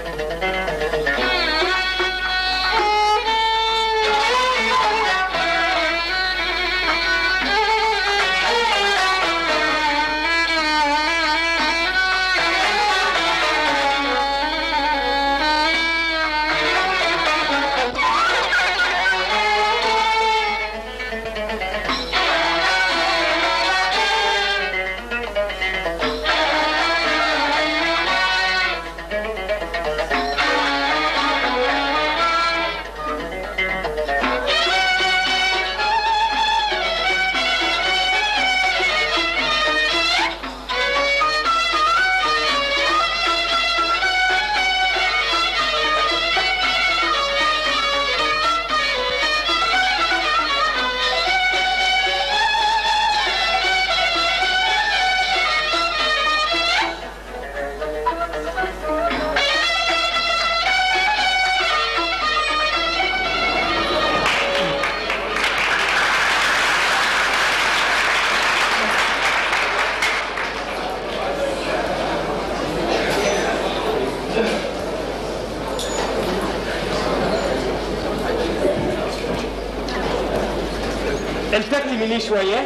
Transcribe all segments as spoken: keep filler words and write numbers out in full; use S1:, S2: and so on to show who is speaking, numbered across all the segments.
S1: التفتي مني شوية،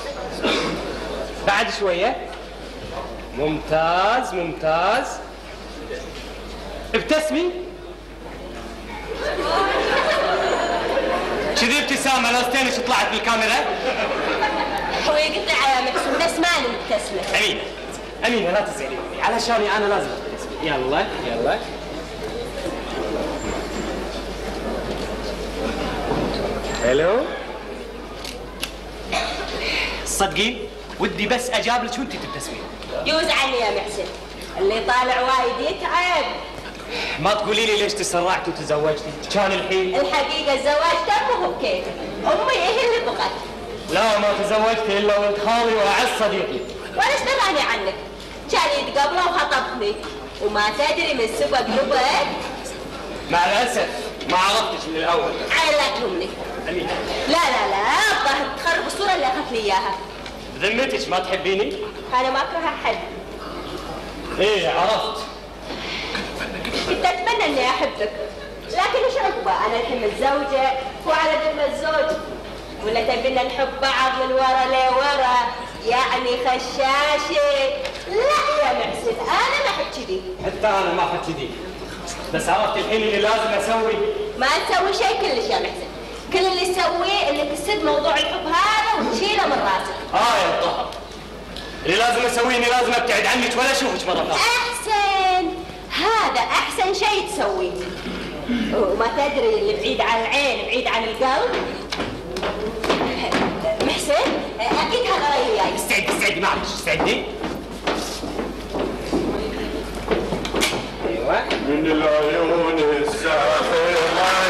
S1: بعد شوية، ممتاز ممتاز. ابتسمي كذي ابتسامة لازتين شو طلعت بالكاميرا.
S2: هو قلت على مكسوم بس ماني مبتسمة.
S1: أمينة أمينة لا تزعلي علشاني أنا لازم ابتسمي. يلا يلا. هلو. صدقين ودي بس اجابلك وانت تبتسمين.
S2: جوز عني يا محسن، اللي طالع وايد يتعب.
S1: ما تقولي لي ليش تسرعتي وتزوجتي؟ كان الحين
S2: الحقيقه الزواج تم هو بكيفي، امي هي اللي بغت.
S1: لا ما تزوجتي الا وانت خالي واعز صديقي.
S2: وليش تبعني عنك؟ كان يتقابله وخطبني وما تدري من سبب لبك.
S1: مع الاسف ما عرفتش من الاول.
S2: عيلك امي.
S1: أمينة.
S2: لا لا لا الظاهر تخرب الصوره اللي اخذت لي اياها.
S1: بذمتك ما تحبيني؟
S2: انا ما اكره احد.
S1: ايه عرفت.
S2: كنت اتمنى اني احبك، لكن ايش عقبه؟ انا الحين متزوجه وعلى ذمه الزوج، ولا تبينا نحب بعض من ورا لورا يعني خشاشه؟ لا يا محسن انا ما احب كذي.
S1: حتى انا ما احب كذي، بس عرفت الحين اللي لازم اسوي.
S2: ما تسوي شيء كلش يا محسن، كل اللي تسويه انك تسد موضوع الحب هذا وتشيله من راسك.
S1: اه يا الطهر، اللي لازم اسويه اني لازم ابتعد عنك ولا اشوفك مره ثانيه.
S2: احسن، هذا احسن شيء تسويه. وما تدري اللي بعيد عن العين بعيد عن القلب. محسن اكيد هذا رايي وياي.
S1: استعدي استعدي معلش استعدي. ايوه.
S3: من العيون الساحرة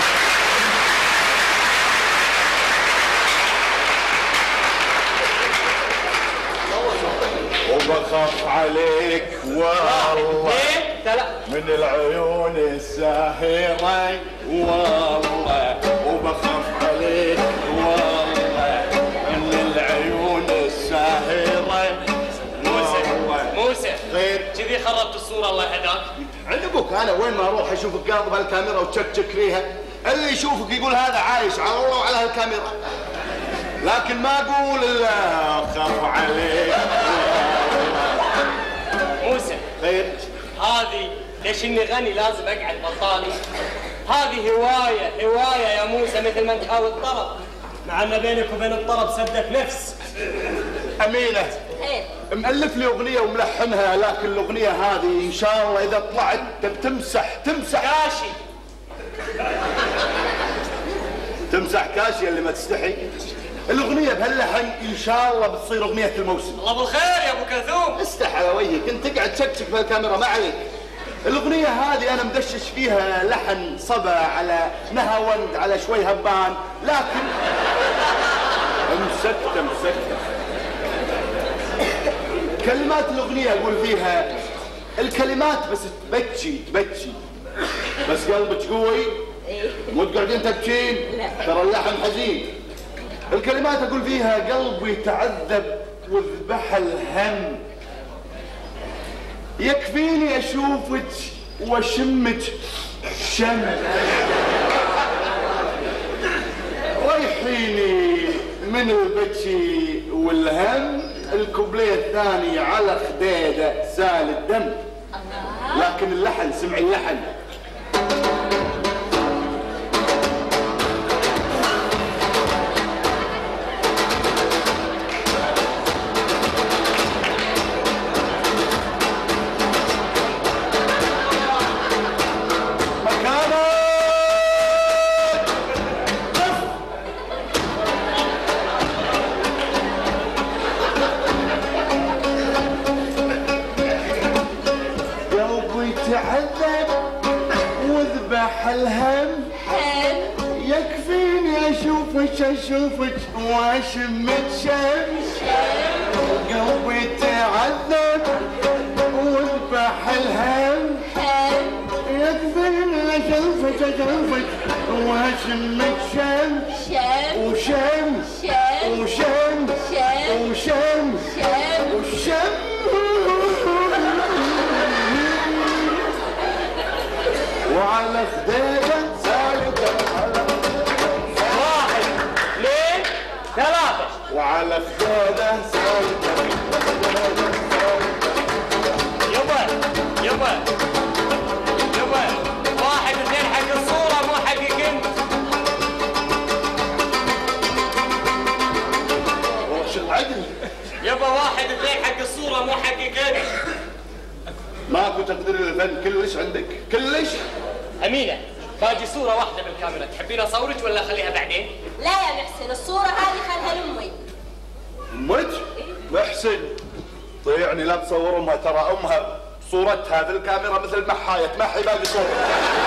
S3: وبخاف عليك والله. من العيون الساحرة والله وبخاف عليك والله. من العيون الساحرة
S1: موسى موسى
S3: غير
S1: كذي خربت الصورة الله يهداك.
S3: عند ابوك انا وين ما اروح اشوفك قاضب هالكاميرا وتشكشك فيها، اللي يشوفك يقول هذا عايش على الله وعلى هالكاميرا، لكن ما اقول الا اخاف عليك.
S1: موسى
S3: خير
S1: هذه ليش اني غني لازم اقعد بطالي؟ هذه هوايه هوايه يا موسى، مثل ما انت هاوي الطرب، مع ان بينك وبين الطرب سدك نفس.
S3: امينه مؤلف لي اغنيه وملحنها، لكن الاغنيه هذه ان شاء الله اذا طلعت تمسح تمسح
S1: كاشي
S3: تمسح كاشي اللي ما تستحي. الاغنيه بهاللحن ان شاء الله بتصير اغنيه الموسم.
S1: الله بالخير يا ابو كلثوم.
S3: استح على وجهك انت تقعد تشكشك في الكاميرا ما عليك. الاغنيه هذه انا مدشش فيها لحن صبا على نهاوند على شوي هبان، لكن امسكت امسكت. كلمات الاغنيه اقول فيها الكلمات بس تبكي تبكي بس قلبك قوي مو تقعدين تبكين، ترى اللحن حزين. الكلمات اقول فيها قلبي تعذب وذبح الهم، يكفيني اشوفك وشمك شم ريحيني من البكي والهم. الكوبليه الثاني على خديده سال الدم. لكن اللحن سمعي اللحن. الهم يكفيني اشوفك اشوفك واشمك شم. قلبي تعذب وذبح الهم يكفيني اشوفك اشوفك واشمك شم. وشم وشم وشم وشم وعلى خديده سالت
S1: واحد اثنين ثلاثة
S3: وعلى خديده سالت.
S1: يبا يبا يبا واحد اثنين حق الصورة مو حقك انت.
S3: وش العدل؟
S1: يبا واحد اثنين حق الصورة مو حقك انت.
S3: ماكو تقدير للفن كلش عندك كلش.
S1: أمينة باقي صورة واحدة بالكاميرا، تحبين أصورك ولا أخليها بعدين؟
S2: لا يا محسن، الصورة هذه خلها لأمي.
S3: أمك؟ محسن طيعني لا تصور أمها، ترى أمها صورتها في الكاميرا مثل محاية تمحي باقي صورة.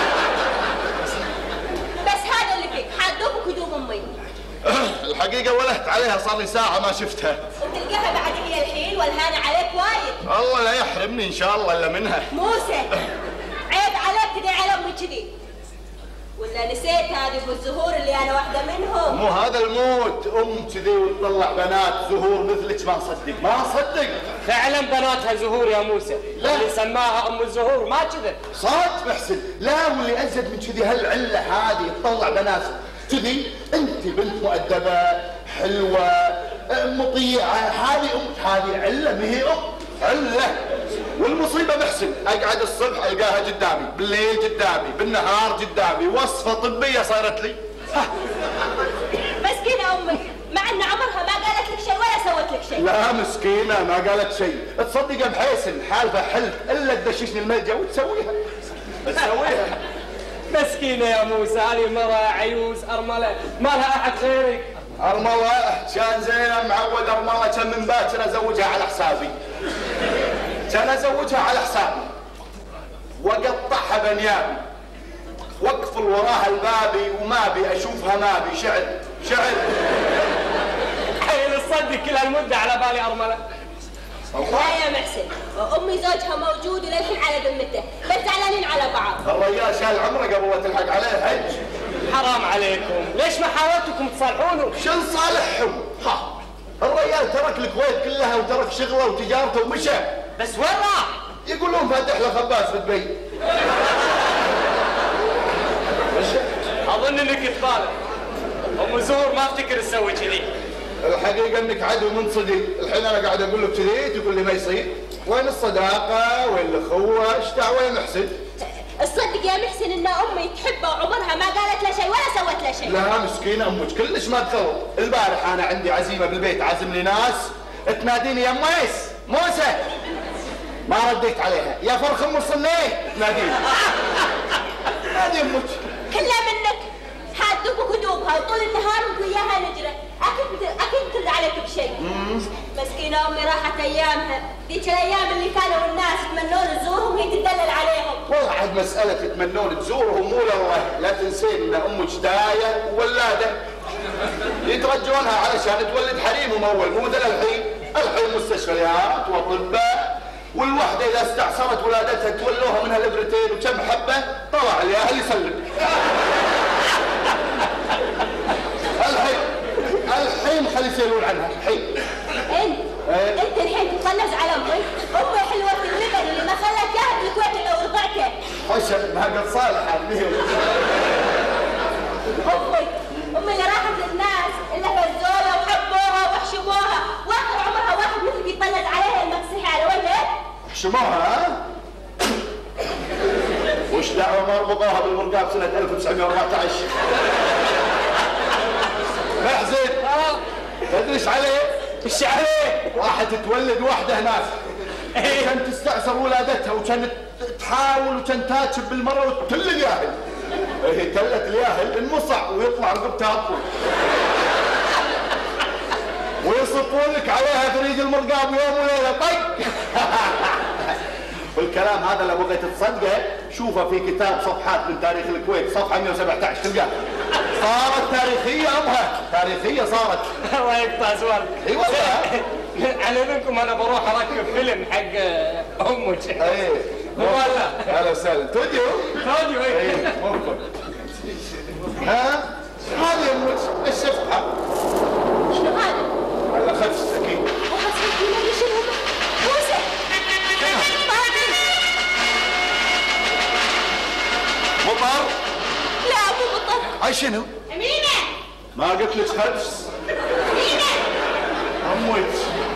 S2: بس هذا اللي فيك، حادوك وكذوب أمي.
S3: الحقيقة ولهت عليها صار لي ساعة ما شفتها.
S2: وتلقاها بعد هي الحين والهانة عليك وايد.
S3: الله لا يحرمني إن شاء الله إلا منها.
S2: موسى عيب عليك تدعي على امي كذي. ولا نسيت هذه ابو الزهور اللي انا واحده منهم؟
S3: مو هذا الموت ام كذي وتطلع بنات زهور مثلك ما اصدق ما اصدق.
S1: فعلا بناتها زهور يا موسى.
S3: لا.
S1: اللي سماها ام الزهور ما كذب.
S3: صاد محسن. لا واللي ازد من كذي هالعله هذه تطلع بنات كذي. انت بنت مؤدبه حلوه مطيعه، هذه ام، هذه عله ما هي ام عله. والمصيبة محسن اقعد الصبح القاها قدامي، بالليل قدامي، بالنهار قدامي، وصفة طبية صارت لي.
S2: مسكينة امك، مع ان عمرها ما قالت لك شيء ولا سوت لك شيء.
S3: لا مسكينة ما قالت شيء، تصدق يا محسن حالفة حلف الا تدششني الملجأ وتسويها. تسويها.
S1: مسكينة يا موسى، هذه مرة عيوز أرملة، ما لها أحد غيرك.
S3: أرملة كان زين معود أرملة، كان من باكر أزوجها على حسابي. كان أزوجها على حسابي وقطعها بنيابي واقفل وراها البابي وما بي أشوفها ما بي شعر شعر.
S1: حيل تصدق كل هالمدة على بالي أرملة.
S2: لا يا محسن، امي زوجها موجود وللحين على ذمته، بس زعلانين على بعض.
S3: الرجال شال عمره قبل لا تلحق عليه الحج.
S1: حرام عليكم، ليش ما حاولتكم تصالحونه؟
S3: شو نصالحهم؟ ها الرجال ترك الكويت كلها وترك شغله وتجارته ومشى.
S1: بس وين راح؟
S3: يقولون فاتح له خباز في دبي.
S1: اظن انك تبالغ. ام زهور ما افتكر تسوي كذي.
S3: الحقيقه انك عدو من صديق، الحين انا قاعد اقول لك كذي تقول لي ما يصير. وين الصداقه؟ وين الاخوه؟ ايش دعوه يا محسن؟
S2: الصدق يا محسن ان امي تحبه وعمرها ما قالت له شيء ولا سوت له شيء.
S3: لا مسكينه امك كلش ما تخلط. البارح انا عندي عزيمه بالبيت، عازم لي ناس تناديني يا مويس موسى، ما رديت عليها. يا فرخ ام الصنيه تناديني. هذه امك
S2: كلها منك، حادوك وكذوبها وطول النهار وانت وياها نجره، اكيد اكيد ترد عليك بشيء. مسكينه امي راحت ايامها، ذيك الايام اللي كانوا الناس يتمنون تزورهم هي تدلل عليهم.
S3: والله عاد مساله يتمنون تزورهم مو لله، لا تنسين ان امك دايه وولاده يترجونها علشان تولد حريمهم اول، مو مثل الحين. الحين مستشفيات واطباء، والوحده اذا استعصرت ولادتها تولوها منها الابرتين وكم حبه طلع الياهل يسلم. الحين الحين خلي يسالون عنها الحين.
S2: انت ايه؟ انت الحين تتخلص على امي؟ امي حلوه اللبن اللي ما خلت اياها بالكويت لو رضعته.
S3: خشب ما قد صالح عليهم.
S2: امي امي اللي راحت للناس اللي هزوها وحبوها وحشموها واخر عمرها واحد مثل يطلز عليها المسيح على وجهه.
S3: حشموها ها؟ وش دعوه ما ربطوها بالمرقاب سنه ألف وتسعمية وأربعة عشر؟ محزن تدري ايش عليه؟
S1: ايش عليه؟
S3: واحد تولد واحده هناك كانت تستعسر ولادتها وكانت تحاول وكانت تاتشب بالمره وتل الياهل. هي تلت الياهل انمصع ويطلع رقبتها اطول. ويصفون لك عليها فريج المرقاب يوم وليله طق. والكلام هذا لو بغيت تصدقه شوفه في كتاب صفحات من تاريخ الكويت صفحه مئة وسبعة عشر تلقاه. صارت تاريخية أمها، تاريخية صارت.
S1: الله يقطع سؤالك.
S3: اي والله.
S1: على اذنكم انا بروح اركب فيلم حق امك.
S3: اي
S1: والله.
S3: اهلا وسهلا. توديو؟
S1: توديو اي.
S3: اي ممكن. ها؟ هذه امك الشفحة.
S2: شنو هذا؟
S3: على خبز اكيد.
S2: وخبز اكيد شنو؟ موسى.
S3: مطر؟
S2: لا مو مطر.
S3: اي شنو؟
S2: أمينة.
S3: ما قلت لك خبز؟
S2: أمينة.
S3: امك.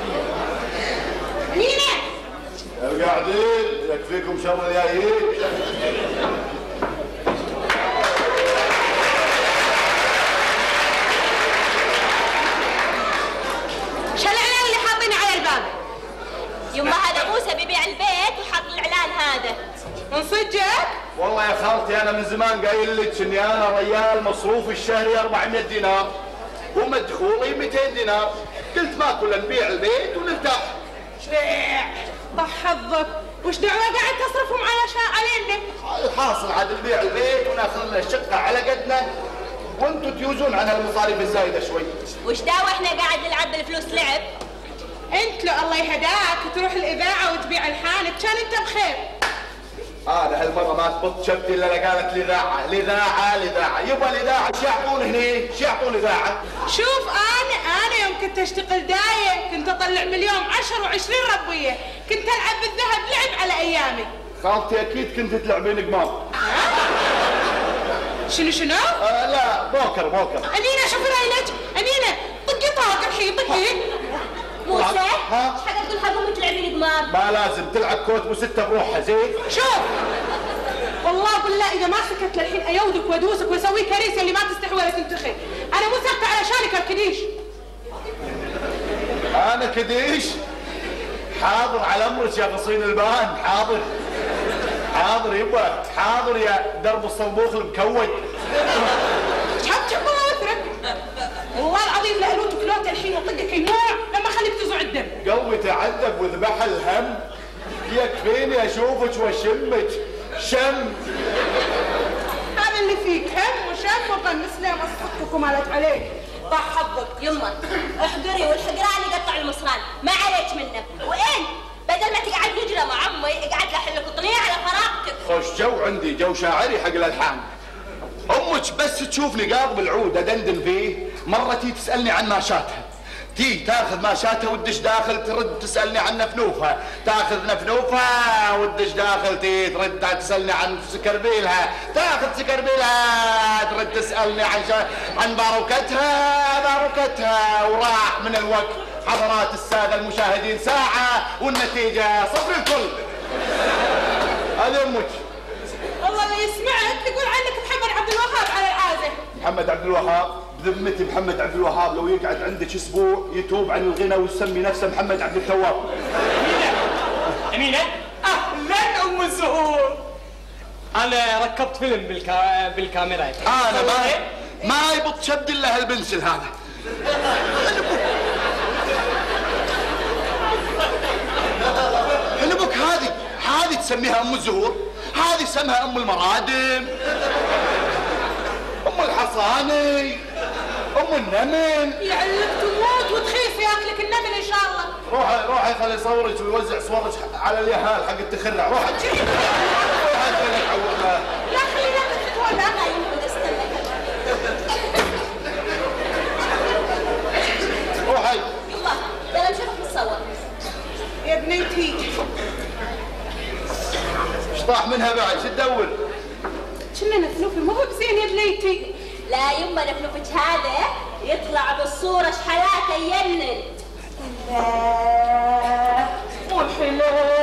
S2: أمينة.
S3: القاعدين يكفيكم شر الجايين.
S2: شو الإعلان اللي حاطينه على الباب؟ يما هذا موسى بيبيع البيت وحط الإعلان هذا. من صدقك؟
S3: والله يا خالتي انا من زمان قايل لك اني انا ريال مصروفي الشهري أربعمئة دينار ومدخولي مئتين دينار. قلت ما كنا نبيع البيت ونرتاح.
S4: شيع طح حظك. وش دعوه قاعد تصرفهم على شا علينا؟
S3: الحاصل عاد نبيع البيت وناخذ لنا الشقه على قدنا وانتم تيوزون عن المصاريف الزايده شوي.
S2: وش دعوه احنا قاعد نلعب بالفلوس لعب؟
S4: انت لو الله يهداك تروح الاذاعه وتبيع لحالك كان انت بخير.
S3: انا هالمره ما تبط شبتي الا قالت الاذاعه الاذاعه الاذاعه. يبغى الاذاعه ايش يعطون هني؟ ايش يعطون الاذاعه؟
S4: شوف انا انا يوم كنت اشتغل دايه كنت اطلع باليوم عشر وعشرين ربيه. كنت العب بالذهب لعب على ايامي.
S3: خالتي اكيد كنت تلعبين قمار.
S4: شنو شنو؟
S3: آه لا بوكر بوكر.
S4: امينه شوفي رايك امينه طقي طاق الحين طقي.
S2: موسى
S3: ها؟
S2: ايش حق تقول حق امي تلعبين قمار؟
S3: ما لازم تلعب كوت وستة بروحها زين؟
S4: شوف والله اقول لا اذا ما سكت للحين ايودك وادوسك واسوي كريسه اللي ما تستحي ولا تنتخي. انا مو ساكته علشانك الكديش.
S3: انا كديش؟ حاضر على امرك يا غصين البان. حاضر حاضر يبا حاضر يا درب الصنبوخ المكود.
S4: شحب الله وثرك. والله العظيم لهلوتك لوت الحين وطقك النوع لما خليك تزع الدم.
S3: قوي تعذب وذبح الهم. يكفيني اشوفك واشمك شم.
S4: هذا اللي فيك هم وشم وظن سلام الصدق ومالت عليك. طاح حظك.
S2: يما احقري والحقران يقطع المصران ما عليك منه. وين؟ بدل ما تقعد نجرة مع عمي اقعد لحن لك طنية على فراغك.
S3: خوش جو عندي جو شاعري حق الالحان. امك بس تشوفني قاضب العود ادندن فيه مره تي تسالني عن ماشاتها. تي تاخذ ماشاتها وتدش داخل ترد تسالني عن نفنوفها. تاخذ نفنوفها وتدش داخل تي ترد تسالني عن سكربيلها. تاخذ سكربيلها ترد تسالني عن شا... عن باروكتها باروكتها. وراح من الوقت حضرات الساده المشاهدين ساعه والنتيجه صفر الكل. هذه امك.
S4: والله اللي يسمعك يقول عنك محمد عبد الوهاب على العازه.
S3: محمد عبد الوهاب بذمتي محمد عبد الوهاب لو يقعد عندك اسبوع يتوب عن الغنى ويسمي نفسه محمد عبد التواب.
S1: أمينة أمينة أهلا أم الزهور. أنا ركبت فيلم بالكا... بالكاميرا.
S3: أنا ما ما يبط شد إلا هالبنسل هذا. حلبك هذه هذه تسميها أم الزهور. هذه سمها أم المرادم أم الحصاني أم النمل.
S4: يعلك تموت وتخيف ياكلك النمل ان شاء الله.
S3: روحي روحي خلي يصورك ويوزع صورك على اليهال حق التخرع. روحي روحي خليك عوضها.
S4: لا خلينا نتولى.
S2: لا يمكن استنى.
S3: روحي.
S2: يما يلا نشوفك نتصور.
S4: يا بنيتي
S3: ايش طاح منها بعد؟ شو تدور؟
S4: كنا نفنوفي ما هو بزين يا بنيتي.
S2: لا يما نفنوفك هذا يطلع بالصورة شحلاته ينن.
S4: الله مو حلو.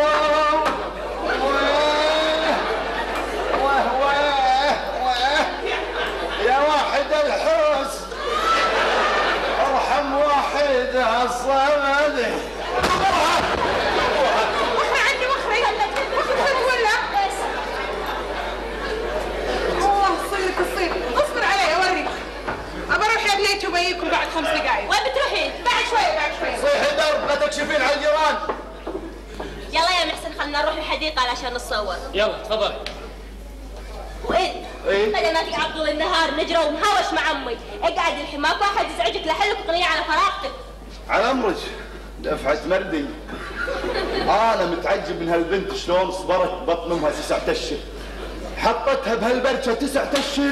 S3: واه واه واه يا واحد الحوس ارحم واحد الصمد.
S4: وخر عني وخري وخر ولا الله يصيرك تصير. اصبر علي اوريك. ابى اروح يا بنيتي وبيكم بعد خمس دقائق.
S2: وين بتروحين؟
S4: بعد شوي بعد شوي.
S3: صيحي درب لا تكشفين على الجيران.
S2: يلا يا محسن خلنا نروح الحديقة علشان نتصور.
S1: يلا تفضلي.
S2: وانت
S3: ايه؟
S2: بدل ما تقعد طول النهار نجرى ونهوش مع امي، اقعد الحين ماكو احد يزعجك لحلك وطلعي على فراغتك.
S3: على امرك دفعة مردي. انا متعجب من هالبنت شلون صبرت بطن امها تسعة اشهر. حطتها بهالبركه تسعة اشهر.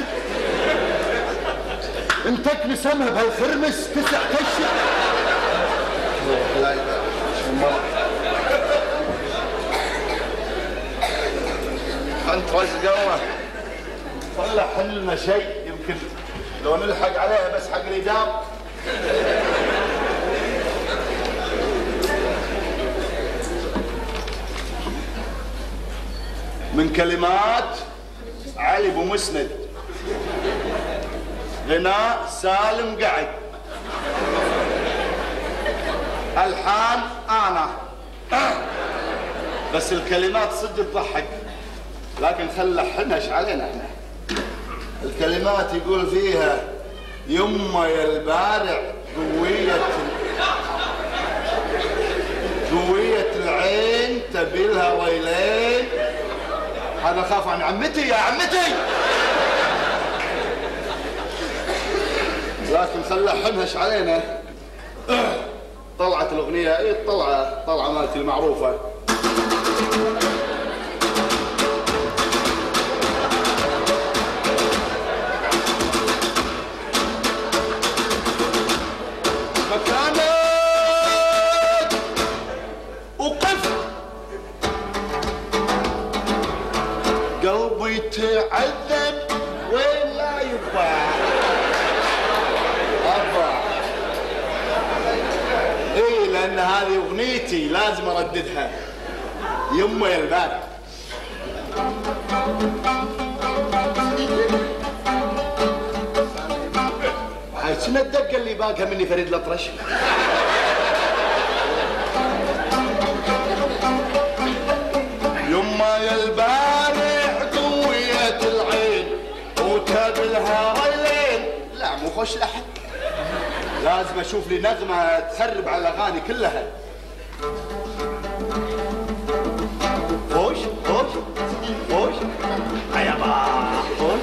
S3: انتك نسمها بهالخرمس تسعة اشهر. لا لا انت رزق الله. طلع حلنا شيء يمكن لو نلحق عليها بس حق الإدام. من كلمات علي بو مسند، غناء سالم قعد، الحان انا. بس الكلمات صدق تضحك لكن خل لحنهاش علينا احنا. الكلمات يقول فيها يما يا البارع قوية قوية العين تبيلها ويلين. هذا خاف عن عمتي يا عمتي. لكن خل لحنهاش علينا. طلعت الاغنية ايه الطلعة طلعة مالتي المعروفة. مكانك وقف قلبي تعذب وين لا يباع. ابا اي لان هذه اغنيتي لازم ارددها. يما يا البارع. هاي شنو الدقه اللي باقها مني فريد الأطرش؟ يما يا البارع قوية العين وتبلها ريلين. لا مو خوش لحن، لازم اشوف لي نغمه تخرب على الاغاني كلها. خوش خوش خوش عيبا خوش.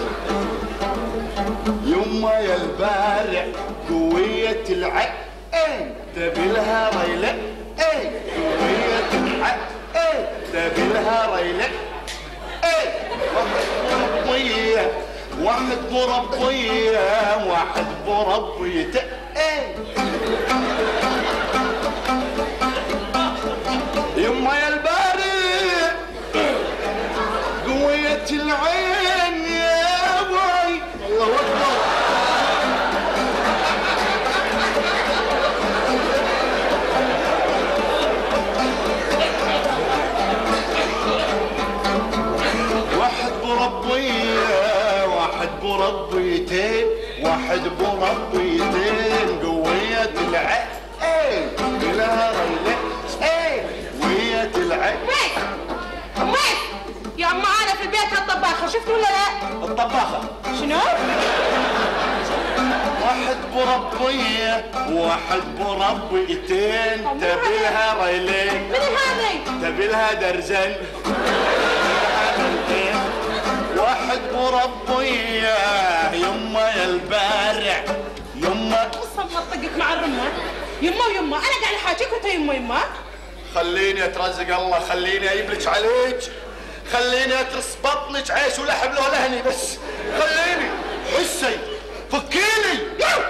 S3: يما يا البارع قوية العين تبلها ريلة. ايه قوية العين ايه تبلها ريلة. ايه مربية واحد مربية واحد مربيته. ايه يما يا البارع قوية العين يا باي. الله اكبر. واحد بربية واحد بربيتين واحد بربيتين قوية العين ايه بلا ريلة. ايه قوية العين.
S4: وين وين يا اما انا في البيت هالطباخه شفت ولا لا؟
S3: الطباخة
S4: شنو؟
S3: واحد بربية واحد بربيتين تبيلها ريلين.
S4: من هذي؟
S3: تبيلها درزن. واحد بربية يما يا البارع. يما
S4: وصل نطقك مع الرمة. يما ويما انا قاعد احاجيك وانت يما يما.
S3: خليني اترزق الله، خليني اجيب لك عليك، خليني اترس بطنك عيش ولحم لو لهني بس. خليني حسي فكيني.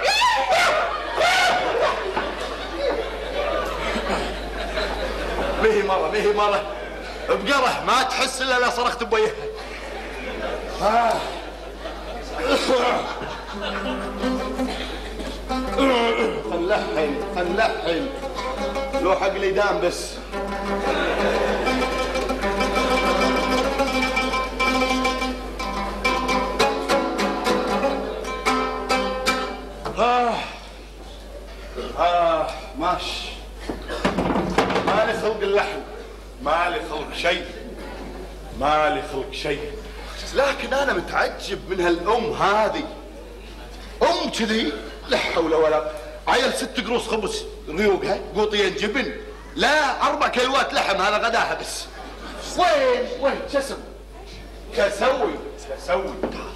S3: مهي مرة مهي مرة بقره ما تحس الا لا صرخت بوجهها. آه خنلحن خنلحن لو حق الإيدام بس. آه آه ماشي. مالي خلق اللحن، مالي خلق شيء، مالي خلق شيء، لكن أنا متعجب من هالأم هذه. أم كذي لا حول ولا، عيل ست قروص خبز ريوقها قوطين جبن، لا أربع كيلوات لحم هذا غداها بس. وين وين شو اسوي؟ شو اسوي؟ شو اسوي؟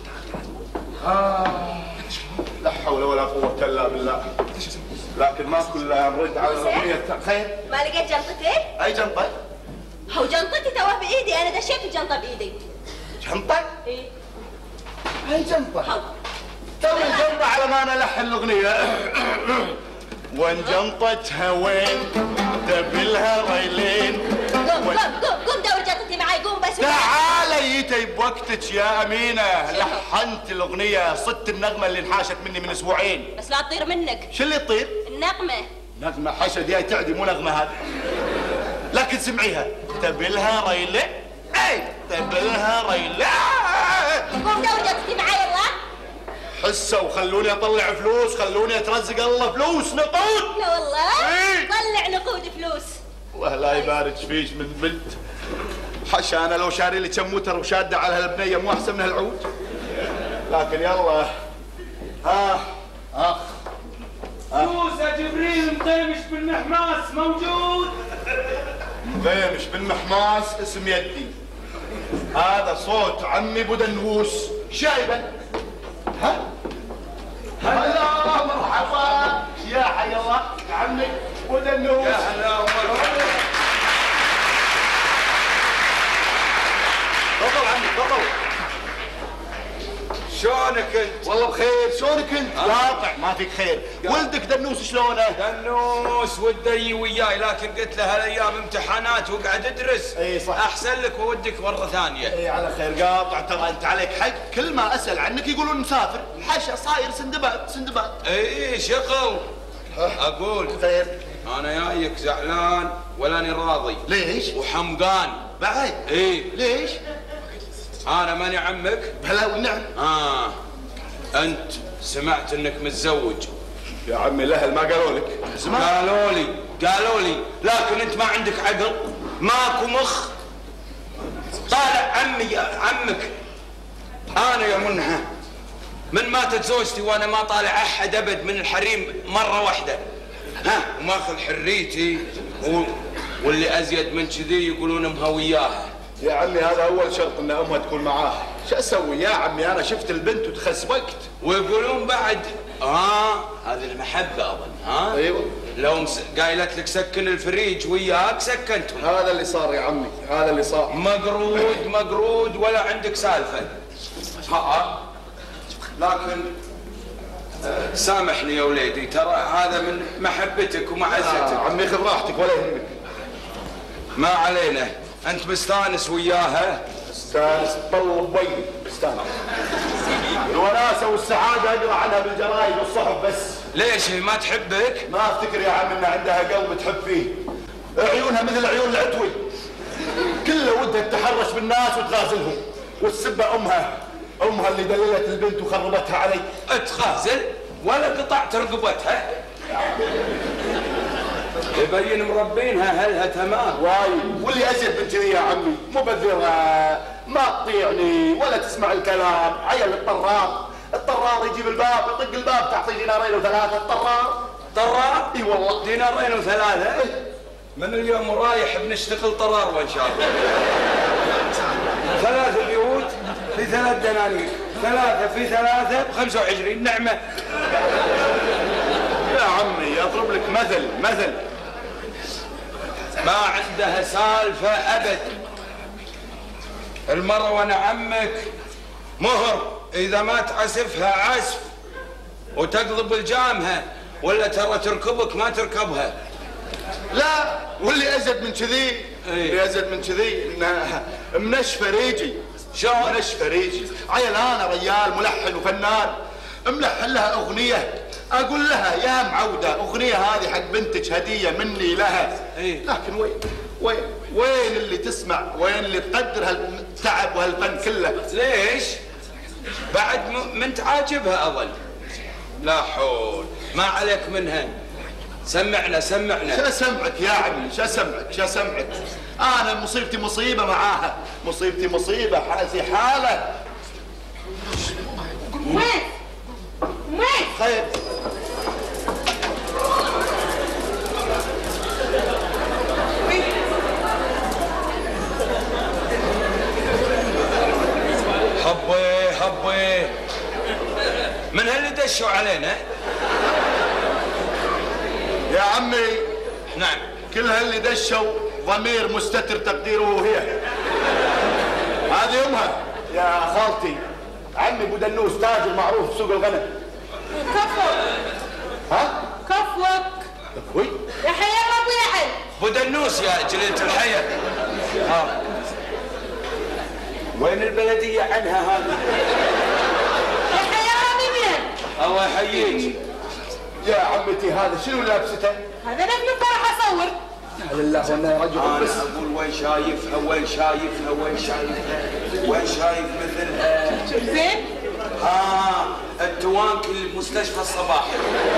S3: آه لا حول ولا قوة إلا بالله. لكن ما كلها نرد على الأغنية. خير؟
S2: ما لقيت جنطتي؟
S3: أي جنطة؟
S2: هو جنطتي توه بإيدي، أنا دشيت الجنطة بإيدي.
S3: جنطة؟
S2: إيه.
S3: أي جنطة؟ تو الجنطة على ما أنا ألحن الأغنية. وين جنطتها وين؟ دبلها ريلين.
S2: قوم قوم قوم قوم دور جنطتي معي، قوم بس.
S3: تعالي جيتي بوقتك يا أمينة. لحنت الأغنية، صدت النغمة اللي انحاشت مني من أسبوعين.
S2: بس لا تطير منك.
S3: شو اللي يطير؟
S2: النغمة.
S3: نغمة حشد يا تعدي، مو نغمة هذه. لكن سمعيها. تبلها ريلة. اي تبلها ريلة.
S2: قوم دور جنطتي معي يلا.
S3: حسوا وخلوني اطلع فلوس، خلوني اترزق الله فلوس نقود.
S2: لا والله؟
S3: ايه
S2: طلع نقود فلوس.
S3: الله لا يبارك فيش من بنت. حشا انا لو شاري لي كم موتر وشاده على هالبنيه مو احسن من هالعود. لكن يلا ها اخ
S1: موسى جبريل مطيمش بالمحماس موجود.
S3: مطيمش بالمحماس اسم يدي. هذا صوت عمي بودنوس شايبه. ها هلا مرحبا يا حي الله عمي بودنوس.
S5: يا هلا ومرحبا.
S3: تفضل عمي تفضل.
S5: شلونك انت؟
S3: والله بخير. شلونك انت؟ قاطع ما فيك خير. ولدك دنوس شلونه؟
S5: دنوس وده يجي وياي، لكن قلت له هالايام امتحانات وقاعد ادرس.
S3: اي صح.
S5: احسن لك واودك مره ثانيه.
S3: اي على خير. قاطع ترى انت عليك حق، كل ما اسال عنك يقولون مسافر. حشا صاير سندباد سندباد.
S5: اي شغل. اقول
S3: خير.
S5: انا جايك زعلان ولاني راضي.
S3: ليش؟
S5: وحمقان
S3: بعد؟
S5: اي.
S3: ليش؟
S5: انا ماني عمك؟
S3: بلا والنعم.
S5: اه انت سمعت انك متزوج.
S3: يا عمي الاهل ما قالوا لك؟
S5: قالوا لي قالوا لي لكن انت ما عندك عقل، ماكو مخ. طالع عمي عمك انا يا منها من ماتت زوجتي وانا ما طالع احد ابد من الحريم مره واحده. ها وماخذ حريتي و... واللي ازيد من كذي يقولون مهوياها.
S3: يا عمي هذا اول شرط ان امها تكون معاه. شو اسوي يا عمي؟ انا شفت البنت وتخسبقت.
S5: ويقولون بعد اه هذه المحبه اظن. ها
S3: ايوه
S5: لو مس... قايلت لك سكن الفريج وياك سكنتهم.
S3: هذا اللي صار يا عمي، هذا اللي صار.
S5: مقرود مقرود ولا عندك سالفه. ها لكن آه سامحني يا وليدي، ترى هذا من محبتك ومعزتك.
S3: آه عمي خذ راحتك ولا يهمك.
S5: ما علينا. انت مستانس وياها؟
S3: مستانس طلب بي مستانس. الوناسه والسعاده اقرا عنها بالجرايد والصحف بس.
S5: ليش هي ما تحبك؟
S3: ما افتكر يا عم ان عندها قلب تحب فيه. عيونها مثل عيون العتوي، كله ودها تتحرش بالناس وتغازلهم، والسبه امها، امها اللي دللت البنت وخربتها علي.
S5: تغازل ولا قطعت رقبتها؟ يبين مربينها هلها تمام.
S3: وايد. واللي ازيد من كذي يا عمي مبذره، ما تطيعني ولا تسمع الكلام. عيل الطرار، الطرار يجيب الباب يطق الباب تعطيه دينارين وثلاثه. الطرار
S5: طرار؟
S3: اي والله.
S5: دينارين وثلاثه؟ من اليوم رايح بنشتغل طرار وان شاء الله. ثلاث بيوت في ثلاث دنانير، ثلاثه في ثلاثه بخمسه وعشرين نعمه.
S3: يا عمي اضرب لك مثل مثل.
S5: ما عندها سالفه ابد. المره وانا عمك مهر، اذا ما تعسفها عسف وتقلب الجامها ولا ترى تركبك ما تركبها.
S3: لا واللي ازيد من كذي، اللي ازيد من كذي انها منشفه ريجي
S5: شلون؟
S3: من فريجي عيل انا ريال ملحن وفنان ملحن لها اغنيه، اقول لها يا معوده اغنيه هذه حق بنتك هديه مني لها.
S5: إيه؟
S3: لكن وين وين وين اللي تسمع؟ وين اللي تقدر هالتعب وهالفن كله؟
S5: ليش؟ بعد من تعاجبها اظل. لا حول، ما عليك منها. سمعنا سمعنا.
S3: شو اسمعك يا عمي؟ شو اسمعك؟ شو اسمعك؟ انا مصيبتي مصيبه معاها، مصيبتي مصيبه، حالتي حاله.
S4: وين؟ وين؟
S3: خير.
S5: حبي حبي من هاللي دشوا علينا؟
S3: يا عمي
S5: نعم.
S3: كل هاللي دشوا ضمير مستتر تقديره هي. هذه امها يا خالتي، عمي ابو دنوس تاجر معروف في سوق الغنم.
S4: كفوك.
S3: ها؟
S4: كفوك.
S3: وي
S4: يا حي الله ابو يحيى.
S5: ابو دنوس يا جليلة الحياة. ها وين البلدية عنها هذه؟
S4: يا حي الله منين؟
S5: الله يحييك.
S3: يا عمتي هذا شنو لابسته؟
S4: هذا نجم فرح اصور.
S3: لله وانا يا رجل
S5: انا
S3: بس.
S5: اقول وين شايفها وين شايفها وين شايفها وين شايف مثلها؟
S4: زين؟
S5: ها التوانك المستشفى الصباحي.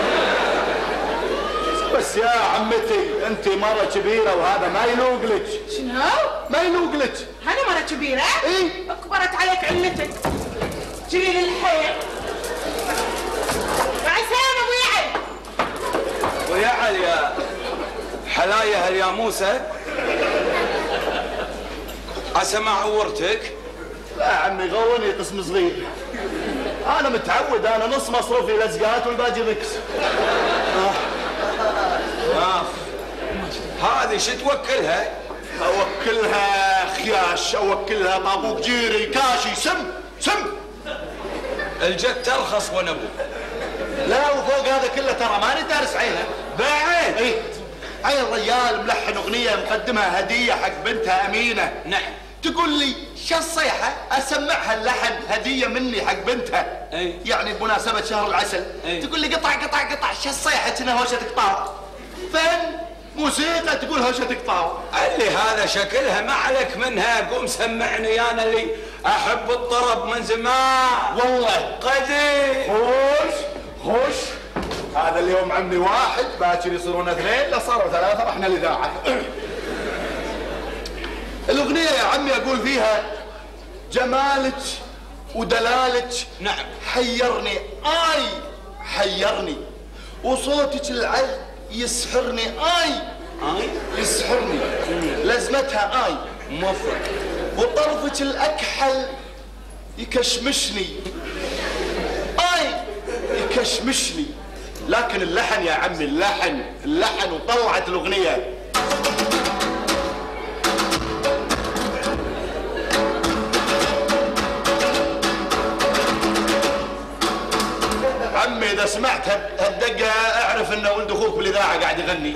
S3: بس يا عمتي انت مره كبيره وهذا ما يلوق لك.
S4: شنو؟
S3: ما يلوق لك.
S4: هذا مرة كبيرة؟
S3: ايه؟
S4: اكبرت عليك عمتك. جليل الحياة. مع السلامة ابو يحيى.
S5: ويا علي يا حلايا هالياموسة عسى ما عورتك.
S3: لا عمي غورني قسم صغير. انا متعود، انا نص مصروفي لزقات والباقي ركس.
S5: آه. هذه شو توكلها؟
S3: اوكلها خياش، اوكلها طابوق جيري كاشي سم سم.
S5: الجت ترخص ونبو.
S3: لا وفوق هذا كله ترى ماني دارس عينه.
S5: بعد؟
S3: اي عيل ريال ملحن اغنيه مقدمها هديه حق بنتها امينه.
S5: نعم.
S3: تقول لي شو الصيحه؟ اسمعها اللحن هديه مني حق بنتها.
S5: اي
S3: يعني بمناسبه شهر العسل.
S5: أي.
S3: تقول لي قطع قطع قطع، شو الصيحه؟ كنا هوشه قطاع. فن موسيقى تقول هوشه قطاع.
S5: اللي هذا شكلها ما عليك منها. قوم سمعني انا اللي احب الطرب من زمان
S3: والله
S5: قديم.
S3: خوش خوش. هذا اليوم عمي واحد، باكر يصيرون اثنين، لا صاروا ثلاثه، رحنا الاذاعه. الاغنيه يا عمي اقول فيها جمالك ودلالك
S5: نعم.
S3: حيرني اي حيرني، وصوتك العذب يسحرني اي
S5: اي
S3: يسحرني، لازمتها اي
S5: مفرق،
S3: وطرفك الاكحل يكشمشني اي يكشمشني. لكن اللحن يا عمي اللحن اللحن وطلعت الاغنيه. عمي اذا سمعت هالدقه اعرف ان ولد اخوك بالاذاعه قاعد يغني.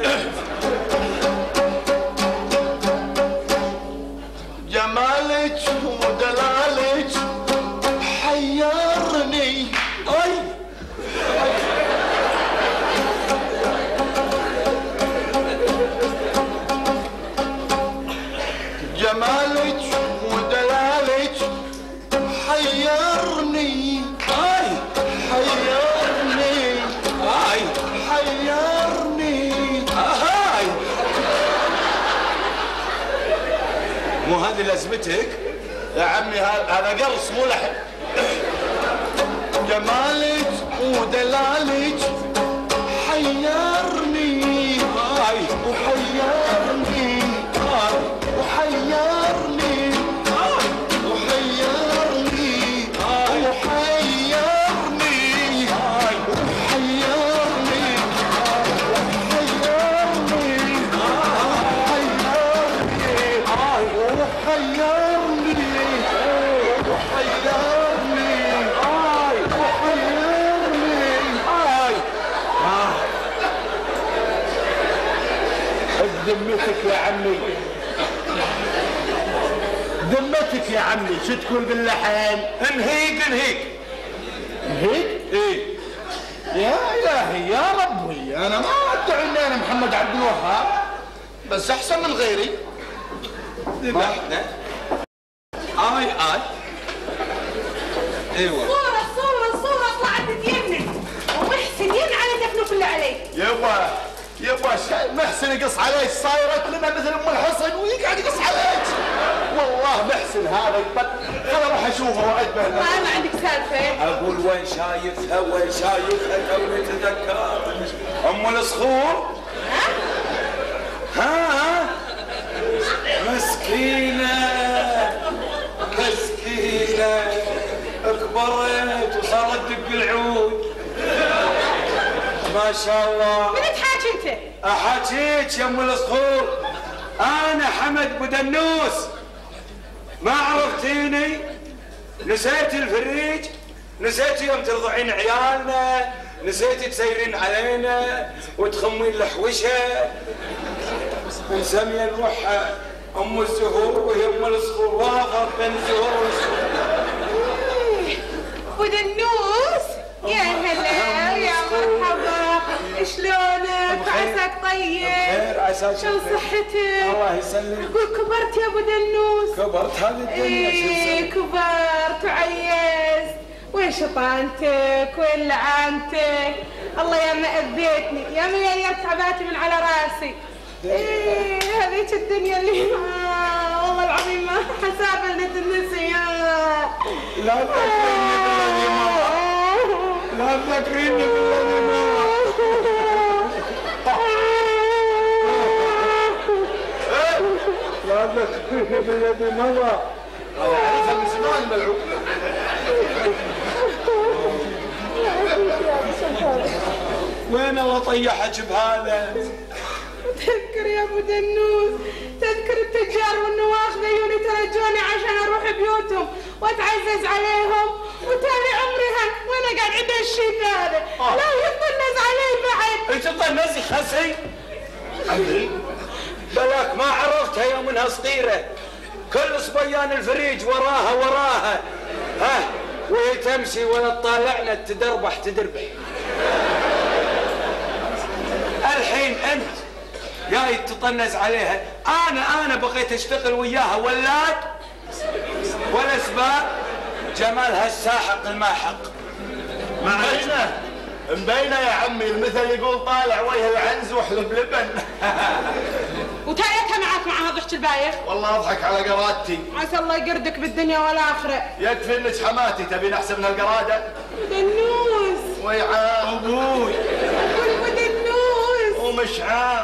S3: جمالك ودلالك حيرني اي جمالك ودلالك حيرني
S5: اي
S3: حيرني
S5: اي
S3: حيرني
S5: هاي. مو هذه لازمتك
S3: يا عمي؟ هذا قرص مو لحن. جمالك ودلالك حيرني
S5: هاي
S3: وحيرني
S5: هاي
S3: وحيرني وحيرني وحيرني
S5: هاي
S3: حيرني حيرني حيرني وحيرني وحيرني بذمتك يا عمي، ذمتك لك يا عمي، شو تقول باللحن؟
S5: انهيك انهيك
S3: انهيك؟
S5: ايه
S3: يا الهي يا ربي، انا ما ادعي اني انا محمد عبد الوهاب، بس احسن من غيري.
S5: ذبحنا اي اي ايوه
S4: صورة صورة صورة طلعت تجنن، ومحسن ينعل دفنه كله عليه.
S3: يبا يبا محسن يقص عليك، صايرت لنا مثل ام الحصن ويقعد يقص عليك. والله محسن هذا يطق، خل اروح اشوفه واشبه.
S4: ما ما عندك سالفة؟
S5: اقول وين شايفها وين شايفها توني تذكر ام الصخور. ها ها مسكينة مسكينة كبرت وصارت تدق العود ما شاء الله.
S4: من تحاكي انت؟
S5: احاكيك يا ام الصخور، انا حمد بودنوس، ما عرفتيني؟ نسيتي الفريج؟ نسيتي يوم ترضعين عيالنا؟ نسيتي تسيرين علينا وتخمين الحوشه؟ مسميه نروح ام الزهور وهي ام الصخور، واقف بين الزهور والصخور.
S4: بودنوس يا هلا يا مرحبا، شلونك؟ عساك طيب؟
S5: بخير عساك.
S4: شو صحتك؟
S5: الله يسلمك.
S4: اقول كبرت يا ابو دنوس.
S5: كبرت هذه الدنيا.
S4: ايه كبرت وعيزت. وين شطانتك؟ وين لعانتك؟ الله يا ما اذيتني، يا ما يا تعباتي من على راسي. ايه هذيك الدنيا اللي آه والله العظيم ما حساب انها تنسي.
S5: لا تذكريني بالذي مضى، لا تذكريني بالذي مضى. لا تذكريني بالذي مضى.
S3: انا اعرفها من زمان ملعوب.
S5: وين الله طيحك بهذا؟
S4: تذكر يا ابو دنوس، تذكر التجار والنواخ ذيوني ترجوني عشان اروح بيوتهم واتعزز عليهم، وتالي عمري هن وانا قاعد عند الشيء هذا لا يطنز علي بعد.
S5: انت طنزي خسي؟ بلاك ما عرفتها يوم انها صغيره، كل صبيان الفريج وراها وراها، ها وهي تمشي ولا تطالعنا تدربح تدربح. الحين انت جاي تطنز عليها، انا انا بغيت اشتغل وياها ولاد والاسباب جمالها الساحق الماحق.
S3: مبينه مبينه يا عمي، المثل يقول طالع وجه العنز واحلب لبن.
S4: وتاليتها معاك مع هذا الضحك البايخ؟
S3: والله اضحك على قرادتي.
S4: عسى الله يقردك بالدنيا والاخره.
S3: يكفي انك حماتي، تبين احسن من القراده؟
S4: دنوس
S3: ويعام ابوي
S4: قول دنوس
S3: ومشعام.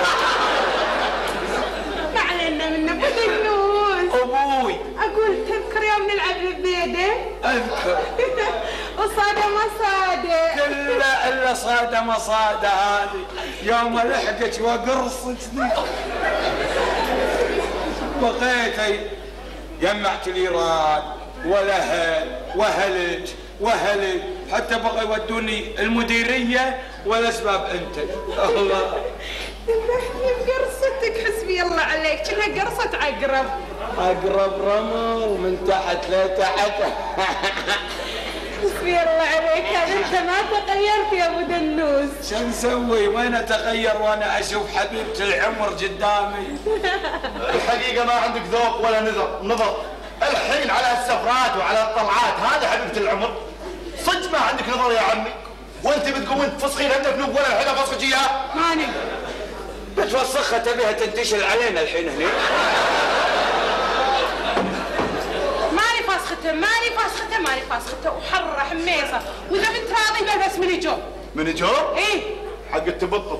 S4: ما علينا منه ابو دنوس.
S5: ابوي
S4: اقول تذكر يوم نلعب بالبيده؟
S5: اذكر.
S4: وصاده ما صاده
S5: كله الا صاده ما صاده هذه، يوم لحقت وقرصت ذي بقيتي جمعت الايراد والاهل وهلج وهلج، حتى بقى يودوني المديريه والاسباب انت. الله
S4: ذبحني بقرصتك، حسبي الله عليك، كأنها قرصة عقرب.
S5: عقرب رمل من تحت لتحت.
S4: حسبي الله عليك، هذا انت ما تغيرت يا ابو دنوس.
S5: شو نسوي؟ وين اتغير وانا اشوف حبيبة العمر قدامي؟
S3: الحقيقه ما عندك ذوق ولا نظر نظر. الحين على السفرات وعلى الطلعات هذا حبيبه العمر، صدق ما عندك نظر يا عمي. وانت بتقومين تفسخين عندك نوب ولا الحين افسخك اياها؟
S4: ماني
S5: بتوسخها تبيها تنتشل علينا الحين هني.
S4: ماني فاسختها ماني فاسختها ماني فاسختها وحرة حميصة، واذا بنت راضي بلبس من جو.
S3: من جو؟
S4: ايه
S3: حق التبطل.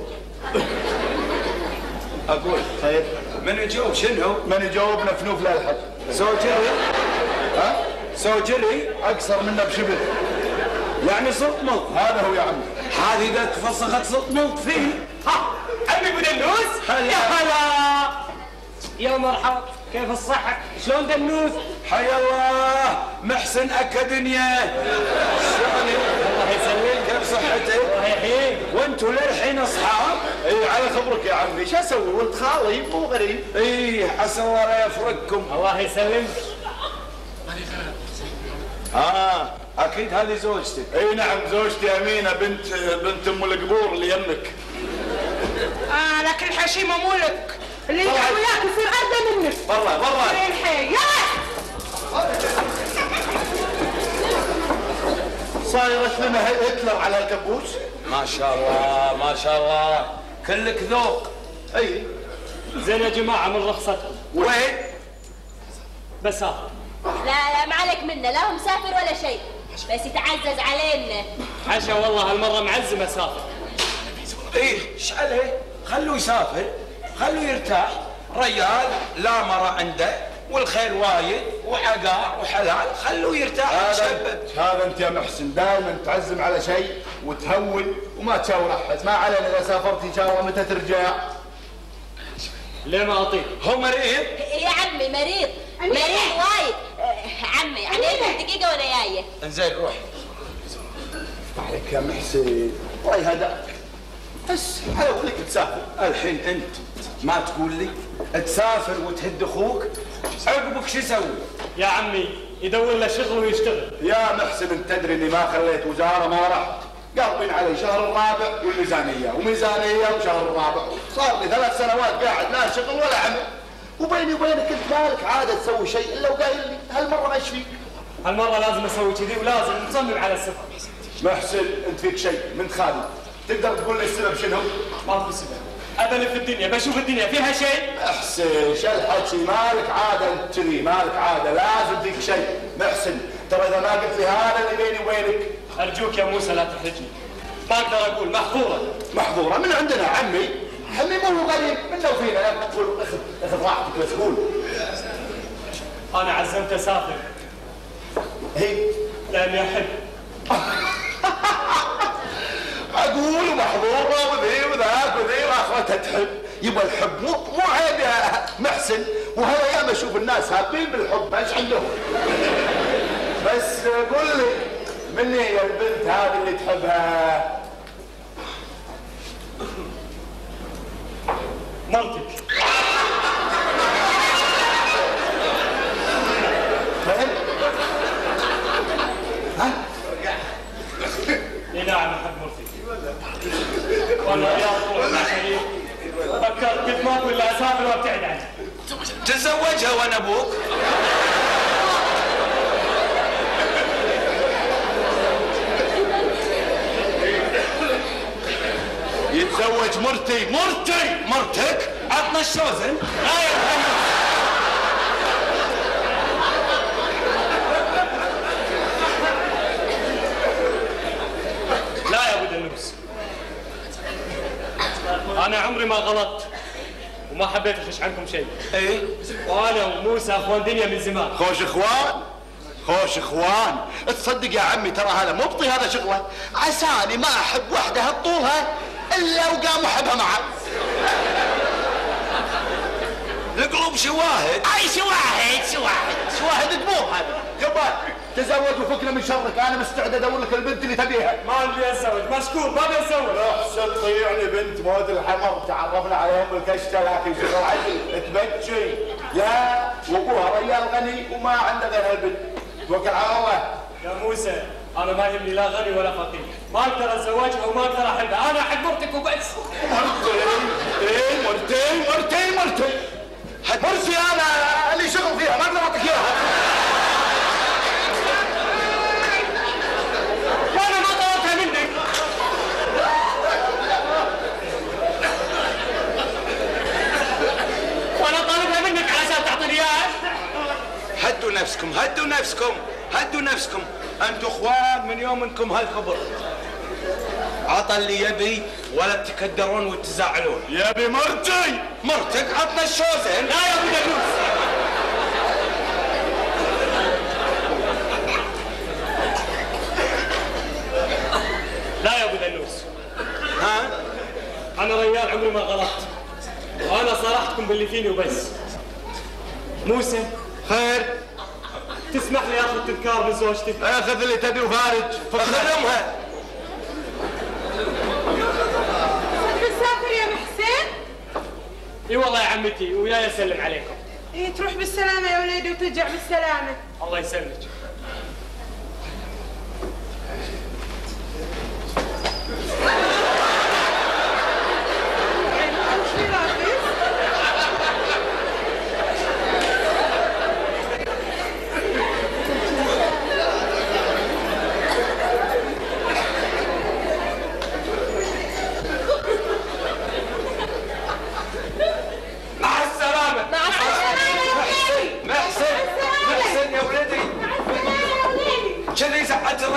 S5: اقول
S3: خير
S5: من يجاوب شنو؟
S3: من يجاوبنا فنوف للحد.
S5: زوجري؟
S3: ها؟
S5: زوجري؟
S3: اقصر منه بشبه.
S5: يعني صطمط.
S3: هذا هو يا عمي.
S5: هذه اذا تفسخت صطمط فيه.
S1: ها عمي ابو دنوس.
S5: هلا.
S1: يا هلا يا مرحب، كيف الصحة؟ شلون دنوس؟
S5: حيا الله محسن اكاديميا. شلونك؟
S1: الله يسلمك.
S5: كيف صحتك؟
S1: الله يحييك.
S5: وانتوا للحين اصحاب؟
S3: اي على خبرك يا عمي، شو اسوي؟ ولد خالي مو غريب.
S5: اي عسى الله لا يفرقكم.
S1: الله يسلمك.
S5: اه اكيد هذه زوجتك.
S3: اي نعم زوجتي امينه بنت بنت ام القبور اللي يمك.
S4: اه لكن الحشيمه مو لك، اللي يلعب وياك يصير ارضى منك.
S3: برا برا
S4: الحين يلا.
S3: صايرت لنا هتلر على الكبوس.
S5: ما شاء الله ما شاء الله كلك ذوق.
S3: اي
S1: زين يا جماعه من رخصتكم.
S5: وين؟
S1: بسافر.
S2: لا لا ما عليك منه، لا هو مسافر ولا شيء، بس يتعزز علينا.
S1: حشا والله هالمره معزم اسافر.
S5: ايه ايش عليه؟ خلوه يسافر، خلوه يرتاح، ريال لا مرة عنده والخير وايد وعقار وحلال، خلوه يرتاح يتشبب.
S3: هذا انت يا محسن دائما تعزم على شيء وتهول وما تشاور احد، ما علينا اذا سافرت ان شاء الله متى ترجع.
S1: ليه ما اطيق؟
S5: هو مريض؟
S2: يا عمي مريض مريض وايد. آه، عمي يعني دقيقة وانا جاية.
S5: انزين روح.
S3: عليك يا محسن الله يهداك، بس على ولك تسافر.
S5: الحين انت ما تقول لي تسافر وتهد اخوك، عقبك شو يسوي؟
S1: يا عمي يدور له شغل ويشتغل.
S3: يا محسن انت تدري اني ما خليت وزاره ما رحت، قلبين علي شهر الرابع والميزانيه وميزانيه وشهر الرابع، صار لي ثلاث سنوات قاعد لا شغل ولا عمل، وبيني وبينك انت مالك عاده تسوي شيء الا وقايل لي هالمره ما ايش فيك؟
S1: هالمره لازم اسوي كذي ولازم نصمم على السفر.
S3: محسن انت فيك شيء من خالي، تقدر تقول لي السبب شنو؟
S1: ما في سبب، ابلف في الدنيا بشوف الدنيا فيها شيء.
S3: محسن شو الحكي، مالك عاده انت كذي، مالك عاده لازم فيك شيء. محسن ترى اذا ما قلت لي هذا اللي بيني وبينك.
S1: ارجوك يا موسى لا تحرجني، ما اقدر اقول محظوره.
S3: محظوره من عندنا عمي، عمي مو هو غريب منا وفينا، تقول اخذ اخذ راحتك بس قول.
S1: انا عزمت اسافر
S3: هي
S1: لاني احب.
S3: اقول ومحظوره وذي وذاك وذي واخرتها تحب، يبغى الحب مو مو عيب يا محسن، وهذا ياما اشوف الناس هابين بالحب ايش عندهم. بس قول لي من هي البنت هذه اللي تحبها؟
S1: مرتك.
S3: فهمت؟ ها؟
S1: اي نعم احب مرتي. وانا رياض طول شريف فكرت قلت ما اقول لا اسافر وابتعد عنها.
S5: تزوجها وانا ابوك.
S3: يتزوج مرتي.
S5: مرتي مرتك عطنا الشوزن.
S1: لا يا محمد. لا يا ابو دنوس، انا عمري ما غلطت وما حبيت اخش عنكم شيء.
S5: ايه
S1: وانا وموسى اخوان دنيا من زمان.
S3: خوش اخوان خوش اخوان، تصدق يا عمي ترى هذا مبطي، هذا شغله، عساني ما احب وحده هالطولها الا وقام احبها معه.
S5: القلوب شواهد.
S3: اي شواهد شواهد شواهد دموع هذا. يبا تزوج وفكنا من شرك، انا مستعد ادور لك البنت اللي تبيها.
S1: ما ابي اتزوج، مشكور ما ابي اتزوج.
S3: احسن طيعني بنت مود الحمر، تعرفنا عليهم بالكشته لكن شغل عدل تبكي. يا وابوها ريال غني وما عنده غير هالبنت، توكل على الله.
S1: يا موسى انا ما يهمني لا غني ولا فقير، ما اقدر اتزوجها وما اقدر احبها، انا احب مرتك وبس.
S3: مرتي ايه مرتي مرتي مرتي مرتي انا اللي شغل فيها، ما اقدر اعطيك اياها.
S1: وانا ما طلبتها منك. وانا طالبها منك علشان تعطيني اياها.
S5: هدوا نفسكم هدوا نفسكم هدوا نفسكم، انتم اخوان من يوم انكم هالكبر. عطى اللي يبي ولا تكدرون وتزعلون.
S3: يبي مرتي.
S5: مرتك عطنا الشوزن.
S1: لا يا ابو دنوس. لا يا ابو دنوس.
S5: ها؟
S1: انا ريال عمري ما غلطت، وانا صارحتكم باللي فيني وبس. موسى
S3: خير
S1: تسمح لي اخذ تذكار من زوجتي؟
S3: اخذ اللي تبي وخارج.
S5: اخذمها.
S4: بتسافر يا محسن؟
S1: اي والله يا عمتي، وياي اسلم عليكم.
S4: ايه تروح بالسلامة يا وليدي وترجع بالسلامة.
S1: الله يسلمك.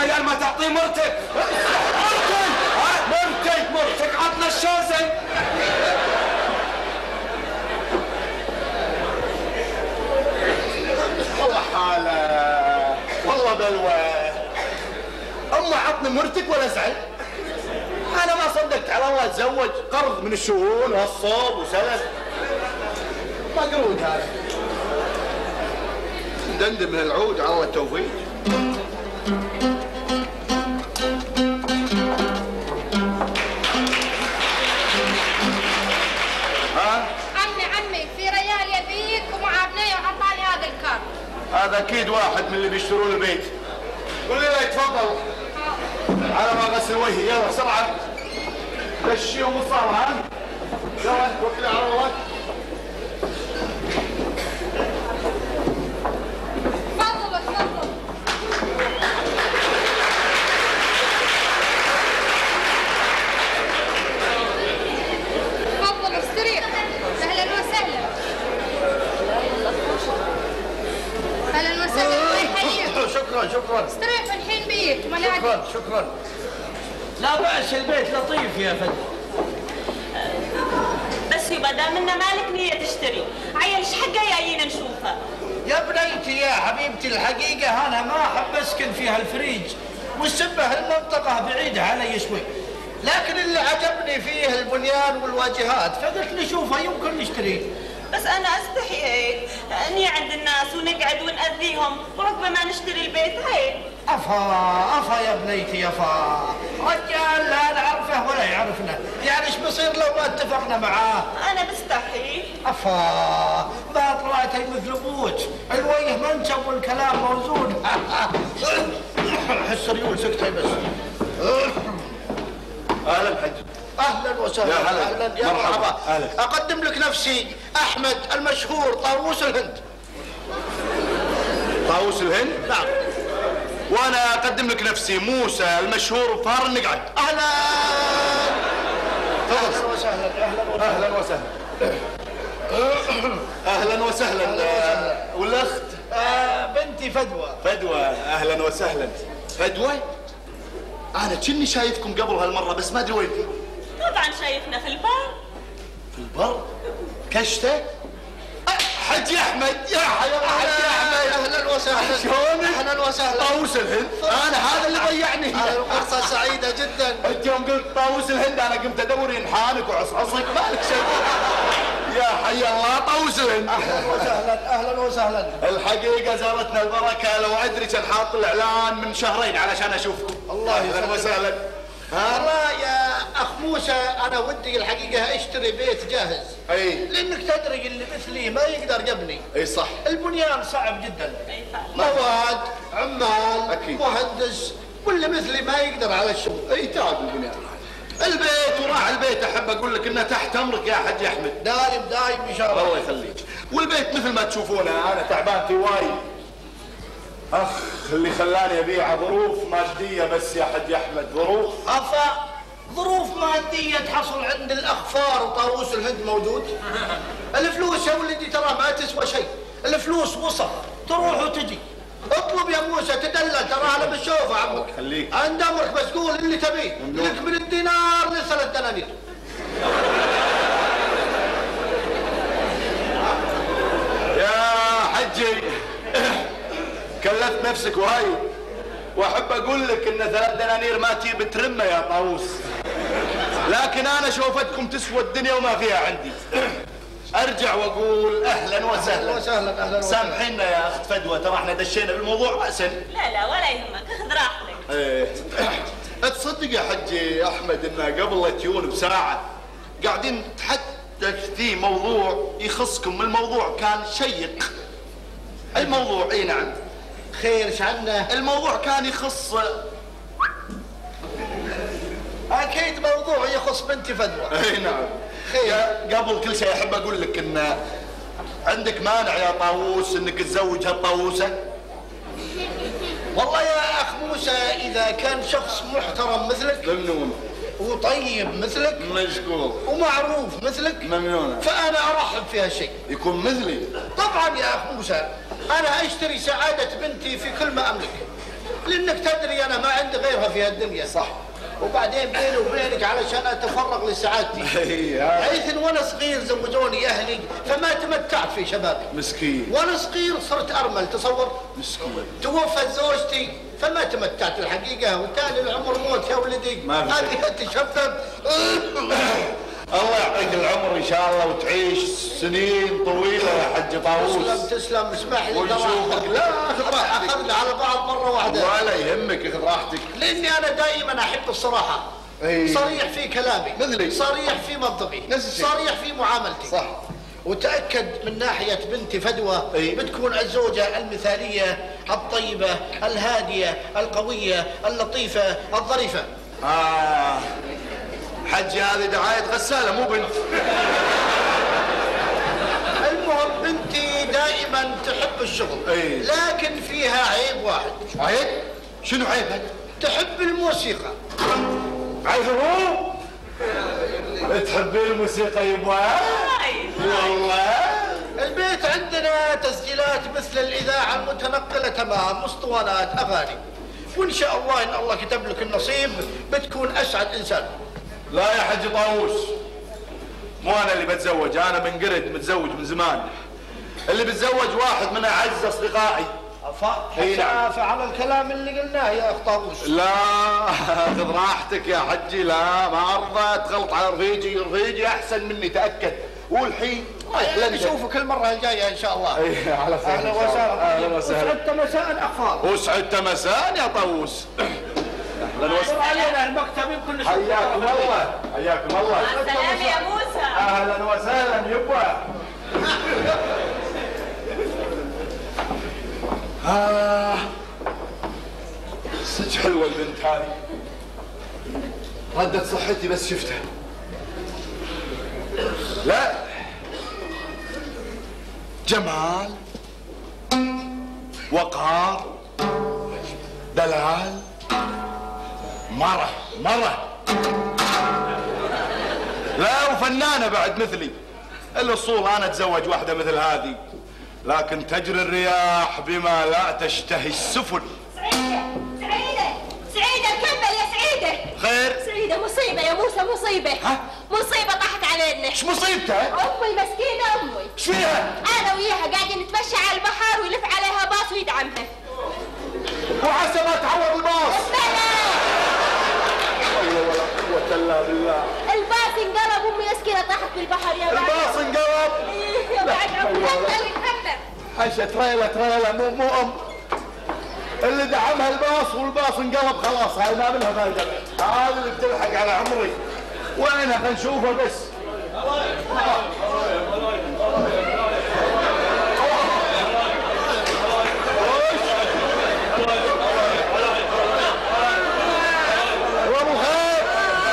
S5: بدل ما تعطيه مرتك. مرتك مرتك مرتك عطنا الشوزن.
S3: والله حالة، والله بلوى. أما عطني مرتك ولا زعل. أنا ما صدقت على الله أتزوج، قرض من الشؤون والصوب وسلف. مقرود هذا. دندن من العود على الله التوفيق. ها؟
S6: عمي عمي في ريال يبيك ومع ابنيه وعطاني هذا الكارت.
S3: هذا أكيد واحد من اللي بيشترون البيت. قول لي يتفضل. على ما غسل وجهي، يلا بسرعة. دشيهم الصالة ها؟ يلا توكل على الله.
S6: تفضلوا تفضلوا. تفضلوا استريح. اهلا وسهلا. اهلا وسهلا الله يحييك.
S3: شكرا شكرا.
S6: استريحوا الحين بيك منادي.
S3: شكرا شكرا.
S7: لا بأس البيت لطيف يا فندم.
S2: بس يبقى دام انه مالك نية تشتري، عيل ايش حقه جايين نشوفها؟
S7: يا بنيتي يا حبيبتي الحقيقة أنا ما أحب أسكن في هالفريج، والسبة المنطقة بعيدة علي شوي، لكن اللي عجبني فيه البنيان والواجهات فقلت نشوفها يمكن نشتريه.
S2: بس انا استحي هيك اني عند الناس ونقعد ونأذيهم وربما ما نشتري البيت هيك.
S7: أفا أفا يا بنيتي أفا، رجال لا نعرفه ولا يعرفنا، يعني ايش بصير لو ما اتفقنا معاه؟
S2: انا بستحي.
S7: أفا ما طلعتي مثل أبوك، الوجه منشب والكلام موزون. حس ريول سكتي بس.
S3: أهلا حج.
S7: اهلا وسهلا.
S3: يا هلا.
S7: اهلا يا مرحبا. اقدم لك نفسي احمد المشهور طاووس الهند.
S3: طاووس الهند؟
S7: نعم.
S3: وانا اقدم لك نفسي موسى المشهور فار النقعد.
S7: اهلا.
S3: اهلا
S7: وسهلا. اهلا وسهلا.
S3: اهلا وسهلا. اهلا وسهلا. والاخت؟
S7: آه بنتي فدوى.
S3: فدوى. اهلا وسهلا. فدوى؟ انا كني شايفكم قبل هالمره بس ما ادري وين.
S2: طبعا شايفنا في البار.
S3: في البر؟ كشته؟ حجي احمد يا حيا حجي احمد.
S7: اهلا وسهلا.
S3: شلونك؟
S7: اهلا وسهلا.
S3: طاووس الهند؟ انا هذا اللي ضيعني.
S7: فرصه سعيده جدا.
S3: انت يوم قلت طاووس الهند انا قمت ادور ينحانك وعصعصك مالك شيء. يا حي الله طاووس الهند.
S7: اهلا وسهلا. اهلا وسهلا.
S3: الحقيقه زارتنا البركه، لو ادري كان حاط الاعلان من شهرين علشان اشوفكم.
S7: الله
S3: اهلا وسهلا.
S7: والله يا اخ موسى انا ودي الحقيقه اشتري بيت جاهز.
S3: اي
S7: لانك تدري اللي مثلي ما يقدر يبني.
S3: اي صح.
S7: البنيان صعب جدا.
S2: اي فعلا.
S7: مواد، عمال،
S3: أكيد.
S7: مهندس، واللي مثلي ما يقدر على الشغل.
S3: اي تعب البنيان. البيت وراح البيت احب اقول لك انه تحت امرك يا حج احمد.
S7: دايم دايم ان شاء الله.
S3: الله يخليك. والبيت مثل ما تشوفونه انا تعبانتي وايد. اخ اللي خلاني ابيعه ظروف ماديه بس يا حج احمد، ظروف.
S7: افا ظروف ماديه تحصل عند الاخفار وطاووس الهند موجود. الفلوس يا ولدي ترى ما تسوى شيء، الفلوس وصف تروح وتجي. اطلب يا موسى تدلل ترى انا بشوفه عمك.
S3: خليك.
S7: عند امرك بس قول اللي تبيه، لك من الدينار لثلاث دنانير.
S3: يا حجي كلفت نفسك وايد، واحب اقول لك ان ثلاث دنانير ما تجيب ترمه يا طاووس، لكن انا شوفتكم تسوى الدنيا وما فيها عندي. ارجع واقول اهلا وسهلا.
S7: اهلا وسهلا. اهلا وسهلا.
S3: سامحينا يا اخت فدوى ترى احنا دشينا بالموضوع راسا.
S2: لا لا ولا يهمك، خذ راحتك.
S3: ايه تصدق يا حجي احمد انه قبل لا تجون بساعه قاعدين نتحدث في موضوع يخصكم، الموضوع كان شيق. الموضوع اي نعم.
S7: خير ايش عنه؟
S3: الموضوع كان يخص
S7: اكيد موضوع يخص بنتي فدوى.
S3: اي نعم.
S7: خير.
S3: قبل كل شيء احب اقول لك ان عندك مانع يا طاووس انك تزوج هالطاووسه؟
S7: والله يا اخ موسى اذا كان شخص محترم مثلك
S3: ممنون.
S7: وطيب مثلك
S3: مشكور.
S7: ومعروف مثلك
S3: ممنون.
S7: فانا ارحب في هالشيء.
S3: يكون مثلي.
S7: طبعا يا اخ موسى انا اشتري سعاده بنتي في كل ما املك، لانك تدري انا ما عندي غيرها في هالدنيا.
S3: صح.
S7: وبعدين بيني وبينك علشان اتفرغ لسعادتي. حيث وانا صغير زوجوني اهلي فما تمتعت في شبابي.
S3: مسكين.
S7: وانا صغير صرت ارمل، تصور.
S3: مسكين.
S7: توفت زوجتي فما تمتعت الحقيقه، وتالي العمر موت يا ولدي. هذه تشبب.
S3: الله يعطيك العمر ان شاء الله وتعيش سنين طويله يا حج طاووس.
S7: تسلم تسلم. اسمح لي
S3: ونشوفك. لا خذ راحتك.
S7: اخذنا على بعض مره واحده.
S3: ولا يهمك خذ راحتك.
S7: لاني انا دائما احب الصراحه.
S3: أي.
S7: صريح في كلامي.
S3: مثلي.
S7: صريح في منطقي.
S3: نفس الشيء.
S7: صريح في معاملتي.
S3: صح.
S7: وتأكد من ناحية بنتي فدوى
S3: أي.
S7: بتكون الزوجة المثالية الطيبة الهادية القوية اللطيفة الظريفة.
S3: آه حجي هذه دعاية غسالة مو بنت.
S7: المهم بنتي دائما تحب الشغل.
S3: أي.
S7: لكن فيها عيب واحد.
S3: عيب؟ شنو عيبها؟
S7: تحب الموسيقى.
S3: عيب هو؟ تحبين الموسيقى يبا؟ والله
S7: البيت عندنا تسجيلات مثل الإذاعة المتنقلة تمام، اسطوانات أغاني. وإن شاء الله إن الله كتب لك النصيب بتكون أسعد إنسان.
S3: لا يا حج طاووس، مو أنا اللي بتزوج، أنا من قرد متزوج من زمان. اللي بتزوج واحد من أعز أصدقائي.
S7: أفا فعلى الكلام اللي قلناه يا أخ طاووس.
S3: لا خذ راحتك يا حجي، لا ما أرضى تغلط على رفيجي، رفيجي أحسن مني تأكد. والحين
S7: أهلا نشوفك المرة الجاية إن شاء الله.
S3: اي على خير.
S7: أهلا وسهلا.
S3: أهلا وسهلا.
S7: وسعدت مساء أخوان.
S3: وسعدت مساء يا طاووس. اهلا وسهلا.
S7: علينا المكتب يمكن نشوف.
S3: حياكم الله حياكم الله.
S2: السلام يا موسى.
S3: اهلا وسهلا يبا. آه صدق حلوه البنت هذه، ردت صحتي بس شفتها. لا جمال وقار دلال مرة مرة، لا وفنانة بعد مثلي. الأصول أنا أتزوج واحدة مثل هذه، لكن تجري الرياح بما لا تشتهي السفن.
S2: سعيدة سعيدة سعيدة كمل يا سعيدة.
S3: خير؟
S2: سعيدة مصيبة يا موسى، مصيبة.
S3: ها؟
S2: مصيبة طاحت علينا.
S3: ايش مصيبتها؟
S2: أمي مسكينة أمي.
S3: ايش فيها؟
S2: أنا وياها قاعدين نتمشى على البحر ويلف عليها باص ويدعمها.
S3: وعسى ما تعوض الباص.
S2: بلى.
S3: والله ولا قوة إلا بالله.
S2: الباص انقلب، أمي مسكينة طاحت بالبحر يا بعد.
S3: الباص انقلب.
S2: إيه يا بعد عمري. كمل كمل.
S3: حشة تريلا تريلا مو مو أم. اللي دعمها الباص والباص انقلب خلاص، هاي ما منها فايدة. هذا اللي بتلحق على عمري. وينها خلينا نشوفها بس. وابو خير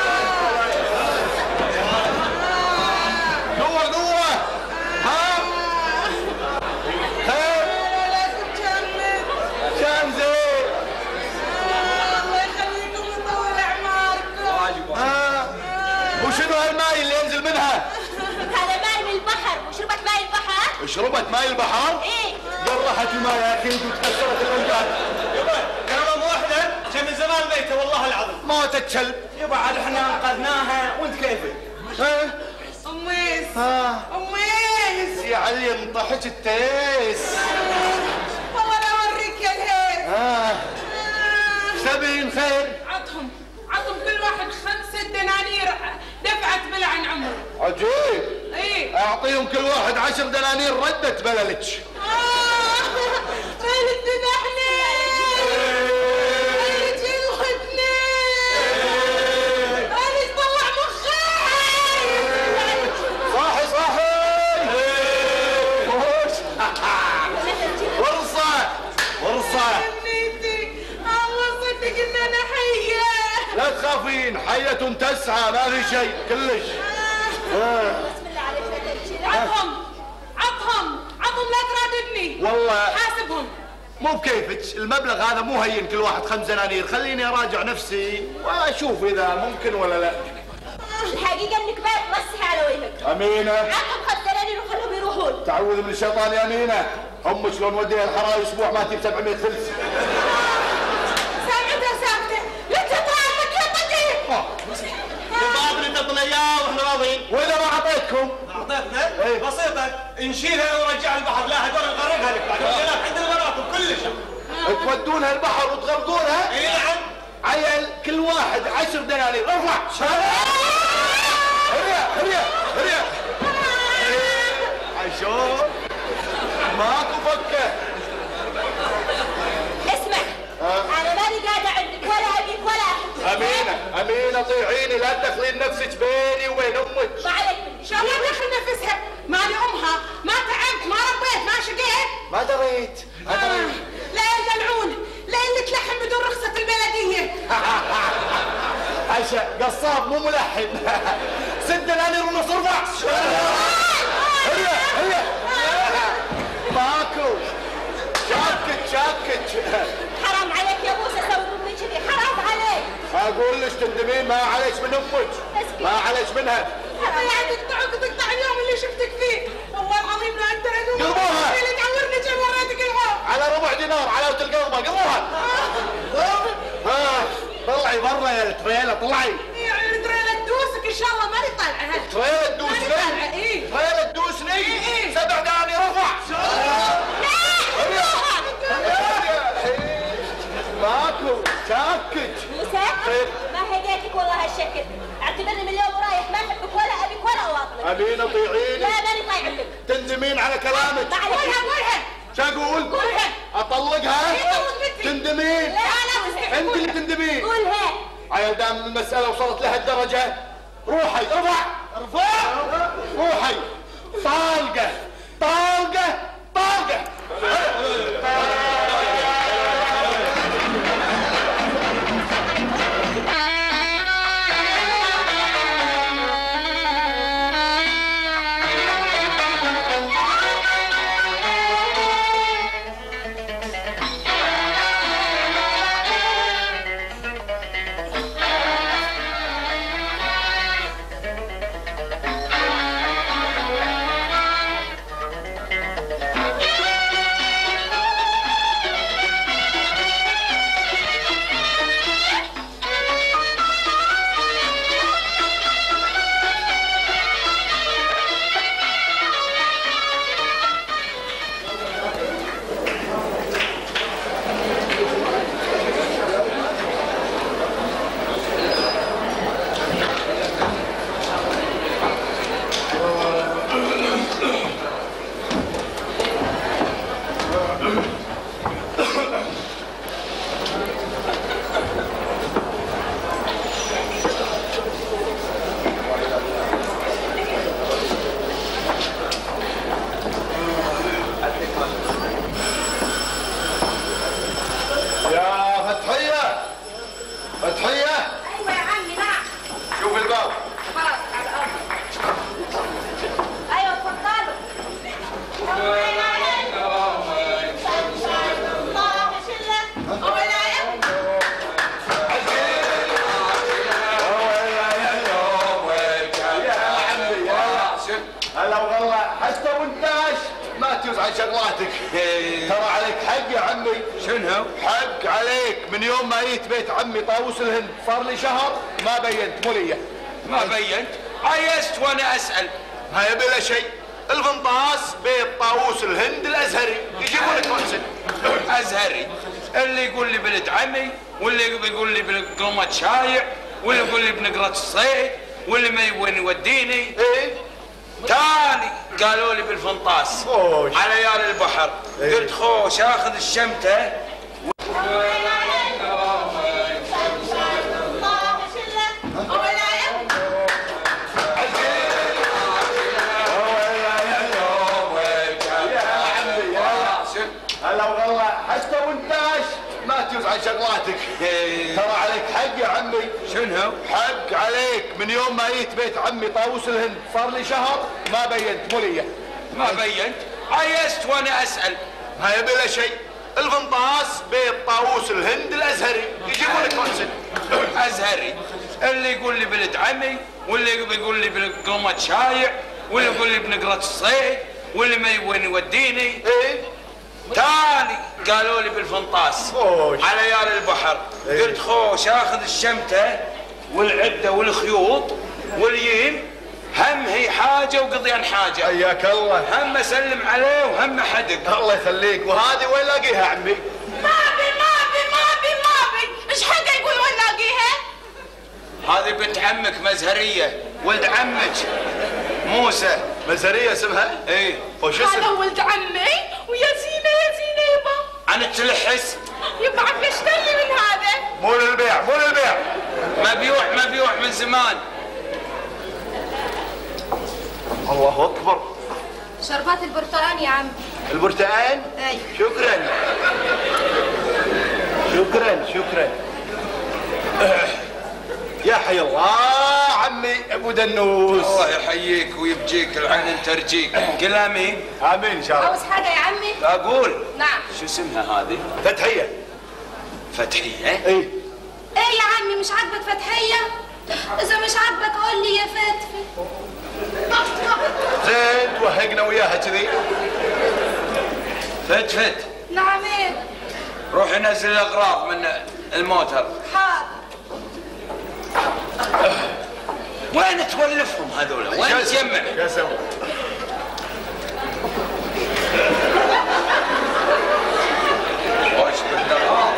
S3: قوة قوة. ها خير كان زين.
S4: الله يخليكم ويطول اعماركم.
S3: ها وشنو هالماي اللي ينزل منها؟
S2: هذا ماي من البحر. وشربت ماي البحر؟
S3: شربت ماي البحر؟
S2: ايه.
S3: جرحت الماي يا اخي وتكسرت الانجاد.
S1: يبا كلمة واحدة كان من زمان ميتة والله العظيم.
S3: موت الكلب.
S1: يبا عاد احنا انقذناها وانت كيفك؟
S3: ها
S4: أميس
S3: ها
S4: أميس
S3: يا علي انطحت التيس.
S4: والله لا أوريك يا الهيس.
S3: ها ايش تبين خير؟
S4: عطهم عطهم كل واحد خمسة دنانير دفعت بلع عن عمره.
S3: عجيب.
S4: ايه
S3: اعطيهم كل واحد عشر دنانير ردت بللك.
S4: آه خالد ذبحني. خالد جلختني. خالد طلع مخي.
S3: صاحي صاحي. وش ورصة ورصة.
S4: ابنتي الله صدق ان انا حية.
S3: لا تخافين، حية تسعى ما في شيء كلش.
S2: بسم الله عليك لا تمشي.
S4: عطهم عطهم عطهم لا تراددني.
S3: والله
S4: حاسبهم.
S3: مو بكيفك، المبلغ هذا مو هين كل واحد خمس دنانير، خليني اراجع نفسي واشوف اذا ممكن ولا لا.
S2: الحقيقة انك بقى تمسح على وجهك.
S3: امينه
S2: عطهم خمس دنانير وخلهم يروحون.
S3: تعوذ من الشيطان يا امينه. امك شلون وديها الحراي اسبوع ما تجيب سبعمية فلس. واذا ما اعطيتكم؟
S1: اعطيتنا؟
S3: إيه؟
S1: بسيطه نشيلها ونرجع البحر، لا هدول نغرقها لك بعد هناك عندنا مناطق كلش.
S3: تودونها البحر وتغرقونها؟
S1: اي نعم.
S3: عيل كل واحد عشر دنانير، ارفع. هريا هريا هريا. عشان ماكو فكه.
S2: اسمع، انا ماني قاعده عندك ولا ابيك ولا احبك.
S3: امينه امينه طيعيني، لا تدخلين نفسك بيني وبين امك.
S2: ما عليك مني.
S4: ان شاء الله تدخل نفسها، ماني امها، ما تعبت، ما ربيت، ما شقيت.
S3: ما دريت ما دريت.
S4: لا يدلعون، لا اللي تلحن بدون رخصة البلدية.
S3: عشا قصاب مو ملحن. ست دنانير ونص، ارفع. هيا هيا. ماكو. شاكت شاكت.
S2: حرام عليك يا موسى سوي امي كذي، حرام عليك.
S3: اقول لك تندمين، ما عليك من امك، ما عليك منها.
S4: يعني تقطعك تقطع اليوم اللي شفتك فيه، والله العظيم لا انت لا
S3: قلبوها.
S4: اللي تعورني جاي وريتك العوض.
S3: على ربع دينار علاوة القلبة، قلبوها. ها طلعي برا يا التريلة، طلعي.
S4: يعني تريلة تدوسك ان شاء الله ماني طالعة.
S3: تريلة تدوسني؟
S4: ماني طالعة. ايه
S3: تريلة تدوسني؟
S4: ايه ايه.
S3: سبع دنانير، ارفع. ماكو شاكك.
S2: موسى ما هديتك والله هالشكل، اعتبرني من اليوم ورايح ما احبك ولا ابيك ولا اواطنك.
S3: امينه طيعيني.
S2: لا ماني طايع لك.
S3: تندمين على كلامك.
S2: قولها قولها.
S3: شو اقول؟
S2: قولها.
S3: اطلقها؟
S4: ايه طول بنتي.
S3: تندمين؟
S2: لا لا تستحي.
S3: انت اللي تندمين.
S2: قولها.
S3: عيال دام المسألة وصلت لهالدرجة، روحي ارفع ارفع روحي. طالقة طالقة طالقة. عن شغلاتك. ترى عليك حق يا عمي.
S5: شنو؟
S3: حق عليك. من يوم ما جيت بيت عمي طاووس الهند صار لي شهر ما بينت، مو ليا.
S5: ما بينت؟ عيست وانا اسال.
S3: هاي بلا شيء. الفنطاس بيت طاووس الهند الازهري يجيبون لك كونسل.
S5: ازهري؟ اللي يقول لي بلد عمي، واللي بيقول لي بقمة شايع، واللي يقول لي بنقرة الصيد، واللي ما وين يوديني.
S3: ايه
S5: تالي قالوا لي بالفنطاس
S3: خوش
S5: على يال البحر.
S3: إيه؟
S5: قلت خوش اخذ الشمته
S3: هلا والله حتى وانت ما تجوز عن شغلاتك. ترى عليك حق يا عمي.
S5: شنو؟
S3: حق عليك. من يوم ما جيت بيت عمي طاووس الهند صار لي شهر ما بينت، مو ليا.
S5: ما بينت؟ عيست وانا اسال.
S3: هاي بلا شيء. الفنطاس بيت طاووس الهند الازهري يجيبون لك كونسل.
S5: ازهري؟ اللي يقول لي بلد عمي، واللي بيقول لي بقمة شايع، واللي يقول لي بنقرة الصيد، واللي ما وين يوديني.
S3: ايه
S5: تالي قالوا لي بالفنطاس
S3: خوش
S5: على يال البحر.
S3: إيه؟
S5: قلت خوش اخذ الشمته والعده والخيوط واليم هم هي حاجة وقضيان حاجة.
S3: حياك الله.
S5: هم اسلم عليه وهم احدق.
S3: الله يخليك. وهذه وين لاقيها عمي؟
S4: ما بي ما بي ما بي ما بي ايش حقه يقول وين لاقيها؟
S5: هذه بنت عمك مزهرية، ولد عمك موسى.
S3: مزهرية اسمها؟
S5: ايه.
S3: وش
S4: هذا
S3: اسمها؟
S4: ولد عمي ويا زينه يا زينه يبا.
S5: عن التلحس.
S4: يبا عفشتني من هذا.
S3: مو للبيع مو للبيع.
S5: مبيوع مبيوع من زمان.
S3: الله اكبر.
S6: شربات البرتقال يا عم.
S3: البرتقال؟
S6: اي.
S3: شكرا. شكرا شكرا. يا حي الله عمي ابو دنوس.
S5: الله يحييك ويبجيك العين ترجيك. كلامي
S3: امين ان شاء الله.
S6: عاوز حاجة يا عمي؟
S5: اقول
S6: نعم.
S5: شو اسمها هذه؟
S3: فتحية.
S5: فتحية؟
S3: اي.
S6: ايه يا عمي مش عاجبك فتحية؟ إذا مش عاجبك قول لي يا فتفي.
S3: زين توهقنا وياها كذي.
S5: فت فت.
S6: نعم ايه؟
S5: روحي نزل الاغراض من الموتر.
S6: حاضر.
S5: وين تولفهم هذول؟ وين تجمع؟
S3: يا سوي.
S5: وش بالدراهم؟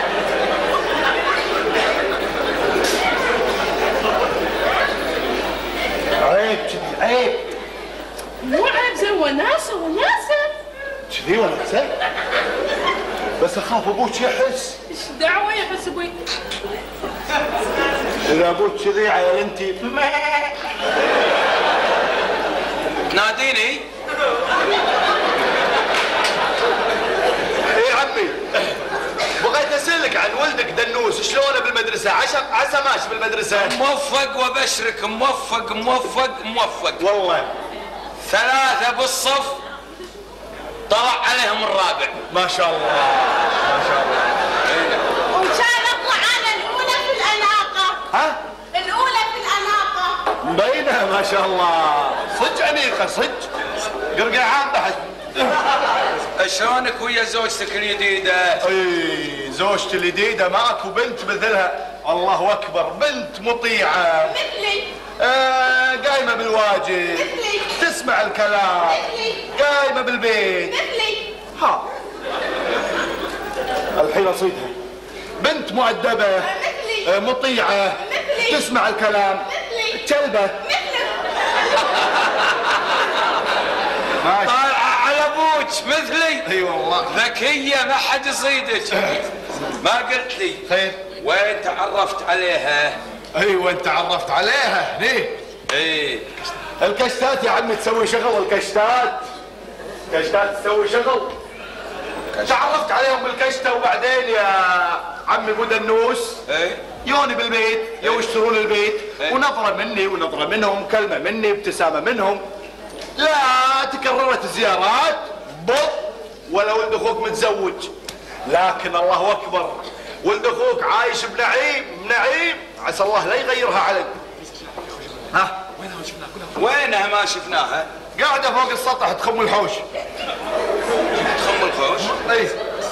S3: عيب كذي عيب.
S4: مو عيب زي وناسه وناسه.
S3: كذي ولا حسن؟ بس اخاف ابوك يحس.
S4: ايش دعوه يحس ابوي؟
S3: اذا ابوك كذي عيال انتي
S5: تناديني؟
S3: اي عمي بغيت اسالك عن ولدك دنوس شلونه بالمدرسه؟ عشان عسى ماشي بالمدرسه.
S5: موفق وبشرك موفق موفق موفق.
S3: والله
S5: ثلاثة بالصف طلع عليهم الرابع.
S3: ما شاء الله ما شاء الله.
S2: وكان اطلع انا الاولى في الاناقه.
S3: ها؟
S2: الاولى في الاناقه.
S3: مبينه ما شاء الله. صدق انيقه صدق. قرقعان بعد.
S5: شلونك ويا زوجتك الجديدة؟
S3: اي زوجتي الجديده ماكو بنت مثلها. الله اكبر. بنت مطيعه.
S2: مثلي.
S3: آه قايمه بالواجب.
S2: مثلي.
S3: تسمع الكلام.
S2: مثلي.
S3: قايمه بالبيت.
S2: مثلي.
S3: ها الحين اصيدها. بنت مؤدبه.
S2: مثلي.
S3: آه مطيعه.
S2: مثلي.
S3: تسمع الكلام.
S2: مثلي.
S3: كلبه.
S2: مثلك.
S3: ماشي.
S5: طالعة على ابوك مثلي.
S3: اي والله.
S5: ذكية ما حد يصيدك. ما قلت لي
S3: خير.
S5: وين تعرفت عليها؟
S3: ايوه انت عرفت عليها ليه؟
S5: ايه
S3: الكشتات يا عمي تسوي شغل. الكشتات كشتات تسوي شغل. تعرفت عليهم بالكشته وبعدين يا عمي ابو دنوس
S5: ايه
S3: يوني بالبيت يو يشترون البيت
S5: إيه.
S3: ونظره مني ونظره منهم كلمه مني ابتسامه منهم. لا تكررت الزيارات بط ولا ولد اخوك متزوج. لكن الله اكبر ولد اخوك عايش بنعيم بنعيم. عسى الله لا يغيرها علي. ها
S5: وينها ما شفناها؟
S3: قاعده فوق السطح تخم الحوش.
S5: تخم الخوش؟
S3: اي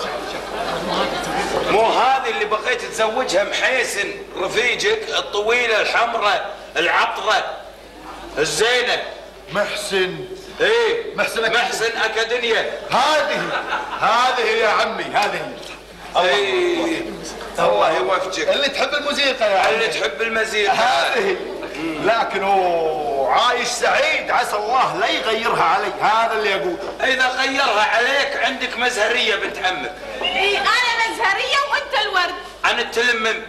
S5: مو هذه اللي بغيت تزوجها محيسن رفيجك الطويله الحمراء العطره الزينه؟
S3: محسن.
S5: ايه
S3: محسن أكاديمية.
S5: محسن اكاديمية.
S3: هذه هذه يا عمي هذه.
S5: ايه الله يوفقك.
S3: اللي تحب الموسيقى يا عمي.
S5: اللي تحب المزيكا
S3: هذه. لكن هو عايش سعيد عسى الله لا يغيرها علي. هذا اللي اقول.
S5: اذا غيرها عليك عندك مزهريه بنت عمك.
S4: اي انا مزهريه وانت الورد.
S5: عن التلمم.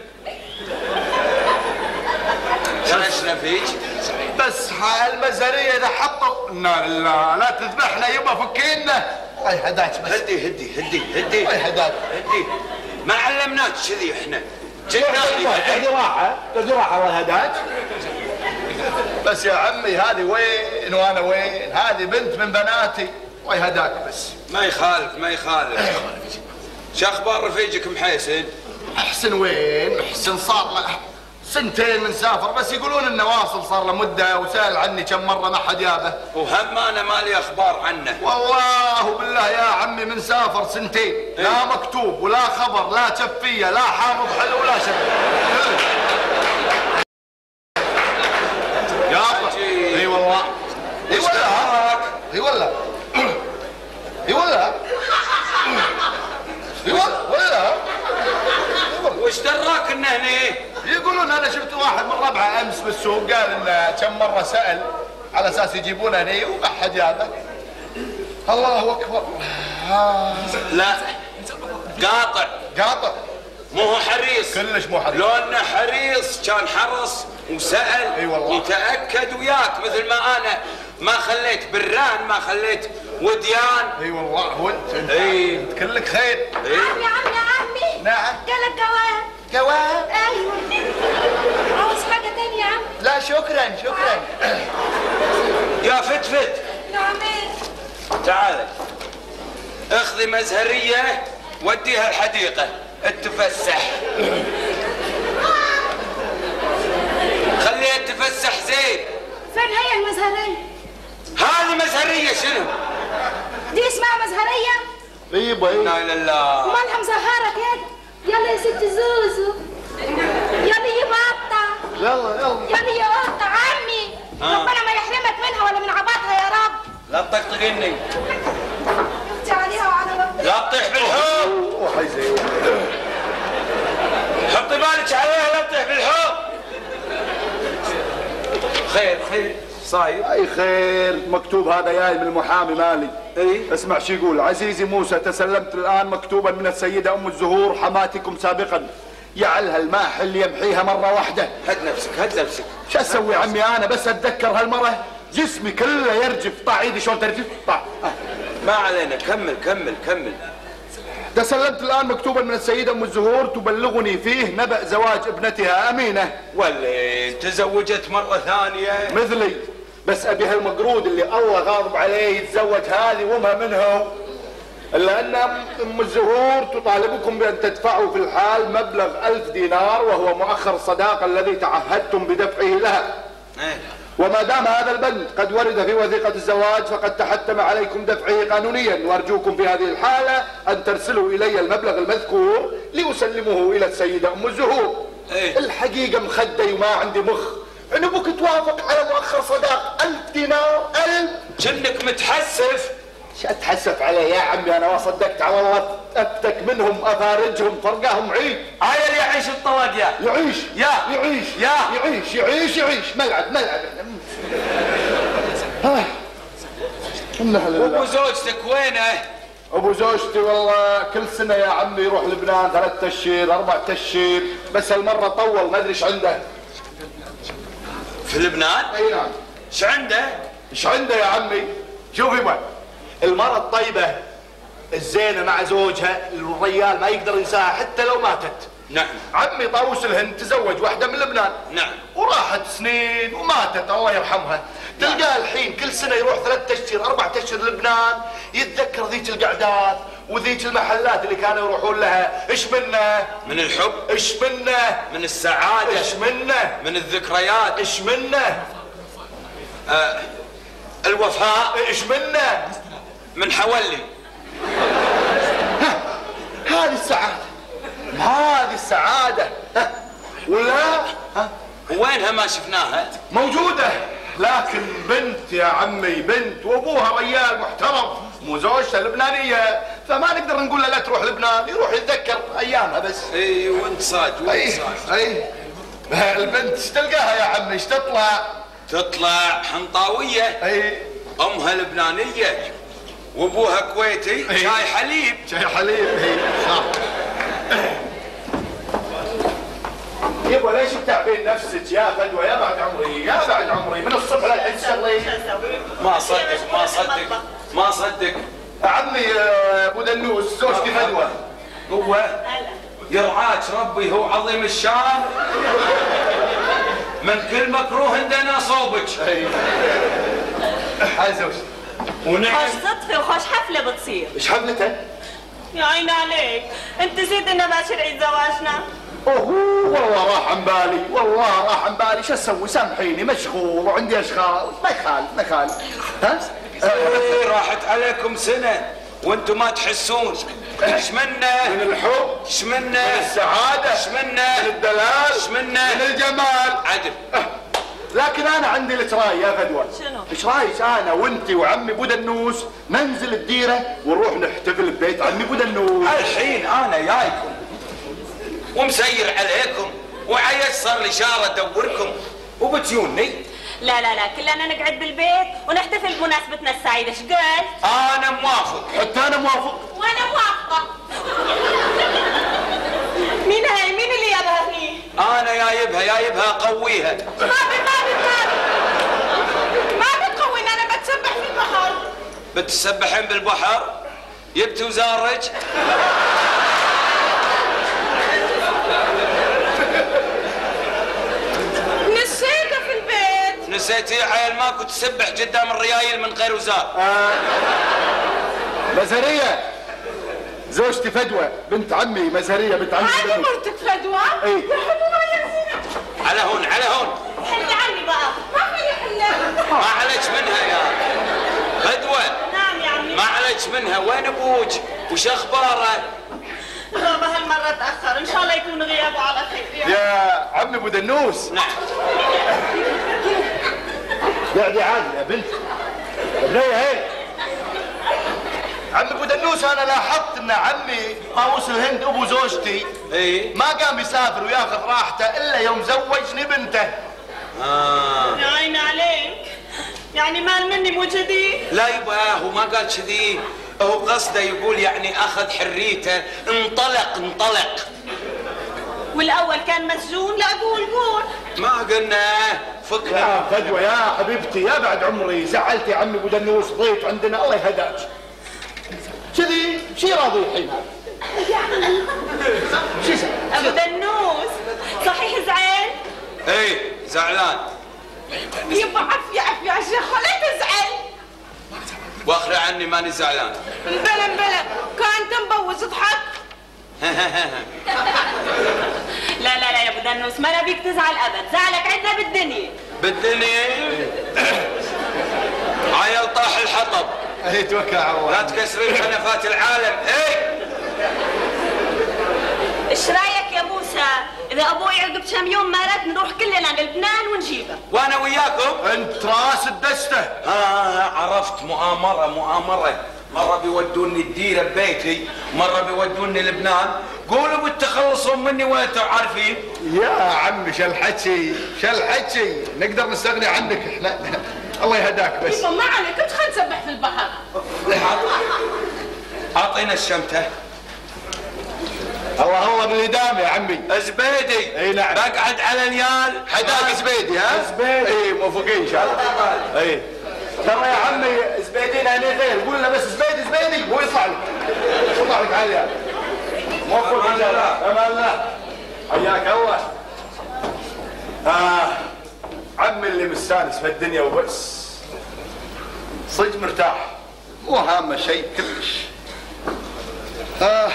S5: شنشنا فيك؟
S3: بس المزهريه اذا حطوا لا لا لا تذبحنا يبا فكينا. اي هداك بس.
S5: هدي هدي هدي هدي
S3: اي هداك.
S5: هدي ما علمناك كذي احنا.
S3: تدي راحه تدي راحه الله هداك. بس يا عمي هذه وين وانا وين؟ هذه بنت من بناتي. الله يهداك بس.
S5: ما يخالف ما يخالف. شو اخبار رفيجك محيسن؟
S3: محسن وين؟ محسن صار له سنتين من سافر بس يقولون انه واصل صار له مده وسال عني كم مره ما حد جابه.
S5: وهم انا مالي اخبار عنه.
S3: والله بالله يا عمي من سافر سنتين.
S5: إيه؟
S3: لا مكتوب ولا خبر لا شفيه لا حامض حلو ولا شيء. يابا. اي والله
S5: منه هنا؟
S3: يقولون انا شفت واحد من ربعه امس بالسوق قال انه كم مره سال على اساس يجيبونه هنا وما حد جابه. الله اكبر.
S5: لا قاطع
S3: قاطع
S5: مو هو حريص.
S3: كلش مو حريص.
S5: لو انه حريص كان حرص وسال.
S3: اي والله.
S5: يتاكد وياك مثل ما انا ما خليت بران ما خليت وديان.
S3: اي والله وانت انت
S5: اي
S3: انت كلك خير.
S5: اي
S2: عمي عمي عمي
S3: نعم.
S2: قالك جواب.
S3: جواب؟
S2: ايوه. عاوز حاجه تانية يا عم؟
S3: لا شكرا شكرا.
S5: يا فتفت
S2: نعمين.
S5: تعالي اخذي مزهريه وديها الحديقه اتفسح. خليها تفسح زين.
S2: فين هي المزهريه؟
S5: هذه مزهريه شنو؟
S2: دي اسمها مزهريه؟
S3: طيب اي
S5: لا اله الا
S2: مالها مزهره كده؟ يلا يا ست زوزو. يلا يا بطه.
S3: يلا يلا.
S2: يلا يا قطه عمي.
S5: آه.
S2: ربنا ما يحرمك منها ولا من عباطها يا رب.
S5: لا تطقطقني.
S2: انت عليها وعلى ربنا.
S5: لا تطيح بالحوض.
S3: وحيزي.
S5: حطي بالك عليها لا تطيح بالحوض. خير خير صاير.
S3: اي خير. مكتوب هذا جاي من المحامي مالي.
S5: اي
S3: اسمع شو يقول. عزيزي موسى تسلمت الان مكتوبا من السيده ام الزهور حماتكم سابقا يعلها الماحل يمحيها مره واحده.
S5: هد نفسك هد نفسك.
S3: شو اسوي عمي انا بس اتذكر هالمره جسمي كله يرجف. طع ايدي شلون ترجف. طع.
S5: ما علينا كمل كمل كمل.
S3: تسلمت الان مكتوبا من السيده ام الزهور تبلغني فيه نبأ زواج ابنتها امينه.
S5: ولا تزوجت مره ثانيه
S3: مثلي بس ابي هالمقرود اللي الله غاضب عليه يتزوج هذه وامها منه. الا ان ام الزهور تطالبكم بان تدفعوا في الحال مبلغ ألف دينار وهو مؤخر الصداقه الذي تعهدتم بدفعه لها.
S5: ايه.
S3: وما دام هذا البند قد ورد في وثيقة الزواج فقد تحتم عليكم دفعه قانونيا وارجوكم في هذه الحالة ان ترسلوا الي المبلغ المذكور لاسلمه الى السيدة ام الزهور.
S5: ايه.
S3: الحقيقة مخدي وما عندي مخ. عنبك توافق على مؤخر صداق ألف دينار. ألف.
S5: كنك متحسف.
S3: شو اتحسف عليه يا عمي انا ما صدقت على الله افتك منهم افارجهم فرقاهم عيد.
S5: عيل يعيش الطلاق يا
S3: يعيش
S5: يا
S3: يعيش
S5: يا
S3: يعيش يعيش يعيش ملعب ملعب. ها
S5: ابو زوجتك وينه؟
S3: ابو زوجتي والله كل سنه يا عمي يروح لبنان ثلاثة اشهر اربع اشهر بس هالمره طول ما ادري ايش عنده.
S5: في لبنان؟
S3: اي نعم.
S5: ايش عنده؟
S3: ايش عنده يا عمي؟ شوفي بقى المرة الطيبة الزينة مع زوجها الريال ما يقدر ينساها حتى لو ماتت.
S5: نعم.
S3: عمي طاووس الهند تزوج واحدة من لبنان.
S5: نعم.
S3: وراحت سنين وماتت الله يرحمها.
S5: نعم.
S3: تلقاه الحين كل سنة يروح ثلاثة اشهر اربعة اشهر لبنان يتذكر ذيك القعدات وذيك المحلات اللي كانوا يروحون لها. ايش منه؟
S5: من الحب.
S3: ايش منه؟
S5: من السعادة.
S3: ايش منه؟
S5: من الذكريات.
S3: ايش منه؟
S5: آه الوفاء.
S3: ايش منه؟
S5: من حولي.
S3: ها هذه السعادة هذه السعادة ها ولا ها
S5: وينها ما شفناها؟
S3: موجودة لكن بنت يا عمي بنت وابوها ريال محترم مو زوجته لبنانية فما نقدر نقول له لا تروح لبنان يروح يتذكر ايامها بس.
S5: اي وانت صاد وانت
S3: اي
S5: صاد.
S3: اي البنت ايش تلقاها يا عمي ايش تطلع؟
S5: تطلع حنطاوية.
S3: اي
S5: امها لبنانية وابوها كويتي.
S3: أي.
S5: شاي حليب.
S3: شاي حليب. اي صح. يبا ليش بتعبين نفسك يا فدوى يا بعد عمري يا بعد عمري من الصبح للحين تشتغلي.
S5: ما صدق ما صدق ما صدق.
S3: عمي ابو دنوس زوجتي فدوى.
S5: هو يرعاك ربي هو عظيم الشان من كل مكروه عندنا صوبك.
S3: هاي زوجتي.
S5: ونعم.
S8: خوش صدفة وخوش حفلة بتصير.
S3: ايش حفلتها؟
S8: يا عيني عليك، انت نسيت انه باشر عيد زواجنا؟
S3: اوه والله راح عن بالي والله راح عن بالي شو اسوي سامحيني مشغول وعندي اشغال ما يخالف ما يخالف. ها؟
S5: ايه راحت عليكم سنة وانتم ما تحسون. ايش منه؟
S3: من الحب.
S5: ايش منه؟
S3: من السعادة.
S5: ايش منه؟
S3: من الدلال.
S5: ايش منه؟
S3: من الجمال.
S5: عدل.
S3: لكن انا عندي لك راي يا فدوى.
S8: شنو؟
S3: ايش رايك انا وانتي وعمي ابو دنوس ننزل الديره ونروح نحتفل ببيت عمي ابو دنوس؟
S5: الحين انا جايكم ومسير عليكم وعيش صار لي شهر ادوركم وبتجوني.
S8: لا لا لا كلنا نقعد بالبيت ونحتفل بمناسبتنا السعيدة. ايش قلت؟
S5: انا موافق.
S3: حتى انا موافق.
S8: وانا موافقة. مين هاي؟ مين اللي جابها هني؟
S5: انا جايبها جايبها اقويها.
S4: ما بي ما بي ما بي ما بتقويني، انا بتسبح في البحر.
S5: بتسبحين بالبحر؟ جبتي وزارج؟
S4: نسيتها في البيت.
S5: نسيتي عيل ماكو تسبح قدام الريايل من غير وزار.
S3: آه. مزهرية زوجتي فدوى بنت عمي مزهرية بنت عمي.
S4: هذه مرتك فدوى؟
S3: اي.
S4: يا حلوة يا زينة.
S5: على هون على هون.
S8: حلي عني بقى.
S4: ما في حلة.
S5: ما عليك منها يا فدوى.
S8: نعم يا عمي.
S5: ما عليك منها، وين ابوك؟ وش اخباره؟
S8: بابا هالمرة تأخر، إن شاء الله يكون غيابه على خير.
S3: يا عمي ابو دنوس.
S5: نعم.
S3: قاعدة عادي يا بنت. بنية هيك. عمي ابو دنوس انا لاحظت ان عمي طاووس الهند ابو زوجتي
S5: ايه
S3: ما قام يسافر وياخذ راحته الا يوم زوجني بنته.
S5: اه
S8: يا عيني عليك. يعني مال مني مو جديد؟
S5: لا يبا هو ما قال كذي، هو قصده يقول يعني اخذ حريته، انطلق انطلق.
S8: والأول كان مسجون؟ لا قول قول.
S5: ما قلنا فكنا.
S3: يا فدوى يا حبيبتي يا بعد عمري زعلتي عمي ابو دنوس، ضيت عندنا الله يهداك. كذي شي راضي الحين شي زعل؟
S8: أبو دنوس صحيح زعل؟
S5: ايه زعلان.
S4: يبا عفية عفية يا شيخ لا تزعل.
S5: واخري عني ماني زعلان.
S4: مبلا مبلا كان تنبوز اضحك.
S8: لا لا لا يا ابو دنوس ما نبيك تزعل ابد، زعلك عندنا بالدنيا.
S5: بالدنيا عيل طاح الحطب.
S3: اي توكل على الله.
S5: لا تكسرين حنفات العالم. ايه
S8: ايش رايك يا موسى اذا ابوي عقب كم يوم ما رد نروح كلنا للبنان ونجيبه؟
S5: وانا وياكم.
S3: انت راس الدسته.
S5: اه عرفت، مؤامره مؤامره. مرة بيودوني الديرة ببيتي، مرة بيودوني لبنان، قولوا بتخلصون مني وانتم عارفين.
S3: يا عمي شالحكي شالحكي نقدر نستغني عنك احنا. الله يهداك بس.
S4: يبا ما عليك انت خلينا نسبح في البحر.
S5: اعطينا الشمتة.
S3: الله الله بالإدام يا عمي.
S5: زبيدي.
S3: اي نعم.
S5: بقعد على نيال حداك زبيدي. ها
S3: زبيدي. اي موافقين ان شاء الله. اي ترى يا عمي زبيدين هني غير، قول له بس زبيدي زبيدي هو يطلع لك يطلع لك عالية. موفق ان شاء الله. امان الله. حياك الله. آه عمي اللي مستانس في الدنيا وبس، صدق مرتاح مو هامه شيء كلش. آه.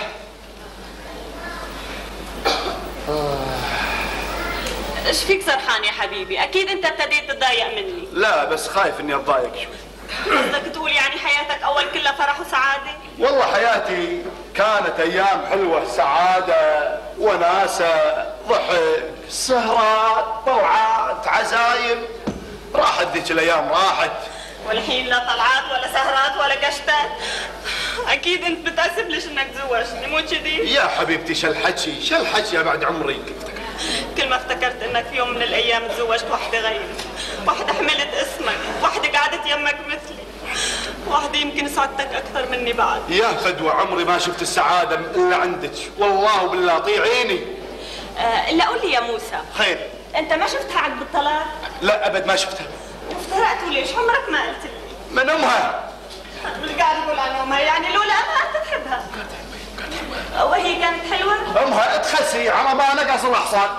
S8: ايش فيك سرحان يا حبيبي؟ اكيد انت ابتديت تتضايق مني.
S3: لا بس خايف اني اتضايق شوي.
S8: قصدك تقول يعني حياتك اول كلها فرح وسعاده؟
S3: والله حياتي كانت ايام حلوه، سعاده وناسه، ضحك، سهرات، طلعات، عزايم. راحت ذيك الايام راحت.
S8: والحين لا طلعات ولا سهرات ولا قشتات. اكيد انت بتأسف ليش انك تزوجتني مو كذي؟
S3: يا حبيبتي شالحكي شالحكي يا بعد عمري.
S8: كل ما افتكرت انك في يوم من الايام تزوجت وحده غيري، وحده حملت اسمك، وحده قعدت يمك مثلي، وحده يمكن سعادتك اكثر مني بعد.
S3: يا فدوى عمري ما شفت السعاده الا عندك، والله بالله طيع عيني.
S8: آه الا قول لي يا موسى،
S3: خير.
S8: انت ما شفتها عقب الطلاق؟
S3: لا ابد ما شفتها.
S8: وافترقتوا ليش؟ عمرك ما قلت لي.
S3: من امها.
S8: مش قاعد تقول عن امها، يعني لولا امها انت تحبها. وهي كانت حلوه؟
S3: امها تخسي على ما نقص الاحصان.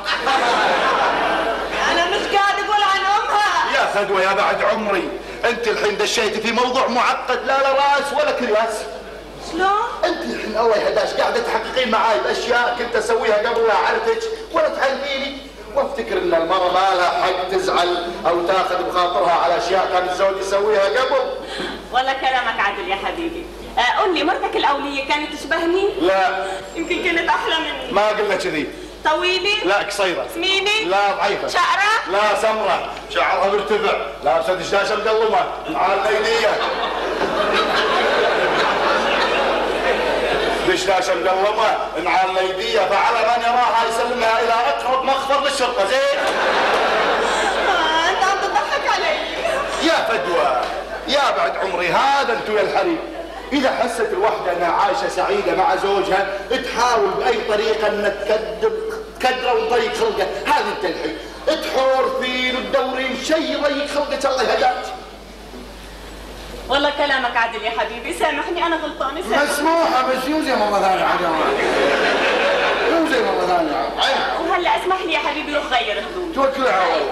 S8: انا مش قاعد اقول عن امها.
S3: يا فدوى يا بعد عمري، انت الحين دشيتي في موضوع معقد لا لا راس ولا كرياس.
S8: شلون؟
S3: انت الحين الله يهداش قاعده تحققين معاي باشياء كنت اسويها قبل لا اعرفك ولا تعلميني، وافتكر ان المراه ما لها حق تزعل او تاخذ بخاطرها على اشياء كان الزوج يسويها قبل.
S8: والله كلامك عادل يا حبيبي. آه قول لي مرتك الاوليه كانت تشبهني؟
S3: لا.
S8: يمكن كانت احلى مني.
S3: ما قلنا كذي.
S8: طويله؟
S3: لا قصيره.
S8: سمينه؟
S3: لا ضعيفه.
S8: شعره؟
S3: لا سمره، شعرها مرتفع، لابسه دشداشه مقلمه، على الايديه. دشداشه مقلمه نعال يديه فعلى من يراها يسلمها الى اقرب مخفر للشرطه زين؟
S8: آه انت عم تضحك علي.
S3: يا فدوى يا بعد عمري هذا انتو يا الحريم، اذا حست الوحده انها عايشه سعيده مع زوجها تحاول باي طريقه انها تكدر تكدره وتضيق خلقه، هذه انت الحين تحور فيه وتدورين شيء يضيق خلقك الله يهداك.
S8: والله كلامك عادل يا حبيبي، سامحني انا غلطانه سامحني.
S3: مسموحه بس يو زي مره ثانيه عاد يو زي مره ثانيه.
S8: وهلا اسمح لي يا حبيبي روح غير هدوم.
S3: توكل على الله.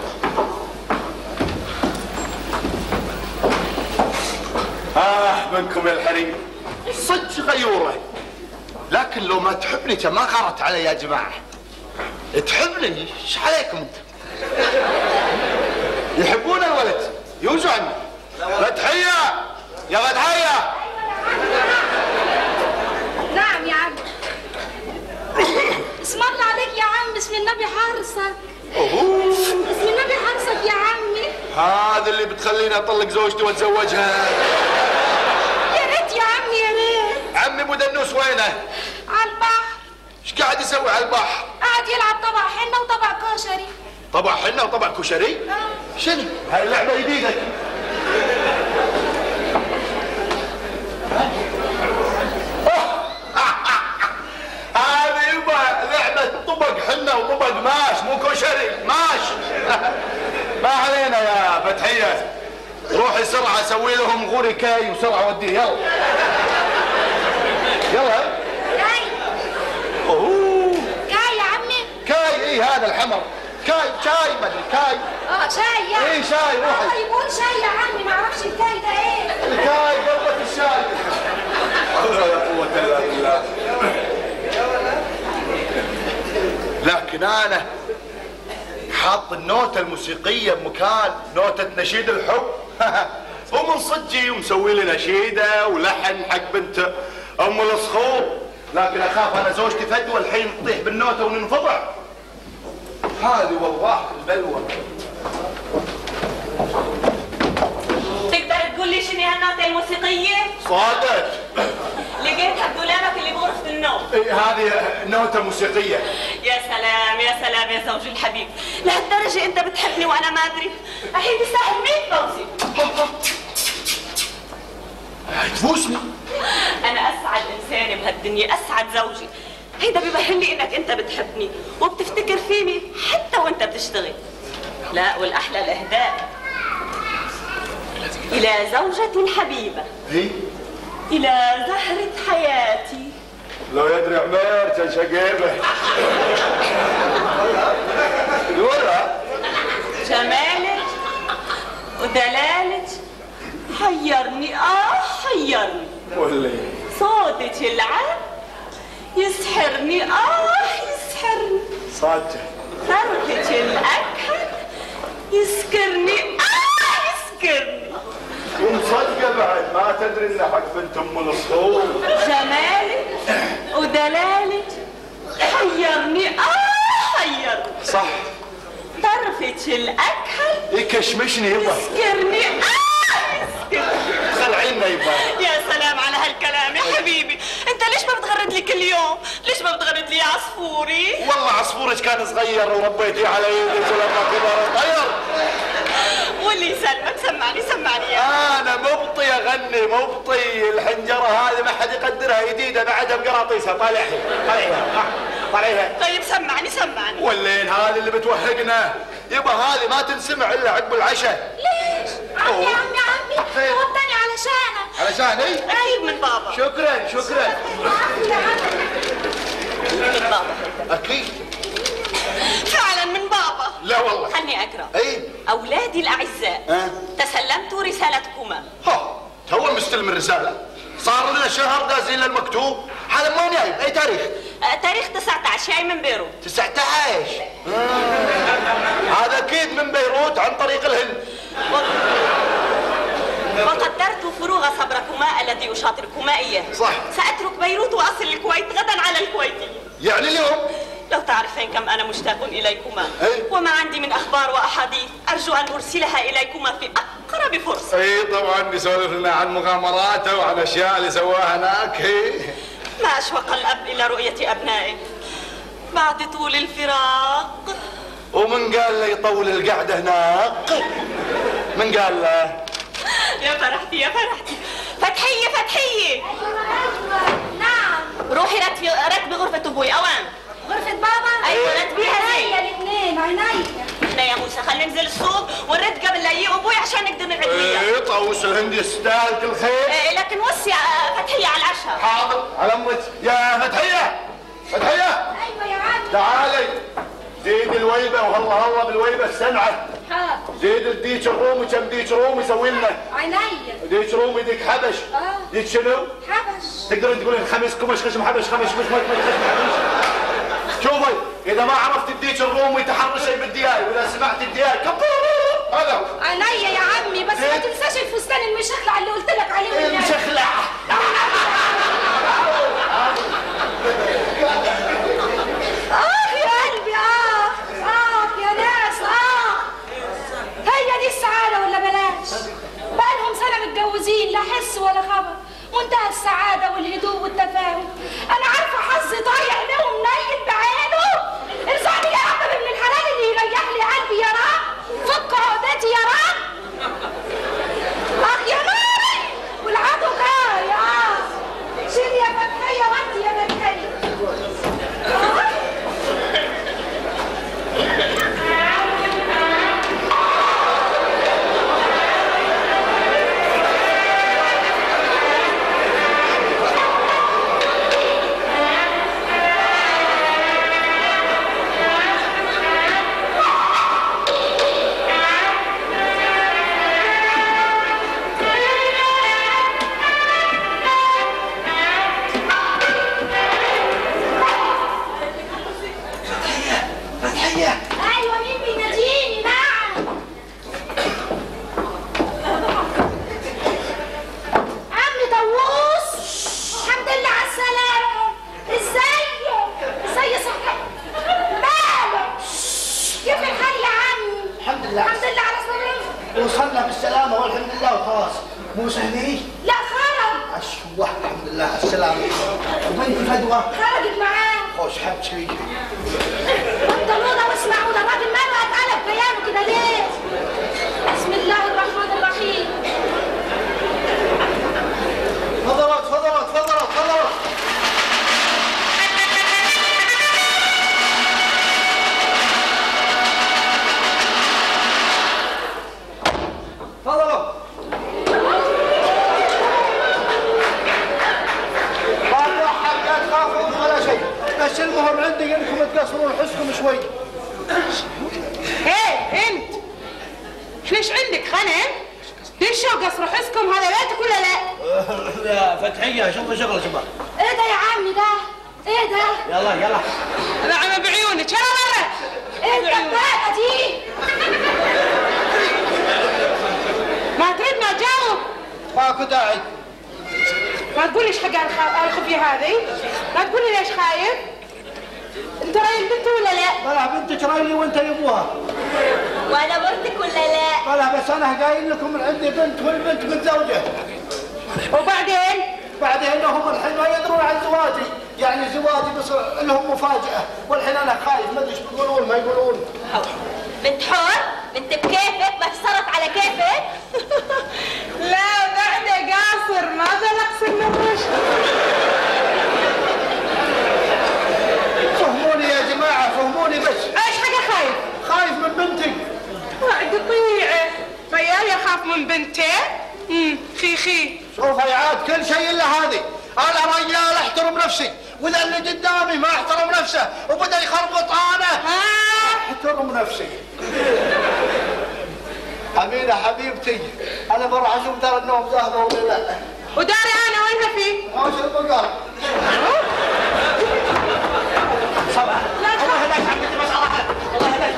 S3: آه منكم يا الحريم صدق غيوره، لكن لو ما تحبني ما غارت علي يا جماعه. تحبني ايش عليكم انت؟ يحبون الولد يوزوا عني. فتحيه يا فتحيه.
S6: نعم يا عم. اسم الله عليك يا عم، اسم النبي حارسك.
S3: اوه
S6: اسم النبي حارسك يا عمي.
S3: هذا اللي بتخليني اطلق زوجتي واتزوجها.
S6: يا ريت يا عمي يا ريت.
S3: عمي ابو دنوس وينه؟
S6: على البحر.
S3: ايش قاعد يسوي على البحر؟
S6: قاعد يلعب طبق حنه وطبق كشري.
S3: طبق حنه وطبق كشري؟
S6: اه.
S3: شنو؟ هاي اللعبه جديده. هذه يبا لعبه طبق حنه وطبق ماش مو كشري ماش. ما علينا يا فتحيه، روحي بسرعه سوي لهم غوري كاي وسرعه وديه يلا. يلا.
S6: كاي.
S3: اوه
S6: كاي يا عمي.
S3: كاي اي هذا الحمر كاي شاي ما ادري كاي.
S6: اه شاي يعني.
S3: اي شاي روحي.
S6: اه يقول شاي يا عمي، ما اعرفش الكاي ده ايه.
S3: الكاي قبل الشاي. لا قوة الا بالله. لكن انا حاط النوتة الموسيقية بمكان نوتة نشيد الحب. ومن صدقي ومسوي لي نشيدة ولحن حق بنت ام الصخور، لكن اخاف انا زوجتي فدوى الحين تطيح بالنوتة وننفضح. هذه والله البلوى.
S8: تقدر تقول لي شنو هالنوتة الموسيقية؟
S3: صادق.
S8: لقيتها بدولابك اللي بغرفة النوم.
S3: إيه هذه نوتة موسيقية.
S8: يا سلام يا سلام يا زوجي الحبيب، لهالدرجة أنت بتحبني وأنا ما أدري؟ الحين تستاهل مية بوسة.
S3: تبوسني؟
S8: أنا أسعد إنسانة بهالدنيا، أسعد زوجي. هيدا بيبين لي إنك أنت بتحبني وبتفتكر فيني حتى وأنت بتشتغل. لا والأحلى الإهداء إلى زوجتي الحبيبة.
S3: إيه؟
S8: إلى زهرة حياتي.
S3: لو يدري عمير كان شقيبه. ولا
S8: جمالك ودلالك حيرني اه حيرني.
S3: ولا
S8: صوتك العذب يسحرني اه يسحرني.
S3: صادق.
S8: طرفك الأكحل يسكرني اه يسكرني.
S3: ومصدقه بعد ما تدري انه حق بنت ام الصخور.
S8: جمالك ودلالك حيرني اه حيرني.
S3: صح.
S8: طرفك الأكحل
S3: يكشمشني يبا.
S8: يسكرني اه يسكرني.
S3: خلعينا يبا.
S8: يا سلام على هالكلام يا حبيبي، انت ليش ما بتغرد لي كل يوم؟ ليش ما بتغرد لي عصفوري؟
S3: والله عصفورك كان صغير وربيتيه على يدك ولما كبر طير.
S8: واللي يسلمك سمعني سمعني يا
S3: انا مبطي اغني مبطي. الحنجره هذه ما حد يقدرها جديده بعدها بقراطيسها. طالعها طالعها طالعها.
S8: طيب سمعني سمعني.
S3: واللين هذه اللي بتوهقنا يبا، هذه ما تنسمع الا عقب العشاء.
S6: ليش؟ عمي عمي عمي توبتني علشانك.
S3: علشاني؟
S8: اكيد من بابا.
S3: شكرا شكرا.
S8: من بابا
S3: اكيد.
S8: فعلا من بابا.
S3: لا والله.
S8: خلني اقرا.
S3: اي
S8: اولادي الاعزاء.
S3: أه؟
S8: تسلمت رسالتكما.
S3: ها تو مستلم الرساله. صار لنا شهر دازين للمكتوب. هذا ما جايب اي تاريخ؟
S8: أه تاريخ تسعة عشر جاي من بيروت.
S3: تسعة عشر. هذا اكيد من بيروت عن طريق الهند.
S8: وقدرت فروغ صبركما الذي اشاطركما اياه.
S3: صح.
S8: ساترك بيروت واصل الكويت غدا على الكويتي.
S3: يعني اليوم؟
S8: لو تعرفين كم انا مشتاق اليكما.
S3: أي.
S8: وما عندي من اخبار واحاديث ارجو ان ارسلها اليكما في اقرب فرصه.
S3: اي طبعا بيسولف لنا عن مغامراته وعن اشياء اللي سواها هناك. هي
S8: ما أشوق الأب إلى رؤية أبنائه بعد طول الفراق.
S3: ومن قال له يطول القعدة هناك؟ من قال له؟
S8: يا فرحتي يا فرحتي. فتحية فتحية.
S2: نعم.
S8: روحي رتبي رتبي غرفة أبوي أوان.
S2: غرفة بابا؟
S8: أيوة رتبيها زي.
S2: عينيا الاثنين عينيا.
S8: احنا يا موسى خلينا ننزل السوق ونرد قبل لا يجي أبوي عشان نقدر نقعد وياه.
S3: ايه طاووس الهندي يستاهل كل خير.
S8: إيه لكن وصي فتحية على العشاء.
S3: حاضر على أمك يا فتحية. فتحية.
S2: ايوه يا عمي.
S3: تعالي. زيد الويبة وهلا هلا بالويبة السنعة.
S2: حاضر.
S3: زيد الديك الرومي كم ديك رومي سوي لنا.
S2: عينيا.
S3: ديك رومي ديك حبش.
S2: اه.
S3: ديك شنو؟
S2: حبش.
S3: تقدرين تقولين خمس كمش خشم حبش خمس مش مش مش خشم حبش. شوفي إذا ما عرفت الديك الرومي تحرشي بالدياي وإذا سمعت الدياي كبور هذا هو.
S2: عينيا يا عمي بس ما تنساش الفستان المشخلع اللي قلت لك عليه والنبي.
S3: المشخلع.
S2: آه يا قلبي آه آه يا ناس آه. هي دي السعادة ولا بلاش؟ بقالهم سنة متجوزين لا حس ولا خبر، منتهى السعادة والهدوء والتفاهم. أنا عارفة حظي ضايع ليه ومنيل بعينه. ارزقني يا رب ابن الحلال اللي يريح لي قلبي يا رب، فك عقدتي يا رب. آه يا ناري والعدو جاي آه. شيل يا فتحية وأنت يا فتحية. ايوه مين بيناديني؟ نعم. عمي طاووس الحمد لله على السلامة. ازيك؟ ازاي صحتك؟ مالك؟ كيف الحال يا عمي؟
S7: الحمد لله.
S2: الحمد لله على السلامة.
S7: وصلنا بالسلامة والحمد لله وخلاص. موسى هني؟
S2: لا خرج.
S7: أشوه الحمد لله على السلامة. وبنتي فدوى؟
S2: خرجت معاه.
S7: خوش حبشي.
S2: بطلونا واسمعوا ده الراجل ماله اتقلب بيانه كده ليه؟ بسم الله الرحمن الرحيم.
S7: تفضلوا تفضلوا تفضلوا تفضلوا. تفضلوا. ما حد لا تخافون ولا شيء، بس المهم عندي انكم تقصرون حسكم شوي.
S4: ايه انت ليش عندك خنم؟ ليش شو قصر حسكم هذا بيتك ولا لا؟
S7: يا فتحية شوفوا شغل شباب.
S2: ايه ده يا عمي ده؟ ايه ده؟
S7: يلا يلا.
S4: نعم بعيونك يلا برا.
S2: ايه الدبابة دي؟
S4: ما تريد ما تجاوب.
S7: ماكو داعي.
S4: ما تقولي ايش حق الخفية هذه؟ ما تقولي ليش خايف؟ انت راي البنت ولا لا؟
S7: بلا بنتك رايلي وانت يبوها.
S2: وانا مرتك ولا لا؟
S7: بلا بس انا قايل لكم عندي بنت والبنت متزوجه.
S4: وبعدين؟
S7: بعدين هم الحين ما يدرون عن زواجي، يعني زواجي بس لهم مفاجأة، والحين انا خايف ما ادري ايش بيقولون ما يقولون.
S2: بنت حور؟ بنت بكيفك بس صارت على كيفك؟
S4: لا بعد قاصر ما بلغ سن الرشد.
S7: فهموني يا جماعة فهموني بس.
S4: ايش حاجة خايف؟
S7: خايف من بنتي.
S4: قطيعة ريال يخاف من بنته؟ امم خي خي.
S7: شوف يا عاد كل شيء الا هذه، انا رجال احترم نفسي، واذا اللي قدامي ما احترم نفسه وبدا يخربط انا احترم نفسي. أمينة حبيبتي انا بروح اشوف دار النوم ذاهبه ولا لا.
S4: وداري انا وينها في؟
S7: هاش البقر. صباح الله هداك حبيبتي بس الله الله هداك.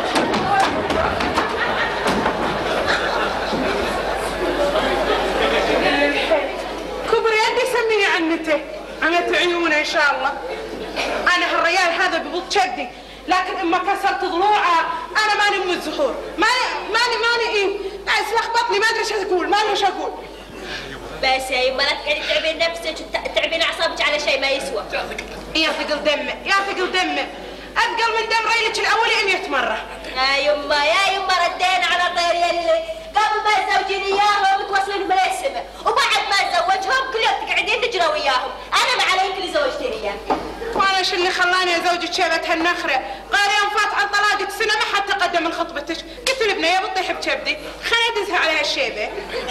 S4: كبر يدي سميني عنته عملت عيونه ان شاء الله. انا هالريال هذا ببط شدي، لكن اما كسرت ضلوعه انا ماني ام الزهور، ماني ماني ماني ايه، بس لخبطني ما ادري ايش اقول، ما ادري ايش اقول.
S2: بس يا يما لا تقعدي تتعبين نفسك وتتعبين اعصابك على شيء ما يسوى.
S4: يا ثقل دمه يا ثقل دمه، اثقل من دم ريلك الاولي مئة مره.
S2: يا يما يا يما ردينا على طير يلي قبل ما تزوجين اياهم متواصلين بالسماء، وبعد ما تزوجهم كل يوم تقعدين تجرى وياهم، انا ما علي انت اللي زوجتيني اياه.
S4: وانا شو اللي خلاني ازوجك شيبه هالنخره؟ قال يوم فات عن طلاقك سنه ما حد تقدم من خطبتك، قلت لابني يا بتطيح بكبدي، خليني ادزها على هالشيبه.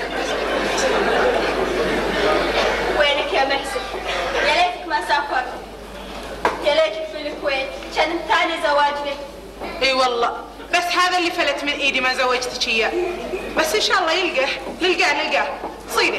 S2: وينك يا محسن؟ يا ليتك ما سافرت. يا ليتك في الكويت، كان ثاني زواج لك.
S4: اي والله، بس هذا اللي فلت من ايدي ما زوجتك اياه. بس ان شاء الله يلقاه، نلقاه نلقاه، صيده.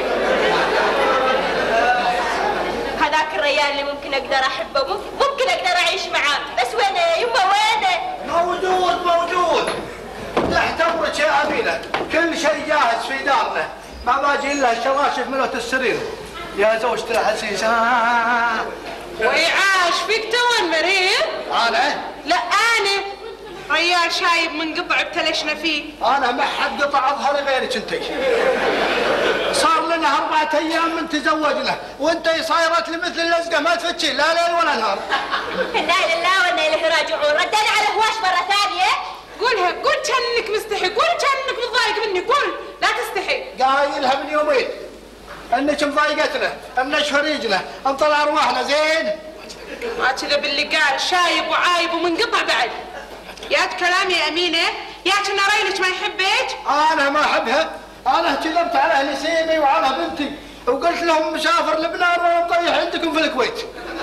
S2: هذاك الريال اللي ممكن اقدر احبه وممكن اقدر اعيش معاه، بس وينه يا يما وينه؟
S7: موجود موجود. تحت امرك يا امينه، كل شيء جاهز في دارنا، ما باجي الا الشراشف ملوت السرير. يا زوجتي العزيزه.
S4: ويعاش فيك تو مريض؟
S7: انا؟
S4: لا انا ريال شايب منقطع ابتلشنا فيه.
S7: انا ما حد قطع اظهري غيرك انتي. صار لنا اربعة ايام من تزوجنا وانتي صايرت لي مثل اللزقه ما تفتشي لا ليل ولا نهار.
S2: انا لله وانا اليه راجعون، ردينا على هواش مره ثانيه.
S4: قولها، قول كانك مستحي، قول كانك متضايق مني، قول لا تستحي.
S7: قايلها من يومين انك مضايقتنا، منشفى ريجنا، نطلع ارواحنا زين.
S4: ما كذا باللي قال، شايب وعايب ومنقطع بعد. يا كلامي يا امينه، يا كنا ريلك ما يحبك؟
S7: انا ما احبها، انا كذبت على نسيمي وعلى بنتي وقلت لهم مسافر لبنان وانا مطيح عندكم في الكويت.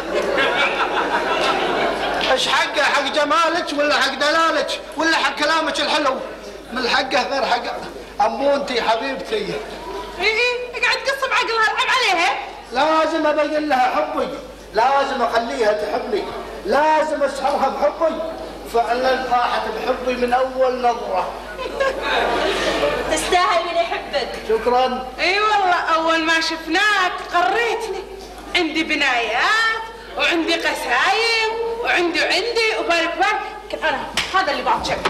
S7: ايش حقه؟ حق جمالك ولا حق دلالك ولا حق كلامك الحلو؟ من حقه غير حق امونتي حبيبتي.
S4: اي اي اقعد قص بعقلها، العب عليها.
S7: لازم ابين لها حبي، لازم اخليها تحبني، لازم اسحرها بحبي. فعلا طاحت بحبي من اول نظره.
S2: تستاهل من يحبك.
S7: شكرا.
S4: اي والله اول ما شفناك قريتني، عندي بنايات وعندي قسايم وعندي وعندي وبارك بارك. كنت انا هذا اللي بعد شك.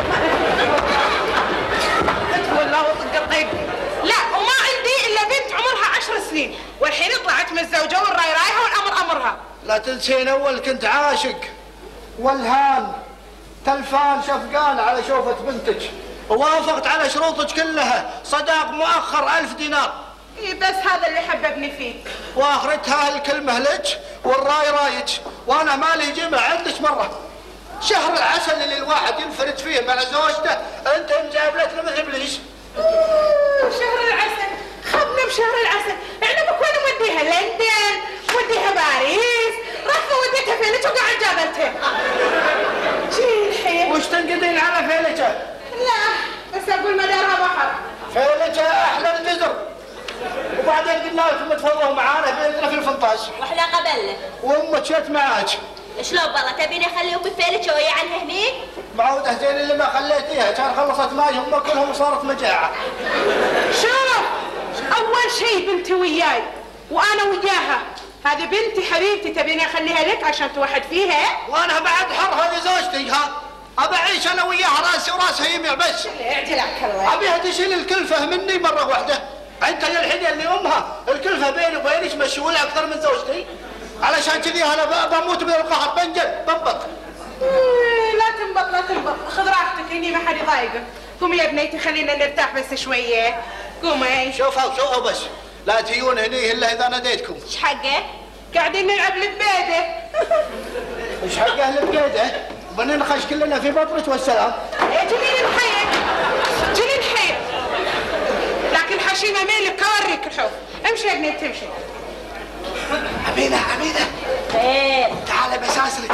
S4: والله وطق الطيب. لا وما عندي الا بنت عمرها عشر سنين والحين طلعت متزوجه والراي رايها والامر امرها.
S7: لا تنسين اول كنت عاشق والهان تلفان شفقان على شوفة بنتك، ووافقت على شروطك كلها، صداق مؤخر ألف دينار.
S4: اي بس هذا اللي حببني فيك.
S7: واخرتها الكلمة لك والراي رايك، وانا مالي جمع عندك مرة. شهر العسل اللي الواحد ينفرد فيه مع زوجته، انت مجابلت له مثل ابليس.
S4: شهر العسل، خبنا بشهر العسل، احنا بكون نوديها لندن، نوديها باريس، رحت وديتها فينك وقاعد جابلتها. جي الحين.
S7: وش تنقدين على فيلته؟
S4: لا بس اقول مدارها بحر.
S7: فيلته احلى الجزر. وبعدين قلنا لكم تفضلوا معانا بيننا في الفنطاش.
S2: واحنا قبلنا.
S7: وامك جت معاك.
S2: شلون بالله تبيني اخلي امي فيلك وهي عنها هنيك؟
S7: معودة زين اللي ما خليتيها، كان خلصت ماي هم كلهم وصارت مجاعة.
S4: شوف اول شيء بنتي وياي وانا وياها، هذه بنتي حبيبتي تبيني اخليها لك عشان توحد فيها؟
S7: وانا بعد حر، هذه زوجتي ها، ابى اعيش انا وياها راسي وراسها يميع بس.
S4: اعجلك الله.
S7: ابيها تشيل الكلفة مني مرة واحدة. انت للحين اللي امها الكلفة بيني وبينك مشغولة اكثر من زوجتي. علشان كذي انا بموت من القهر، بنجل بنبط.
S4: لا تنبط لا تنبط، خذ راحتك هني ما حد يضايقك. قومي يا بنيتي خلينا نرتاح بس شوية. قومي.
S7: شوفوا شوفوا بس، لا تجون هني الا اذا ناديتكم.
S2: ايش حقه؟
S4: قاعدين نلعب لبيده.
S7: ايش حق اهل البيده؟ بننخش كلنا في بطرك والسلام.
S4: يا جنين الحين جنين الحين، لكن حشيمه ميلك اوريك الحب. امشي يا بنيتي امشي.
S7: أمينة أمينة
S2: خير.
S7: تعالي بساسلك.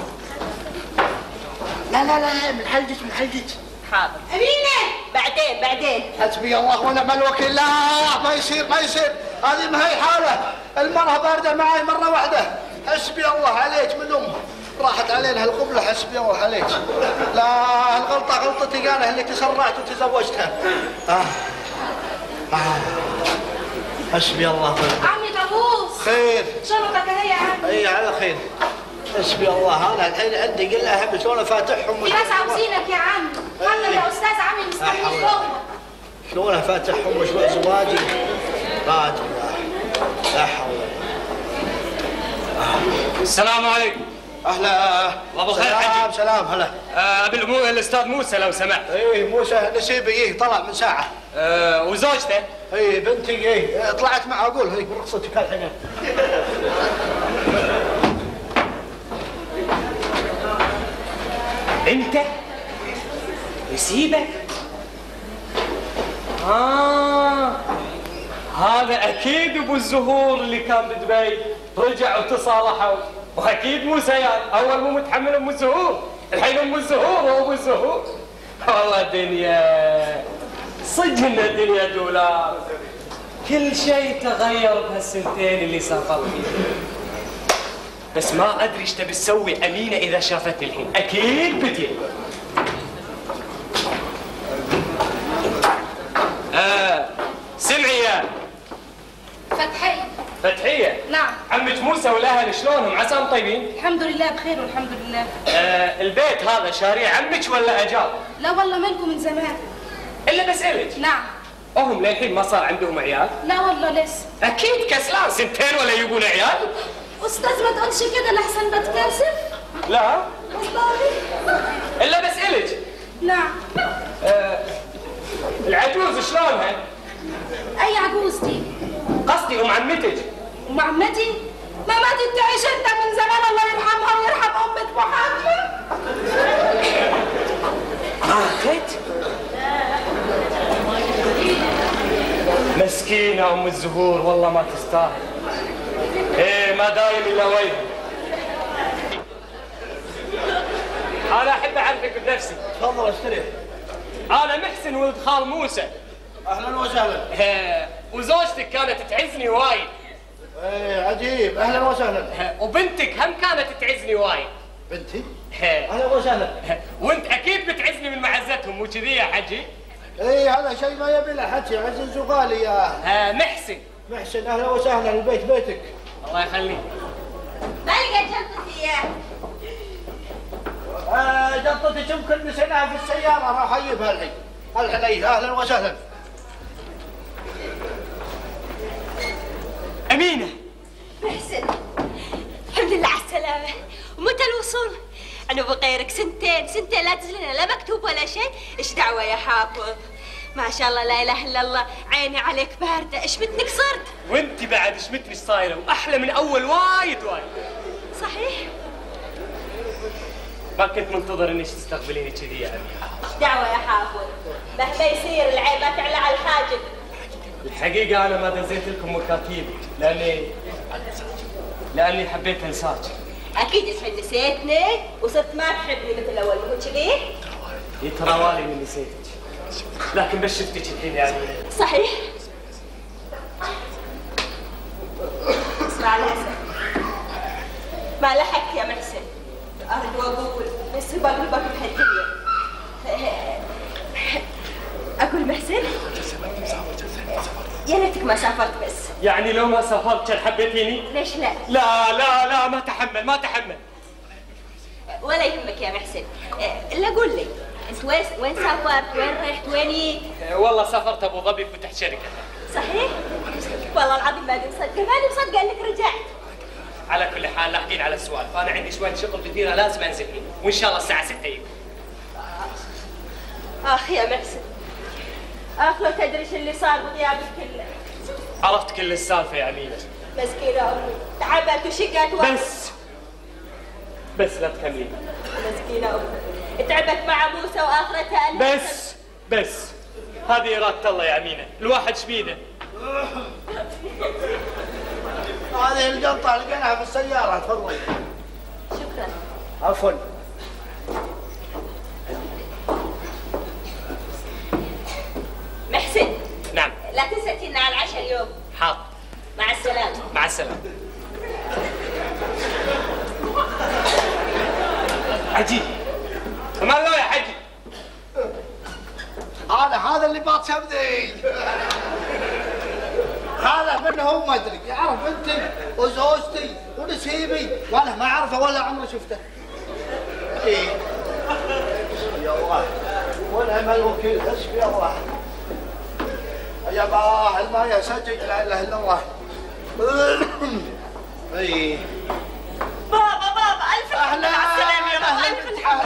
S7: لا لا لا من حلجك من حلجك.
S2: حاضر. أمينة بعدين بعدين.
S7: حسبي الله ونعم الوكيل. لا ما يصير ما يصير، هذه ما هي حالة، المرأة باردة معي مرة واحدة. حسبي الله عليك من أم، راحت علينا هالقبلة. حسبي الله عليك. لا الغلطة غلطتي أنا اللي تسرعت وتزوجتها. آه. آه. حسبي الله.
S6: عمي طاووس
S7: خير.
S6: شرطك هي يا عمي.
S7: اي على خير. حسبي الله. انا الحين عندي قلة هم شلون فاتحهم.
S6: في ناس عاوزينك يا عمي. والله يا استاذ عمي مستنيك جوه.
S7: شلون فاتحهم مشروع زواجي. ما ادري لا حول.
S1: السلام عليكم.
S7: اهلا.
S1: الله بالخير
S7: سلام
S1: حجي.
S7: سلام هلا.
S1: آه، ابي الامور الاستاذ موسى لو سمحت.
S7: ايه موسى نسيبي ايه طلع من ساعه.
S1: آه، وزوجته؟
S7: ايه بنتي ايه طلعت معه اقول هي رخصتك الحين.
S1: انت نسيبك؟ آه هذا أكيد أبو الزهور اللي كان بدبي رجع وتصالحوا، وأكيد مو سيان، أول مو متحمل أم الزهور، الحين أم الزهور وأبو الزهور. والله الدنيا صدق إن الدنيا دولار، كل شيء تغير بهالسنتين اللي سافرت فيها. بس ما أدري إيش تبي تسوي أمينة إذا شافتني الحين، أكيد بتجي. آه سمعي يا
S6: فتحية.
S1: فتحية.
S6: نعم.
S1: عمك موسى والاهل شلونهم؟ عساهم طيبين؟
S6: الحمد لله بخير والحمد لله.
S1: آه البيت هذا شاريه عمك ولا اجار؟
S6: لا والله ملكه من زمان.
S1: الا بسألك.
S6: نعم.
S1: وهم للحين ما صار عندهم عيال؟
S6: لا والله لسه.
S1: اكيد كسلان سنتين ولا يبون عيال؟
S6: استاذ ما تقولش كده لحسن بتكاسف.
S1: لا.
S6: والله.
S1: الا بسألك.
S6: نعم.
S1: آه العجوز شلونها؟
S6: اي عجوز دي؟
S1: قصدي ام عمتك.
S6: ام عمتي؟ ما ماتت تعيش انت من زمان الله يرحمها ويرحم امة محمد.
S1: ماتت؟ مسكينة ام الزهور والله ما تستاهل. ايه ما دايم الا وجهي. انا احب اعرفك بنفسي.
S7: تفضل استريح.
S1: انا محسن ولد خال موسى.
S7: اهلا وسهلا.
S1: ها وزوجتك كانت تعزني وايد.
S7: ايه عجيب اهلا وسهلا.
S1: وبنتك هم كانت تعزني وايد.
S7: بنتي؟
S1: ها
S7: اهلا وسهلا.
S1: وانت اكيد بتعزني من معزتهم مو كذي يا حجي؟
S7: ايه هذا شيء ما يبي له حكي عزيز وغالي يا
S1: ها محسن.
S7: محسن اهلا وسهلا البيت بيتك.
S1: الله يخليك.
S2: بلقى جنطتي يا
S7: آه جنطتك يمكن نسيناها في السيارة راح اجيبها الحين. الحين اهلا وسهلا.
S1: أمينة.
S2: محسن الحمد لله على السلامة. ومتى الوصول؟ أنا بغيرك سنتين سنتين لا تزلنا لا مكتوب ولا شيء. إيش دعوة يا حافظ؟ ما شاء الله لا إله إلا الله عيني عليك باردة. إيش بدك صرت؟
S1: وأنت بعد إيش متنش صايرة وأحلى من أول وايد وايد.
S2: صحيح؟
S1: ما كنت منتظر إنك تستقبليني كذي يا أمينة.
S2: إيش دعوة يا حافظ؟ مهما يصير العين ما تعلى على الحاجب.
S1: الحقيقة أنا ما دزيت لكم مكاتيب لأني لأني حبيت أنساك.
S2: أكيد الحين نسيتني وصرت ما تحبني مثل أول ما كنت كذي؟
S1: يتراوالي إني نسيتك لكن بس شفتك الحين يا أمينة.
S2: صحيح؟ اسمع الأسف ما لحقت يا محسن. أرد وأقول بس بقلبك بهالدنيا. أقول محسن يا ريتك ما سافرت بس.
S1: يعني لو ما سافرت كان حبيتيني؟
S2: ليش لا؟
S1: لا لا لا ما تحمل ما تحمل.
S2: ولا يهمك يا محسن. إلا قول لي أنت وين وين سافرت؟ وين رحت؟ وين جيت؟
S1: والله سافرت أبو ظبي فتحت شركة.
S2: صحيح؟ والله العظيم ماني مصدقة ماني مصدقة إنك رجعت.
S1: على كل حال لاحقين على السوالف، أنا عندي شوية شغل كثيرة لازم أنزل فيه، وإن شاء الله الساعة ستة يجي.
S2: آخ يا محسن آخ لو تدري شو اللي صار بغيابك كله.
S1: عرفت كل السالفة يا أمينة.
S2: مسكينة أمي تعبت وشقت و...
S1: بس بس لا تكملين.
S2: مسكينة أمي تعبت مع موسى وآخرتها أنا.
S1: بس بس هذه إرادة الله يا أمينة، الواحد شبيده.
S7: هذه الجنطة لقيناها في السيارة تفضلي.
S2: شكرا.
S7: عفوا.
S2: محسن.
S1: نعم.
S2: لا تنسى تجينا على العشاء اليوم.
S1: حاضر.
S2: مع السلامة.
S1: مع السلامة. عجيب. ما الله يا حجي.
S7: هذا هذا اللي باط شبدي. هذا منه هو ما ادري يعرف بنتي وزوجتي ونسيبي وانا ما اعرفه ولا عمري شفته. ايه يا الله ونعم الوكيل حسبي الله. يا باه الماء يا سجج لا اله الا الله. اي
S8: بابا بابا الف الحمد على السلامه يا بابا. الف الحمد.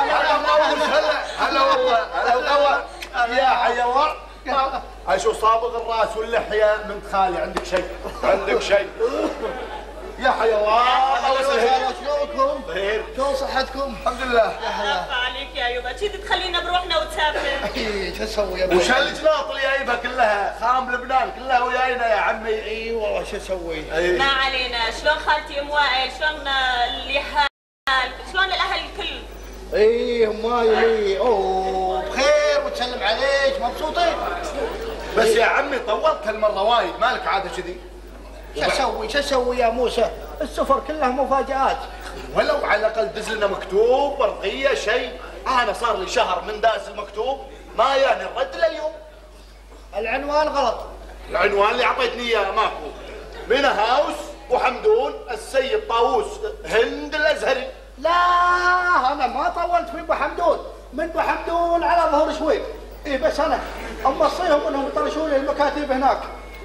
S3: هلا هلا والله هلا والله يا حيوان. اشو صابغ الراس واللحيه من خالي عندك شيء عندك شيء يا حيوان.
S7: شلونكم؟
S3: خير.
S7: شلون صحتكم؟
S3: الحمد لله.
S8: عفا عليك يا يوبا كنت تخلينا بروحنا وتسافر.
S7: اي شو اسوي يا ابوي؟
S3: وش هالجلاط اللي جايبها كلها خام لبنان كلها وياينا يا عمي.
S7: اي والله شو اسوي؟
S8: ما علينا. شلون خالتي ام وائل؟ شلون اللحال؟ شلون الاهل الكل؟
S7: اي همايلي اوه بخير وتسلم عليك مبسوطين؟
S3: بس يا عمي طولت هالمره وايد مالك عاده كذي.
S7: شو اسوي شو اسوي يا موسى؟ السفر كله مفاجآت.
S3: ولو على الاقل دز لنا مكتوب ورقيه شيء. انا صار لي شهر من داس المكتوب ما يعني الرد لليوم.
S7: العنوان غلط.
S3: العنوان اللي اعطيتني اياه ماكو. مينا هاوس وحمدون السيد طاووس هند الازهري.
S7: لا انا ما طولت في ابو حمدون، من ابو حمدون على ظهور شويب. اي بس انا امصيهم انهم يطرشون لي المكاتب هناك.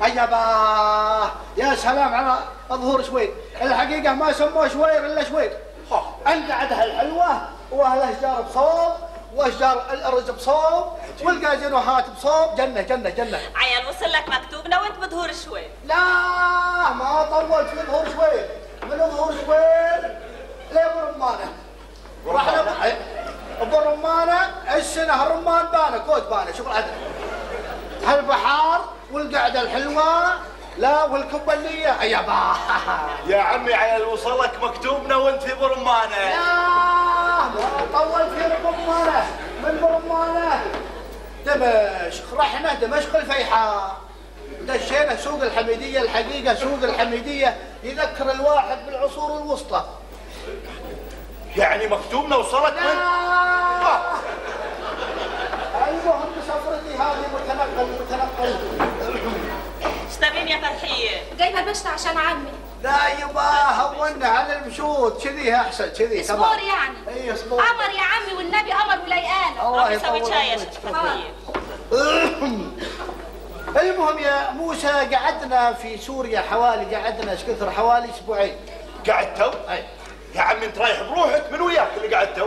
S7: ايابا يا سلام على ظهور شويب. الحقيقه ما سموه شوير الا شويب. عنده عدها الحلوه واهالاشجار بصوب واشجار الارز بصوب والقازينوهات بصوب. جنه جنه جنه.
S8: عيال وصل لك مكتوبنا وانت بظهور شوي.
S7: لا ما طولت في ظهور شويب. من ظهور شويب لابو رمانه. رحنا ابو رمانه السنه الرمان بانه كوت بانه. شوف العدل هالبحار والقعده الحلوه لا والكبليه. يابا
S3: يا عمي عيال وصلك مكتوبنا وانت في برمانه.
S7: لا ما طولت في برمانه. من برمانه دمشق. رحنا دمشق الفيحاء دشينا سوق الحميديه. الحقيقه سوق الحميديه يذكر الواحد بالعصور الوسطى.
S3: يعني مكتوبنا وصلك من
S7: لا المهم بسفرتي هذه متنقل متنقل.
S8: ايش تبين يا فرحيه؟
S6: جايبه بشت عشان عمي.
S7: لا يبا هونا على المشوط كذي احسن كذي تمام.
S6: صبور يعني.
S7: اي صبور.
S6: قمر يا عمي والنبي قمر وليقانه.
S7: الله
S8: يسوي
S7: يطول
S8: شاي يا
S7: عمرك.
S8: شيخ فرحيه.
S7: المهم يا موسى قعدنا في سوريا حوالي قعدنا ايش كثر حوالي اسبوعين.
S3: قعدتوا؟
S7: اي
S3: يا عمي انت رايح بروحك من وياك اللي قعدتوا؟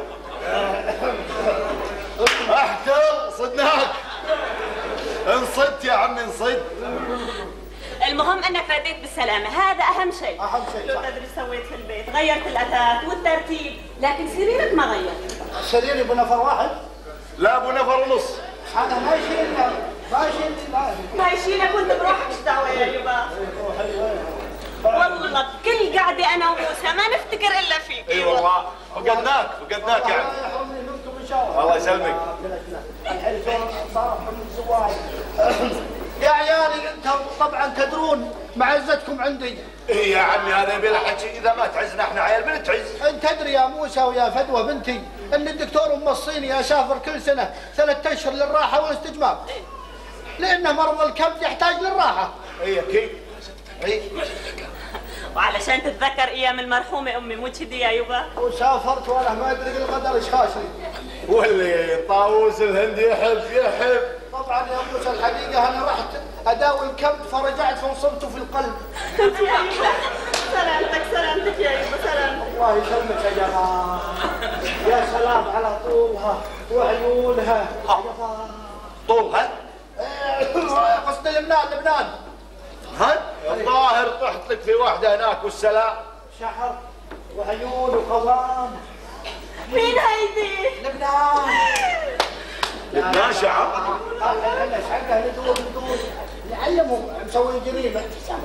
S3: احتر صدناك. انصدت يا عمي انصد.
S8: المهم انك رديت بالسلامه هذا اهم شيء.
S7: اهم شيء
S8: لو
S7: صح.
S8: تدري سويت في البيت غيرت الاثاث والترتيب لكن سريرك ما غيرت.
S7: سريري بنفر واحد.
S3: لا ابو نفر ونص.
S7: هذا ما يشيلنا ما يشيلني
S8: ما يشيلك وانت بروحك ايش دعوه يا يبا. والله بكل قعده انا وموسى ما نفتكر الا فيك.
S3: اي والله فقدناك فقدناك يا عمي.
S7: الله يحرمني منكم ان شاء الله.
S3: الله يسلمك.
S7: الحين صار من الزواج. يا عيالي انتم طبعا تدرون معزتكم عندي.
S3: اي يا عمي هذا يبي له حكي. اذا ما تعزنا احنا عيال بنتعز.
S7: انت تدري يا موسى ويا فدوى بنتي ان الدكتور موصيني اسافر كل سنه ثلاثة اشهر للراحه والاستجمام. لان مرض الكبد يحتاج للراحه.
S3: اي اكيد.
S7: اي
S8: وعلشان تتذكر ايام المرحومه امي مو كذي يا يبا.
S7: وسافرت وانا ما ادري القدر ايش خاشني.
S3: واللي طاووس الهندي يحب يحب.
S7: طبعا يا موسى الحقيقه انا رحت اداوي الكبد فرجعت فانصبت في القلب.
S8: يا يبا سلامتك سلامتك يا يبا سلامتك.
S7: الله يسلمك يا جماعه. يا سلام على طولها وعيونها.
S3: طولها؟
S7: قصدي لبنان لبنان.
S3: ها؟ الظاهر طحت لك في واحده هناك والسلام.
S7: شعر وعيون وقوام.
S8: مين هيدي؟
S7: لبنان.
S3: لبنان شعر؟
S7: احنا ايش حقها ندور ندور نعلمهم مسوي جريمه.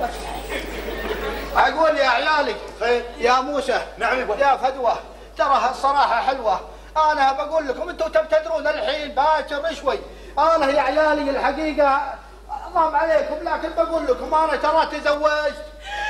S7: اقول يا عيالي يا موسى
S3: نعم يبا.
S7: يا فدوى ترى الصراحه حلوه. انا بقول لكم انتم تدرون الحين باكر شوي. انا يا عيالي الحقيقه ضام عليكم لكن بقول لكم انا ترى تزوجت.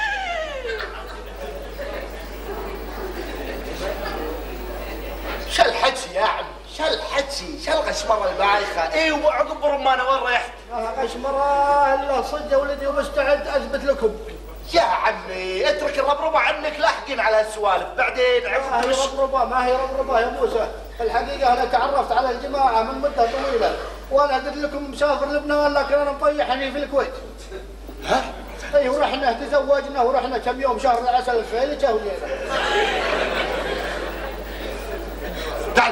S3: شو الحكي يا عم؟ شو الحكي؟ شو الغشمره البايخه؟ اي وعقب رمانه وين ريحت؟
S7: غشمره الا صدق يا ولدي ومستعد اثبت لكم.
S3: يا عمي اترك الربربه عنك لاحقين على هالسوالف بعدين
S7: ما
S3: عرفت
S7: هي
S3: وش.
S7: ربربه ما هي ربربه يا موسى. الحقيقه انا تعرفت على الجماعه من مده طويله وانا قلت لكم مسافر لبنان لكن انا مطيحني في الكويت. ها؟ اي ورحنا تزوجنا ورحنا كم يوم شهر العسل الخيل جاولينا.
S3: تعال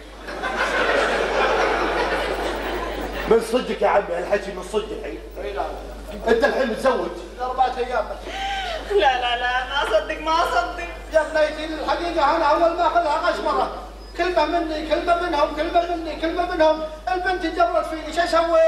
S3: من صدق يا عمي الحكي من صدق الحين. انت الحين متزوج؟
S7: اربعة ايام بس.
S8: لا لا لا ما اصدق ما اصدق
S7: يا بنيتي الحقيقه انا اول ما اخذها غشمره كلمه مني كلمه منهم كلمه مني كلمه منهم البنت جبرت فيني شو اسوي؟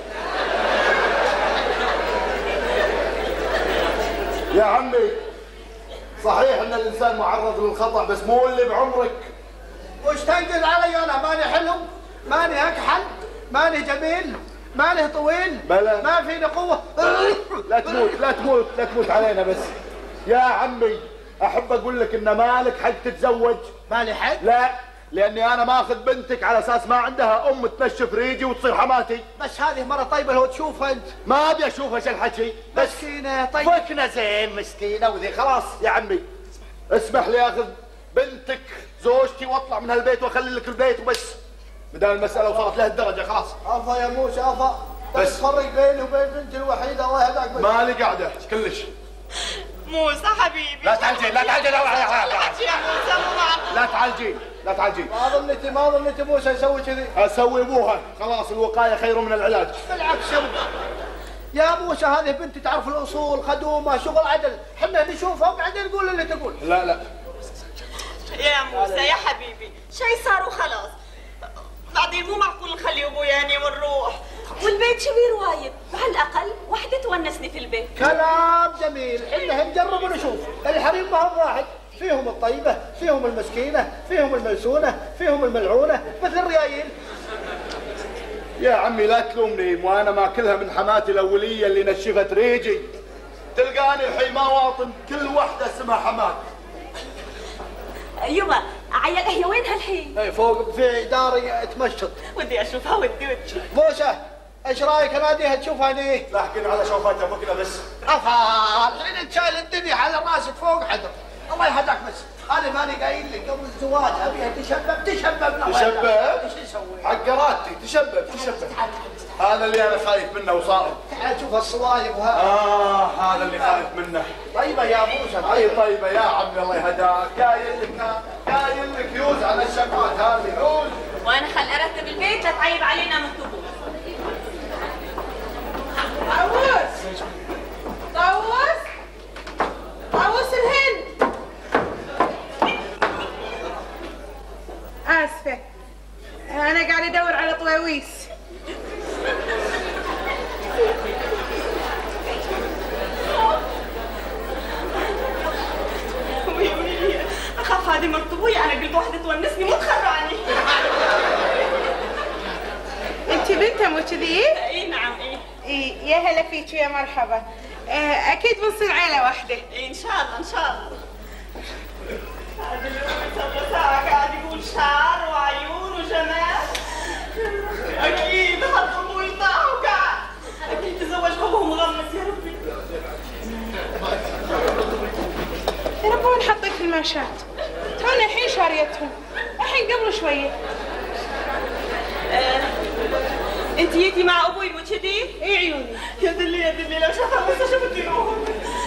S3: يا عمي صحيح ان الانسان معرض للخطا بس مو اللي بعمرك.
S7: وش تنقل علي انا؟ ماني حلو؟ ماني اكحل؟ ماني جميل؟ ماني طويل؟
S3: بلى
S7: ما فيني قوه؟
S3: لا تموت لا تموت لا تموت علينا بس. يا عمي احب اقول لك ان مالك حق تتزوج.
S7: مالي حق؟
S3: لا لاني انا ماخذ بنتك على اساس ما عندها ام تنشف ريجي وتصير حماتي.
S7: بس هذه مره طيبه لو تشوفها انت.
S3: ما ابي اشوفها شو الحكي. بس
S7: مسكينه طيبه.
S3: فكنا زين مسكينه وذي خلاص. يا عمي اسمح لي اخذ بنتك زوجتي واطلع من هالبيت واخلي لك البيت وبس. بدل المساله وصلت لهالدرجه خلاص.
S7: افا يا موسى افا. بس تفرق بيني وبين بنتي الوحيده الله يهداك.
S3: ما لي قاعده كلش.
S8: موسى حبيبي
S3: لا تعالجين لا تعالجين لا
S8: الحكي يا موسى مو معقول.
S3: لا تعالجين لا تعالجين.
S7: ما ظنيتي ما ظنيتي موسى يسوي كذي.
S3: اسوي ابوها خلاص الوقايه خير من العلاج.
S7: بالعكس يا ابو يا موسى هذه بنتي تعرف الاصول خدومه شغل عدل احنا نشوفها وبعدين نقول اللي تقول.
S3: لا لا
S8: يا موسى يا حبيبي شي صار وخلاص. بعدين مو معقول نخلي ابويا ينام ونروح والبيت كبير وايد وعلى الاقل وحده تونسني في البيت.
S7: كلام جميل احنا نجرب ونشوف. الحريم ما هم واحد فيهم الطيبه فيهم المسكينه فيهم الملسونه فيهم الملعونه مثل الريايل.
S3: يا عمي لا تلومني وانا ماكلها من حماتي الاوليه اللي نشفت ريجي. تلقاني الحين ما واطن كل وحده اسمها حمات.
S8: يما عيال هي وينها الحين؟
S7: اي فوق في داري تمشط.
S8: ودي اشوفها ودي ودي.
S7: موسى ايش رايك اناديها تشوفها هني؟
S3: لاحقين على شوفتها بكره بس.
S7: افا الحين انت شايل الدنيا على راسك فوق حدر. الله يهداك بس انا ماني قايل لك قبل الزواج ابيها تشبب تشبب.
S3: تشبب؟
S7: ايش نسوي؟
S3: حق راتي تشبب تشبب. هذا اللي انا خايف منه وصار.
S7: تعال شوف الصوايب وهذا.
S3: اه هذا اللي خايف منه.
S7: طيبه يا موسى.
S3: اي طيبه يا عمي الله يهداك. قايل لك قايل لك يوز على الشفات هذه يوز.
S8: وانا خل ارتب البيت لا تعيب علينا من طبوع.
S4: طاووس طاووس طاووس الهند. اسفه انا قاعده ادور على طواويس.
S8: اخاف هذه مرت ابوي انا قلت واحده تونسني مو تخرعني.
S4: انت بنتها مو كذي؟
S8: اي نعم اي.
S4: اي يا هلا فيك ويا مرحبا. اه اكيد بنصير عيله واحده.
S8: اي ان شاء الله ان شاء الله. هذا اليوم ساعه قاعد يقول شعر وعيون وجمال. اكيد حط ابوي طاح وقعد. اكيد تزوج وهو مغمس يا ربي.
S4: يا رب وين حطيت الماشات؟ تونا الحين شاريتهم الحين قبل شويه.
S8: آه. انت جيتي مع ابوي مو كذي؟
S4: اي عيوني.
S8: يا دلي يا دلي لو شافها بس شفتي لهم.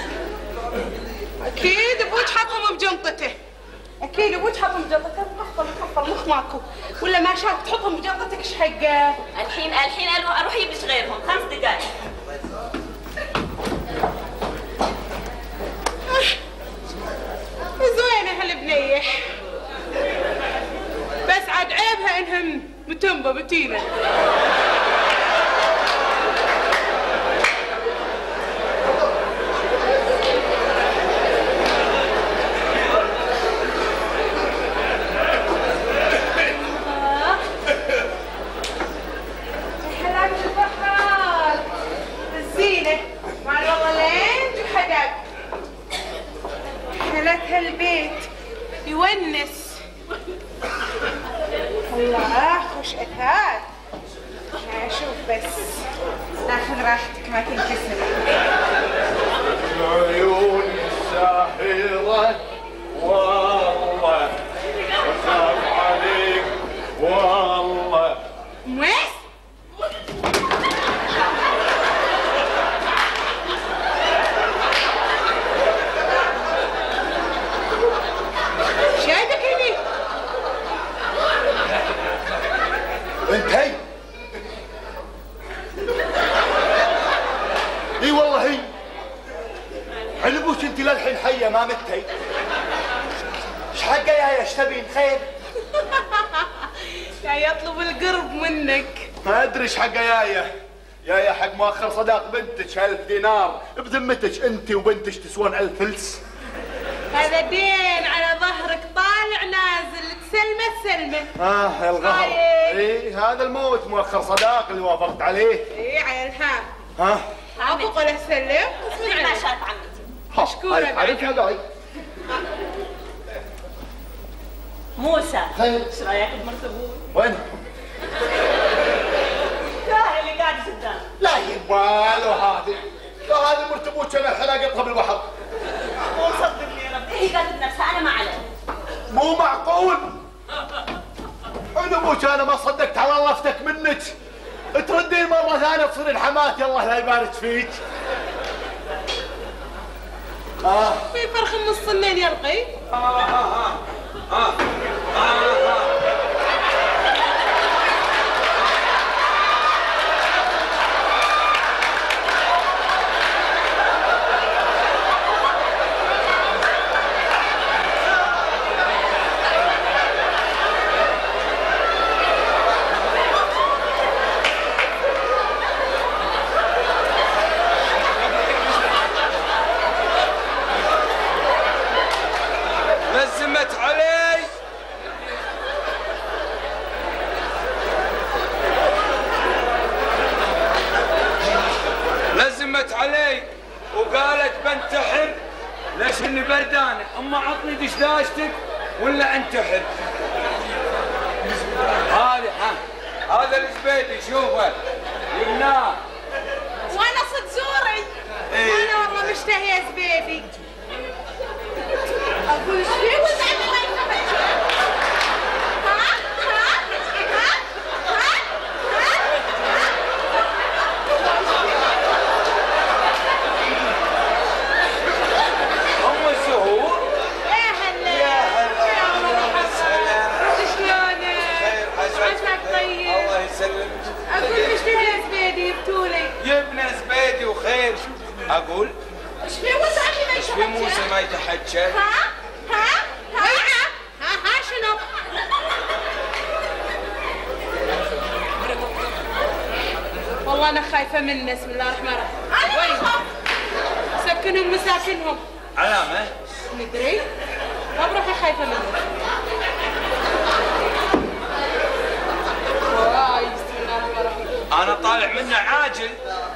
S4: اكيد ابوك حطهم بجنطته. اكيد ابوك حطهم بجنطته. مخفل مخفل مخ ماكو ولا ماشات تحطهم بجنطتك ايش حقه؟
S8: الحين الحين اروح اجيب لك غيرهم خمس دقائق.
S4: زوينه هالبنيه بس عاد عيبها انهم متنبه بتينه. حلاك البحر الزينه مع والله لين حداك. حلت هالبيت يونس. الله خوش اثار. اشوف بس ناخذ راحتك ما تنكسر.
S3: العيون الساحرة والله أخاف عليك والله.
S4: مويس
S3: انتي اي والله هي علبوش انت للحين حيه ما متي. ايش حقه يا ايش تبين خير؟
S4: جاي يطلب القرب منك.
S3: ما ادري ايش حقه يا يا يا يا حق مؤخر صداق بنتك ألف دينار بذمتك انت وبنتك تسوون ألف فلس.
S4: هذا دين على ظهرك طالع نازل تسلمه تسلمه.
S3: اه يا الغهر. اي هذا الموت مؤخر صداق اللي وافقت عليه.
S4: اي عيل ها
S3: ها
S4: ابو قول اسلم.
S2: مثل ما شاف عمتي.
S4: مشكورة.
S3: عارفها قاعد.
S8: موسى
S3: خير.
S8: ايش رايك بمرت ابوي؟
S3: وين؟
S8: هاي اللي قاعد قدام.
S3: لا يبالو هذه. لا هذه مرت ابوك انا حلاقتها بالبحر.
S8: مو مصدقني يا رب.
S2: هي قالت بنفسها انا ما علي.
S3: مو معقول. انا ابوك انا ما صدقت على الله افتك منك. تردين مره ثانيه تصيرين حماتي الله لا يبارك فيك. اه
S4: في فرق من الصنين يا رقي.
S5: آه آه آه آه آه. لزمت علي لزمت علي وقالت بنتحر. ليش اني بردانه؟ اما عطني دشداشتك ولا انتحر. هذا ها هذا الزبيدي شوفه يبناه.
S4: وانا صد زوري.
S5: إيه.
S4: وانا والله مشتهيه زبيدي. اقول ايش فيك وزعلت ما يفهمك. ها ها ها ها
S5: ام الزهور.
S4: يا هلا.
S5: يا هلا.
S4: يا مرحبا.
S5: السلام.
S4: شلونك؟
S5: خير
S4: عساك طيب.
S5: الله يسلمك.
S4: اقول مشتهيه زبيدي يبتولي.
S5: يبنى زبيدي وخير. اقول
S4: ايش في وزعلت ما
S5: في
S4: يفهمك.
S5: موسى ما يتحكى.
S4: ها ها ها ها ها شنو؟ والله انا خايفه منه. بسم الله الرحمن الرحيم. وين؟ سكنهم مساكنهم.
S5: علامة
S4: ندري؟ ما بروحي خايفه منه. واي بسم الله الرحمن الرحيم.
S5: انا طالع منه عاجل.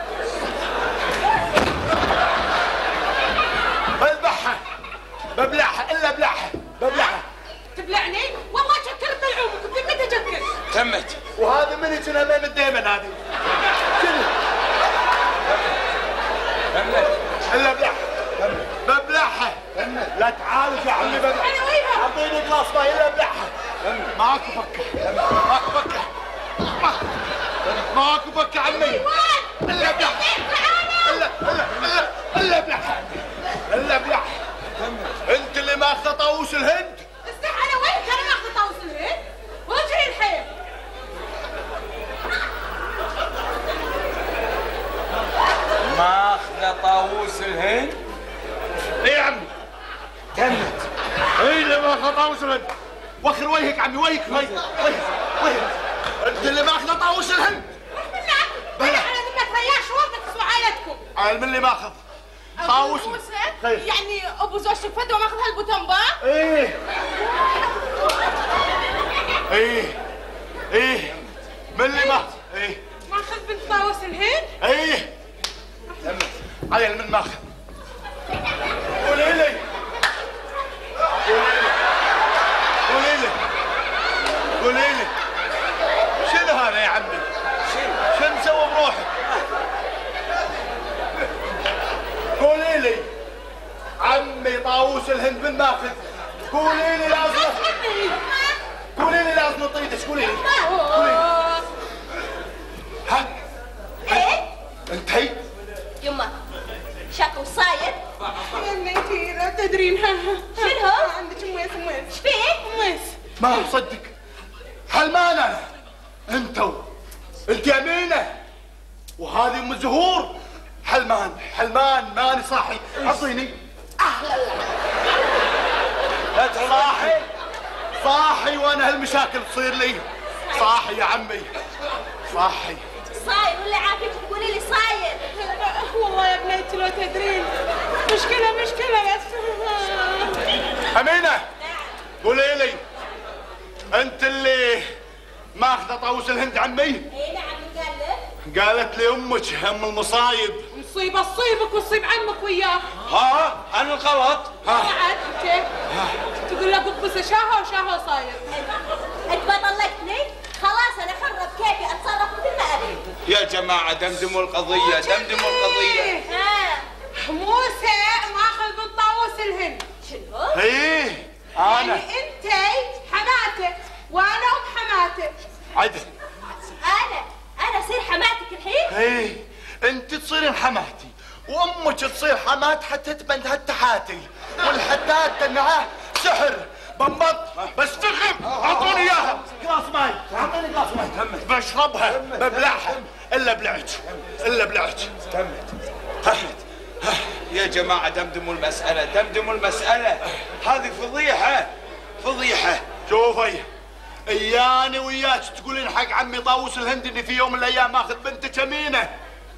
S3: بذبحها ببلعها الا بلعها ببلعها.
S4: تبلعني؟ والله شكر بلعومك بذمتي اجكر.
S5: تمت.
S3: وهذا من يجينا امام الديمن هذه. شنو؟
S5: تمت.
S3: الا بلعها ببلعها. لا تعالج يا عمي ببلعها.
S4: انا وياها.
S3: اعطيني جلاس ماي الا بلعها. ماكو فكه ماكو فكه ماكو فكه عمي. الا بلعها الا الا الا الا بلعها الا بلعها. انت اللي ماخذه طاووس الهند.
S4: استح انا وينك؟ انا ماخذه طاووس الهند واجري الحيل.
S5: ماخذه طاووس الهند.
S3: ايه يا عمي
S5: تمت.
S3: ايه اللي ماخذه طاووس الهند. وخر وجهك عمي وجهك وجهك وجهك وجهك. انت اللي ماخذه طاووس الهند.
S4: بلا انا ذمة رياح شرطك سعايتكم.
S3: عالم اللي ماخذ طاووس خير.
S4: يعني ابو زوجتك فدوه ماخذ هالبوتنبا؟
S3: ايه ايه ايه من اللي ماخذ. ايه
S4: ماخذ بنت طاووس الهند؟
S3: ايه عيل من ماخذ. قولي لي قولي لي قولي لي شنو هذا يا عمي؟ شنو مسوي بروحك؟ قولي لي عمي طاووس الهند من ماخذ. قولي لي لازم قولي لي لازم نطيدش. قولي لي قولي لي. ها
S2: ايه؟
S3: انتي
S2: يما شكو صاير؟
S4: يلا انتي لا تدرين. ها
S2: شنو؟
S4: عندك مويس مويس.
S2: ايش فيك؟
S4: مويس.
S3: ما اصدق. حلمان انا انت انت امينه وهذه ام الزهور. حلمان حلمان ماني صاحي، اعطيني. صاحي صاحي وانا هالمشاكل تصير لي. صاحي يا عمي صاحي.
S2: صاير ولا عافيك تقولي لي صاير؟
S4: والله يا بنيتي لو تدرين مشكلة مشكلة بس.
S3: أمينة قولي لي أنت اللي ماخذة طاووس الهند عمي؟
S2: اي نعم قال لك.
S3: قالت لي أمك هم المصايب.
S4: مصيبة تصيبك وتصيب عمك وياه.
S5: ها أنا الغلط.
S4: ها عاد كيف؟ تقول لك اقبس شاهة وشاهة صاير.
S2: انت ما طلقتني؟ خلاص انا حرة بكيفي اتصرف مثل ما ابي.
S5: يا جماعة دمدموا القضية دمدموا القضية.
S2: ها
S4: موسى ماخذ من طاووس الهند.
S2: شنو؟
S3: إيه أنا
S4: يعني انت حماته وانا ام حماته.
S3: عدل.
S2: انا انا اصير حماتك الحين؟
S3: إيه أنت تصيرين حماتي وأمك تصير حمات حتى تبنت هالتحاتي والحتات تنعاه سحر بنبط بس تخم. اعطوني اياها جلاس ماي. اعطيني جلاس ماي بشربها ببلعها الا بلعت الا بلعت.
S5: تمت تمت. يا جماعة دمدموا المسألة دمدموا المسألة. هذه فضيحة فضيحة.
S3: شوفي اياني وياك تقولين حق عمي طاووس الهند اني في يوم من الايام اخذ بنتك امينه.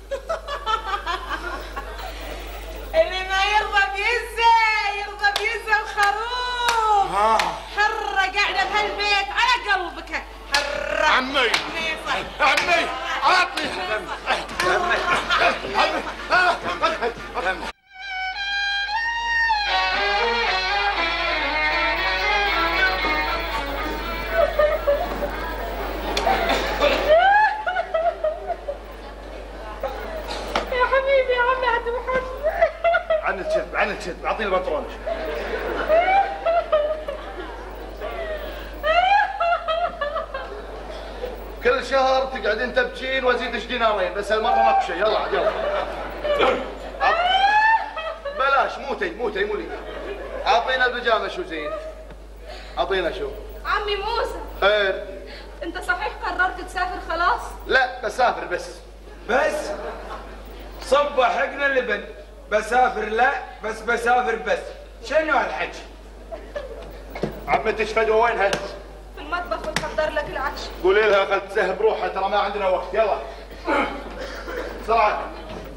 S4: اللي ما يرضى بيزه يرضى بيزه الخروف. حرة قاعدة بهالبيت على قلبك. حرة
S3: عمي عمي عطني عمي.
S4: يا حبيبي يا عمي هتوحشني.
S3: عن الكذب عن الكذب اعطيني البنطلون. كل شهر تقعدين تبكين وازيدش دينارين بس هالمره ماكو شيء. يلا عاد يلا بلاش موتي موتي مو لي. اعطينا البيجامه شو زين. اعطينا شو.
S6: عمي موسى
S3: خير.
S6: انت صحيح قررت تسافر خلاص؟
S3: لا بسافر بس.
S5: بس صبح حقنا اللبن. بسافر لا بس بسافر بس. شنو هالحكي؟
S3: عمتك فدوى وينها؟
S6: في المطبخ بتحضر لك العشاء.
S3: قولي لها خل تسهب روحها ترى ما عندنا وقت. يلا بسرعه.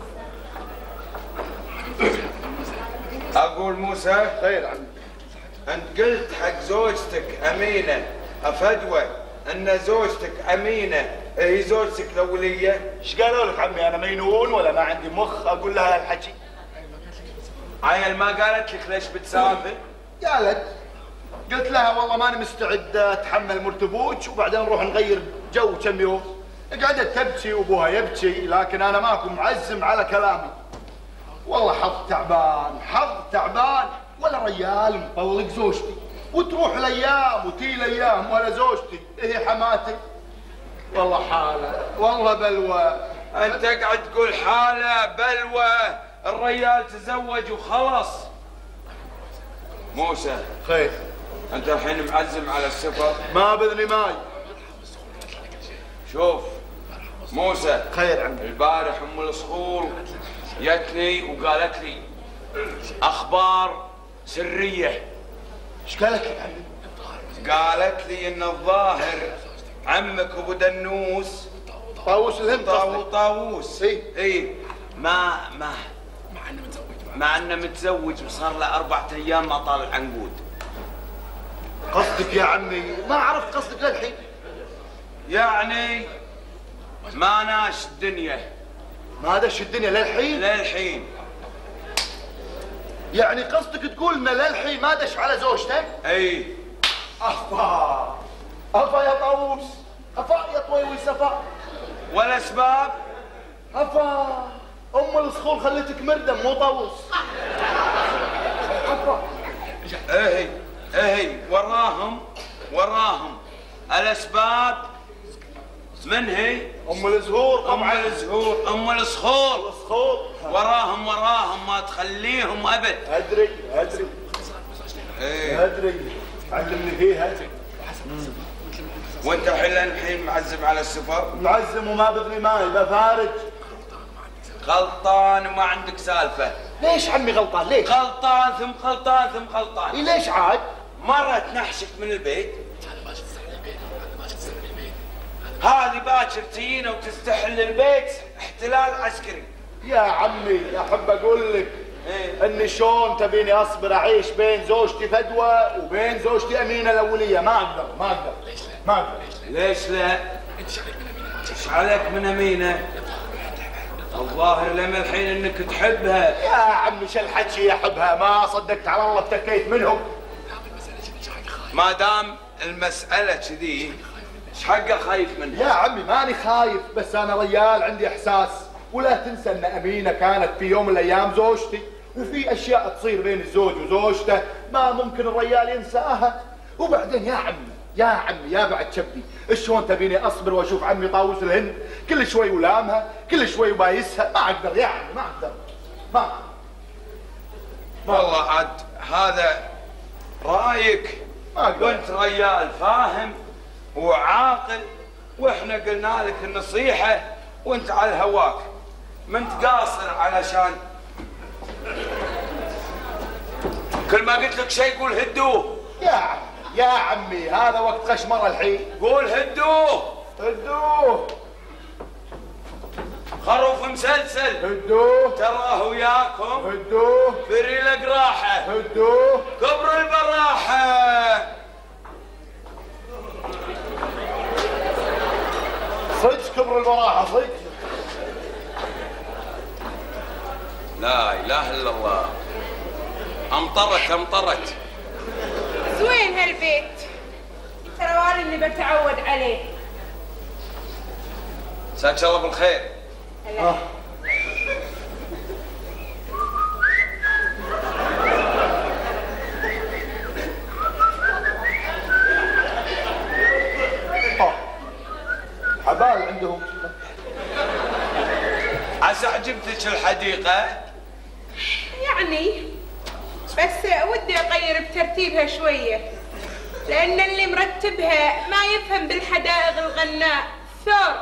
S5: اقول موسى
S3: خير عمي.
S5: انت قلت حق زوجتك امينه افدوى ان زوجتك امينه هي زوجتك الاوليه.
S3: ايش قالوا لك عمي؟ انا مينون ولا ما عندي مخ اقول لها هالحكي؟
S5: عيل ما قالت لك ليش بتسافر؟
S3: قالت. قلت لها والله ماني مستعد اتحمل مرتبوك وبعدين نروح نغير جو كم يوم. قعدت تبكي وابوها يبكي لكن انا ماكو معزم على كلامي. والله حظ تعبان حظ تعبان ولا ريال مطلق زوجتي وتروح الايام وتي الايام ولا زوجتي هي حماتي. والله حاله والله بلوى.
S5: انت قاعد تقول حاله بلوى. الريال تزوج وخلص. موسى
S3: خير.
S5: انت الحين معزم على السفر.
S3: ما بذني ماي.
S5: شوف موسى
S3: خير عمي.
S5: البارح ام الصخور جتني وقالت لي اخبار سريه.
S3: ايش قالت لك عمي؟
S5: قالت لي ان الظاهر عمك ابو دنوس
S3: طاووس الهند
S5: طاو
S3: قصدك؟
S5: طاووس
S3: اي
S5: اي ما ما مع انه متزوج وصار له اربعة ايام ما طال العنقود.
S3: قصدك يا عمي ما عرفت قصدك للحين.
S5: يعني ما ناش الدنيا.
S3: ما دش الدنيا للحين؟
S5: للحين.
S3: يعني قصدك تقول ان للحين ما دش على زوجتك؟
S5: اي.
S3: افا افا يا طاووس افا يا طويوي سفا.
S5: والاسباب؟
S3: افا ام الصخور خليتك مردم مو طاووس. افا
S5: ايه ايه وراهم وراهم الاسباب. من هي؟
S3: ام الزهور
S5: ام الزهور ام الصخور.
S3: الصخور
S5: وراهم وراهم ما تخليهم ابد.
S3: ادري ادري
S5: ايه
S3: ادري علمني فيها.
S5: وانت الحين الحين معزم على السفر؟
S3: معزم وما بدري ماي بفارج.
S5: غلطان وما عندك سالفه.
S3: ليش عمي غلطان ليش؟
S5: غلطان ثم غلطان ثم غلطان.
S3: إيه ليش عاد؟
S5: مرة تنحشك من البيت، هذه باكر تجينا وتستحل البيت احتلال عسكري.
S3: يا عمي احب اقول لك
S5: إيه؟
S3: اني شلون تبيني اصبر اعيش بين زوجتي فدوى وبين زوجتي امينه الاوليه؟ ما اقدر ما اقدر ما اقدر.
S5: ليش لا؟ ايش عليك من امينه؟ الظاهر لما الحين انك تحبها.
S3: يا عمي شو الحكي احبها؟ ما صدقت على الله اتكيت منهم.
S5: ما دام المساله كذي ايش حقه خايف منها؟
S3: يا عمي ماني خايف، بس انا ريال عندي احساس، ولا تنسى ان امينه كانت في يوم من الايام زوجتي، وفي اشياء تصير بين الزوج وزوجته ما ممكن الريال ينساها. وبعدين يا عمي يا عمي يا بعد شبي، شلون تبيني اصبر واشوف عمي طاووس الهند كل شوي ولامها كل شوي وبايسها؟ ما اقدر يا عمي ما اقدر ما,
S5: ما والله عاد هذا رايك،
S3: ما اقدر.
S5: وانت ريال فاهم وعاقل، واحنا قلنا لك النصيحه وانت على هواك، ما انت قاصر علشان كل ما قلت لك شيء قول هدوه.
S3: يا عمي يا عمي هذا وقت خشمره الحين،
S5: قول هدوه
S3: هدوه
S5: خروف مسلسل
S3: هدوه
S5: تراه وياكم
S3: هدوه
S5: فري القراحه
S3: هدوه
S5: كبر البراحه.
S3: صدق كبر البراحه صدق.
S5: لا اله الا الله. امطرت امطرت.
S4: زوين هالبيت، ترى والله اني بتعود عليه.
S5: مساك الله بالخير.
S3: آه. آه. حبال عندهم.
S5: عسى عجبتك الحديقه؟
S4: يعني بس ودي اغير بترتيبها شويه، لان اللي مرتبها ما يفهم بالحدائق الغناء. ثور.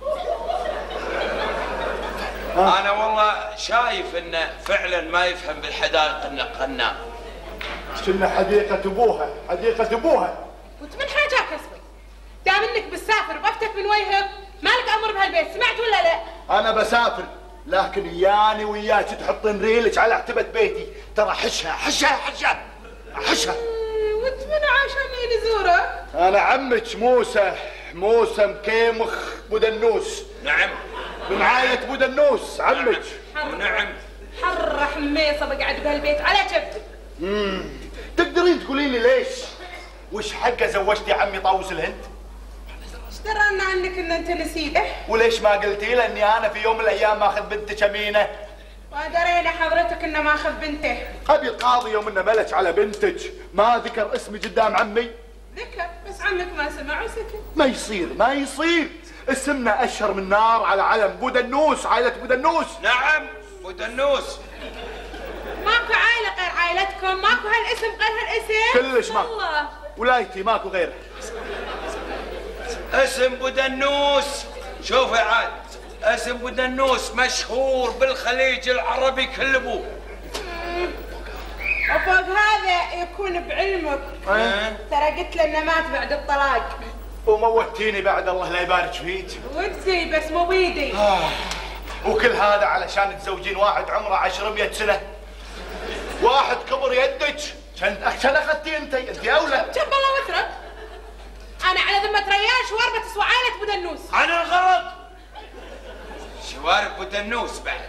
S5: انا والله شايف انه فعلا ما يفهم بالحدائق الغناء.
S3: كنا حديقه ابوها حديقه ابوها.
S4: وانت من حاجاك اسوي؟ دام انك بتسافر بفتك من وجهك مالك امر بهالبيت، سمعت ولا لا؟
S3: انا بسافر، لكن اياني وياك تحطين ريلك على عتبه بيتي، ترى حشها حشها حشها حشها.
S4: وانت من عشان نزوره؟
S3: انا عمك موسى موسى مكيمخ بودنوس.
S5: نعم.
S3: من عائله بودنوس عمك.
S5: نعم.
S4: حر حميصه بقعد بهالبيت على كبدك.
S3: امم تقدرين تقولين لي ليش؟ وش حقه زوجتي عمي طاووس الهند؟
S4: ايش درانا عنك ان انت نسيته؟
S3: وليش ما قلتي له اني انا في يوم من الايام ماخذ بنتك امينه؟
S4: ودرينا حضرتك انه ماخذ بنته.
S3: ابي القاضي يوم انه ملك على بنتك ما ذكر اسمي قدام عمي؟
S4: ذكر بس عمك ما سمع وسكت.
S3: ما يصير ما يصير، اسمنا اشهر من نار على علم بودنوس، عائله بودنوس.
S5: نعم بودنوس.
S4: ماكو عائله غير عائلتكم، ماكو هالاسم غير هالاسم.
S3: كلش ماكو.
S4: والله
S3: ولايتي ماكو غيره.
S5: اسم بودنوس شوفي عاد، اسم بودنوس مشهور بالخليج العربي كل ابوه.
S4: وفوق هذا يكون بعلمك
S5: أه؟
S4: ترى قلت له انه مات بعد الطلاق.
S3: وموتيني بعد الله لا يبارك فيك.
S4: ودي بس مو بيدي.
S3: آه. وكل هذا علشان تزوجين واحد عمره عشرمية سنة، واحد كبر يدك. عشان اخذتي انت انت اولى.
S4: جنب الله وترك. انا على ذمة ريال شوارب تسوى عائلة بودنوس.
S5: عن الغلط شوارب بودنوس بعد.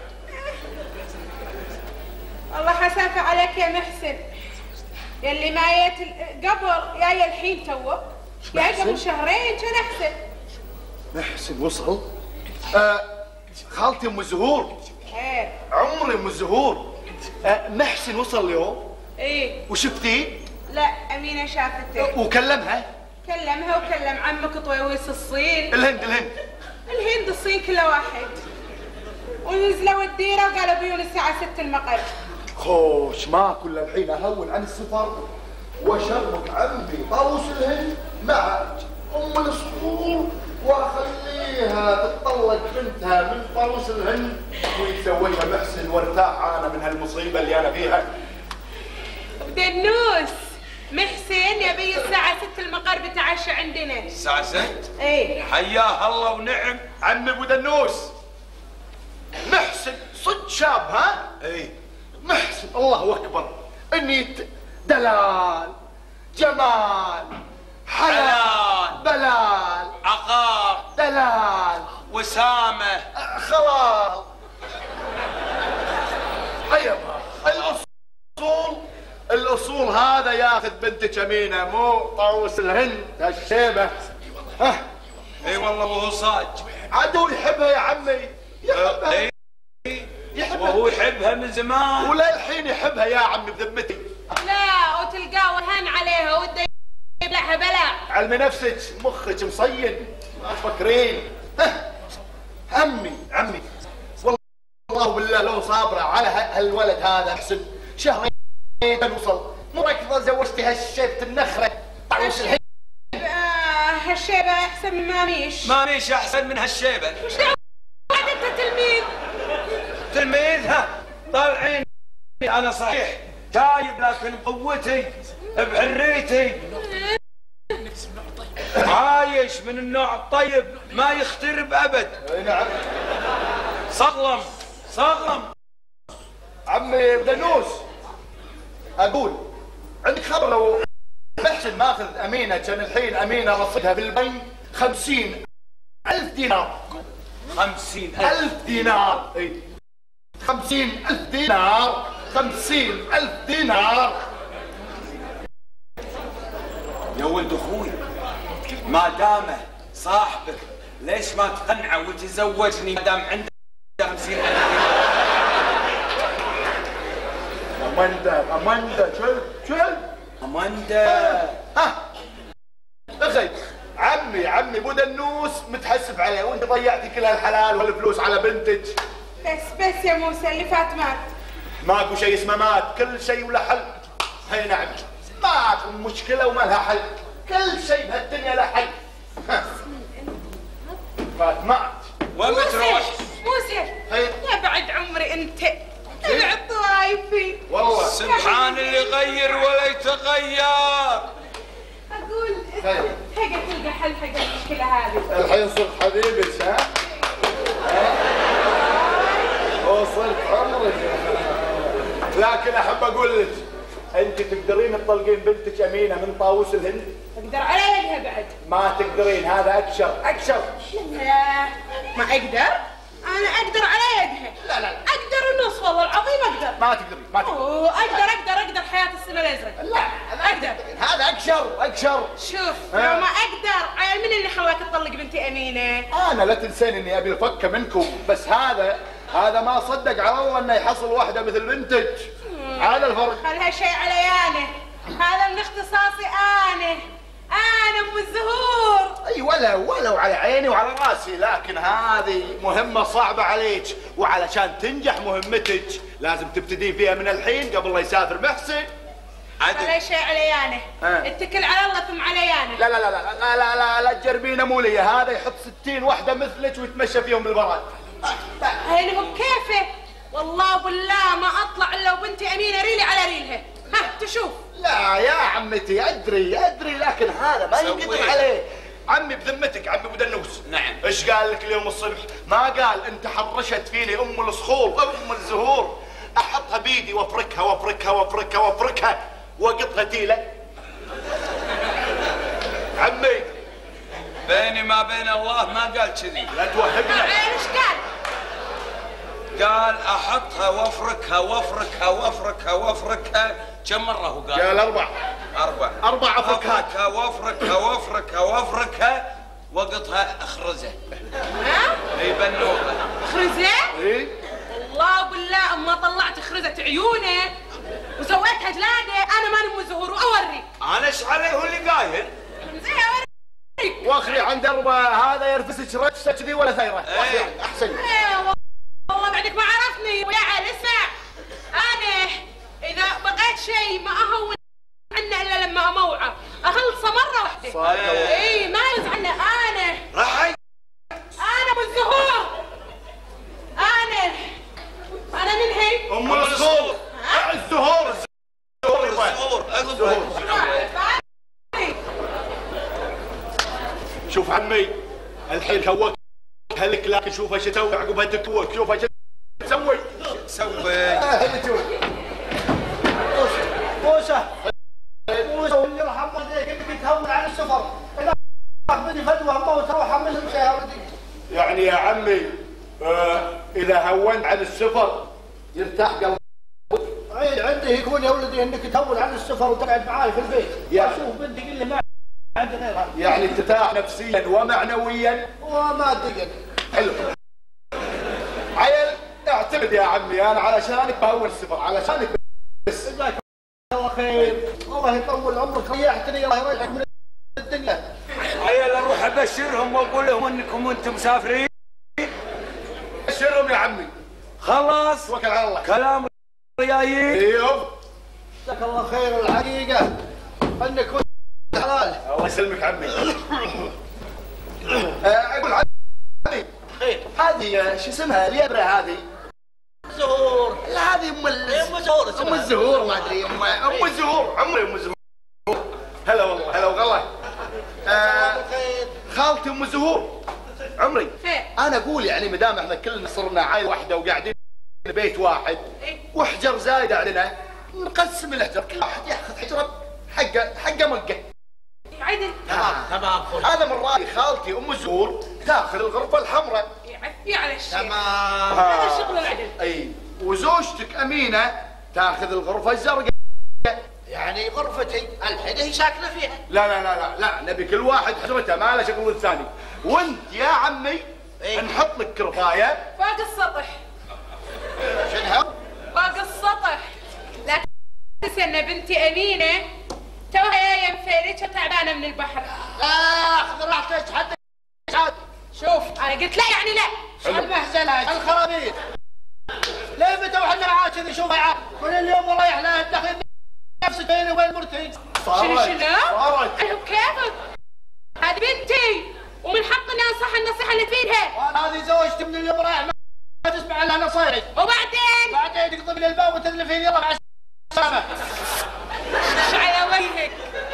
S4: والله حسافة عليك يا محسن، يلي ما جيت قبل جاي الحين توك، جاي قبل شهرين كان احسن.
S3: محسن وصل؟ آه خالتي ام الزهور.
S4: ايه
S3: عمري ام الزهور. آه محسن وصل اليوم.
S4: ايه
S3: وشفتيه؟
S4: لا امينه شافته.
S3: وكلمها؟
S4: كلمها وكلم عمك طويويس الصين.
S3: الهند الهند
S4: الهند الصين كله واحد. ونزلوا الديره وقالوا بيون الساعه ستة المغرب.
S3: خوش ما كل الحين اهون عن السفر وشربك عمي طاووس الهند مع ام الصخور واخليها تتطلق بنتها من طاووس الهند ويتزوجها محسن وارتاح انا من هالمصيبه اللي انا فيها.
S4: بدنوس محسن يبي الساعة ستة المقر بتعشى عندنا.
S5: الساعة ستة؟
S4: ايه
S5: حياه الله ونعم.
S3: عمي ابو دنوس محسن صد شاب ها؟
S5: اي
S3: محسن الله اكبر اني ت- دلال جمال حلال بلال
S5: عقار
S3: دلال
S5: وسامة
S3: خلال. ايوه الاصول الاصول هذا ياخذ بنتك امينه مو طاووس الهند هالشيبه. ها
S5: اي والله وهو صاج.
S3: عدو يحبها يا عمي يحبها
S5: اي
S3: يحبها
S5: وهو يحبها من زمان
S3: وللحين يحبها يا عمي بذمتي.
S4: لا وتلقاه وهان عليها وده يبلعها بلاء.
S3: علمي نفسك مخك مصين ما تفكرين. ها عمي عمي والله بالله لو صابره على هالولد هذا احسن شهرين نوصل مو ركضه زوجتي هالشيبه النخره طاووس الهند.
S4: آه هالشيبة أحسن من ماميش.
S5: ماميش احسن من هالشيبه.
S4: ايش دعوة انت تلميذ؟
S5: تلميذها طالعين. انا صحيح تايب لكن بقوتي بحريتي عايش من النوع الطيب ما يخترب ابد.
S3: اي نعم
S5: صغلم صغلم.
S3: عمي بدنوس اقول عندك خبر لو محسن ماخذ امينه كان الحين امينه رصدها بالبنك خمسين الف دينار.
S5: خمسين ألف
S3: ألف دينار اي خمسين ألف دينار خمسين ألف دينار.
S5: يا ولد اخوي ما دامه صاحبك ليش ما تقنعه وتزوجني ما دام عنده خمسين ألف دينار.
S3: اماندا اماندا شل شل
S5: اماندا.
S3: ها اخي عمي عمي ابو دنوس متحسب عليه وانت ضيعتي كل هالحلال والفلوس على بنتك.
S4: بس بس يا موسى اللي فات مات.
S3: ماكو شيء اسمه مات كل شيء وله حل. هي نعم ماكو مشكله وما لها حل كل شيء بهالدنيا له حل. ها. فات مات.
S5: وين بتروح؟
S4: موسى
S3: هي.
S4: يا بعد عمري انت يا بعد طوايفي.
S3: والله
S5: سبحان اللي يغير ولا يتغير.
S4: اقول
S3: خير.
S4: هيك تلقى حل حق المشكله هذه.
S3: الحين صرت حبيبك ها؟ ها؟ وصلت عمرك. لكن احب اقول لك انت تقدرين تطلقين بنتك امينه من طاووس الهند؟
S4: اقدر على يدها بعد.
S3: ما تقدرين هذا اكشر اكشر.
S4: لا ما اقدر. انا اقدر على يدها.
S3: لا لا
S4: اقدر النص والله العظيم اقدر.
S3: ما تقدرين ما تقدرين.
S4: اوه اقدر اقدر اقدر حياه السنه الازرق.
S3: لا
S4: اقدر.
S3: هذا اكشر اكشر.
S4: شوف
S3: ها.
S4: لو ما اقدر عيل من اللي خلاك تطلق بنتي امينه؟
S3: انا لا تنسين اني ابي الفكه منكم بس هذا هذا ما صدق على الله انه يحصل واحده مثل بنتك. هذا الفرق.
S4: خلها شيء عليانه. هذا من اختصاصي انا. انا ام الزهور.
S3: اي ولا ولو على عيني وعلى راسي لكن هذه مهمه صعبه عليك وعلشان تنجح مهمتك لازم تبتدين فيها من الحين قبل لا يسافر محسن.
S4: خلها شيء عليانه.
S3: ها.
S4: اتكل على الله ثم عليانه.
S3: لا لا لا لا لا لا لا, لا تجربينه مو لي هذا يحط ستين وحده مثلك ويتمشى فيهم بالبراد.
S4: هيني هو بكيفه. والله بالله ما اطلع الا وبنتي امينه ريلي على ريلها. ها تشوف.
S3: لا يا عمتي ادري ادري لكن هذا ما ينقدر عليه. عمي بذمتك عمي ابو دنوس.
S5: نعم.
S3: ايش قال لك اليوم الصبح؟ ما قال انت حرشت فيني ام الصخور ام الزهور احطها بيدي وافركها وافركها وافركها وافركها واقطها تيله. عمي
S5: بيني ما بين الله ما قال كذي.
S3: لا توهقنا.
S4: ايش قال؟
S5: قال احطها وافركها وافركها وافركها وافركها. كم مره هو قال؟
S3: قال اربع
S5: اربع
S3: اربع افركات.
S5: افركها وافركها وافركها وافركها وقطها اخرزه.
S4: ها؟
S5: اي بنوبه.
S4: خرزه؟
S3: ايه
S4: والله بالله اما طلعت خرزت عيونه وسويتها جلاده انا ماني ام الزهور واوريك.
S5: انا ايش عليه هو اللي قايل؟
S4: زين اوريك.
S3: واخري عند اربع هذا يرفسك رجسه كذي ولا ثيره.
S5: ايه.
S3: احسن.
S4: ايه والله بعدك ما عرفني ويا عيال اسمع. انا اذا بغيت شيء ما اهون عنه الا لما اموعه اخلصه مره واحده.
S3: صادقة.
S4: اي ما لازم
S3: الحين كوك هلك لكن شوف ايش تسوي عقبها تكوك شوف ايش تسوي
S5: تسوي
S7: موسى موسى واللي يرحم والديك انك تهون عن السفر اذا بدي فدوه ما وتروح حملهم سيارتي.
S3: يعني يا عمي آه اذا هونت عن السفر يرتاح قلبك.
S7: اي عندي يقول يا ولدي انك تهون عن السفر وتقعد معاي في البيت.
S3: يعني
S7: اشوف بنتي قل لي ما عندي غيرها.
S3: يعني ترتاح نفسيا ومعنويا
S7: وماديا.
S3: حلو. عيل اعتمد يا عمي انا علشانك بهون السفر علشانك بس.
S7: جزاك الله خير الله يطول عمرك ريحتني الله يريحك من الدنيا.
S5: عيال اروح ابشرهم واقول لهم انكم انتم مسافرين.
S3: بشرهم يا عمي.
S5: خلاص
S3: توكل على الله.
S5: كلام ريايين.
S3: ايوه
S7: جزاك الله خير الحقيقه انك كنت حلال.
S3: الله يسلمك عمي. اقول عمي
S7: خير
S3: هذه شو اسمها اليبره هذه؟
S7: زهور.
S3: لا هذه ام
S7: ام زهور
S3: ام الزهور ما ادري ام ام الزهور عمري ام الزهور. هلا والله هلا وغلا. آه خالتي ام الزهور عمري. انا اقول يعني ما دام احنا كلنا صرنا عائله واحده وقاعدين في بيت واحد وحجر زايد علينا نقسم الحجر كل واحد ياخذ حجره حقه حقه مقه.
S4: عدل
S7: تمام تمام.
S3: هذا من رايي خالتي ام الزهور تاخذ الغرفه الحمراء.
S4: يعفي على الشيء.
S7: تمام.
S4: هذا شغل العدل.
S3: اي وزوجتك امينه تاخذ الغرفه الزرقاء.
S7: يعني غرفتي الحين هي ساكنه فيها.
S3: لا لا لا لا لا نبي كل واحد حجرته ما له شغل الثاني. وانت يا عمي
S7: إيه؟
S3: نحط لك كرفايه
S4: فوق السطح.
S7: شنو؟
S4: فوق السطح. لكن تنسى ان بنتي امينه توها جايه مفيرجه تعبانه من البحر.
S7: لا خذ راحتك حد عاد.
S4: شوف انا قلت لا يعني لا.
S7: شو المهزله الخرابيط؟ ليه متى وحنا معاك كذي شوف عاد كل اليوم رايح لا تدخل نفسك بيني وبين مرتي.
S4: شنو شنو؟
S3: صارت
S4: انا بكيفك. هذه بنتي ومن حقي اني انصح النصيحه اللي فيها.
S7: وانا هذه زوجتي من اليوم رايح ما تسمع لها نصايح.
S4: وبعدين؟
S7: بعدين تقضي من الباب وتذلفين يلا مع السلامه.
S4: ايش على وجهك؟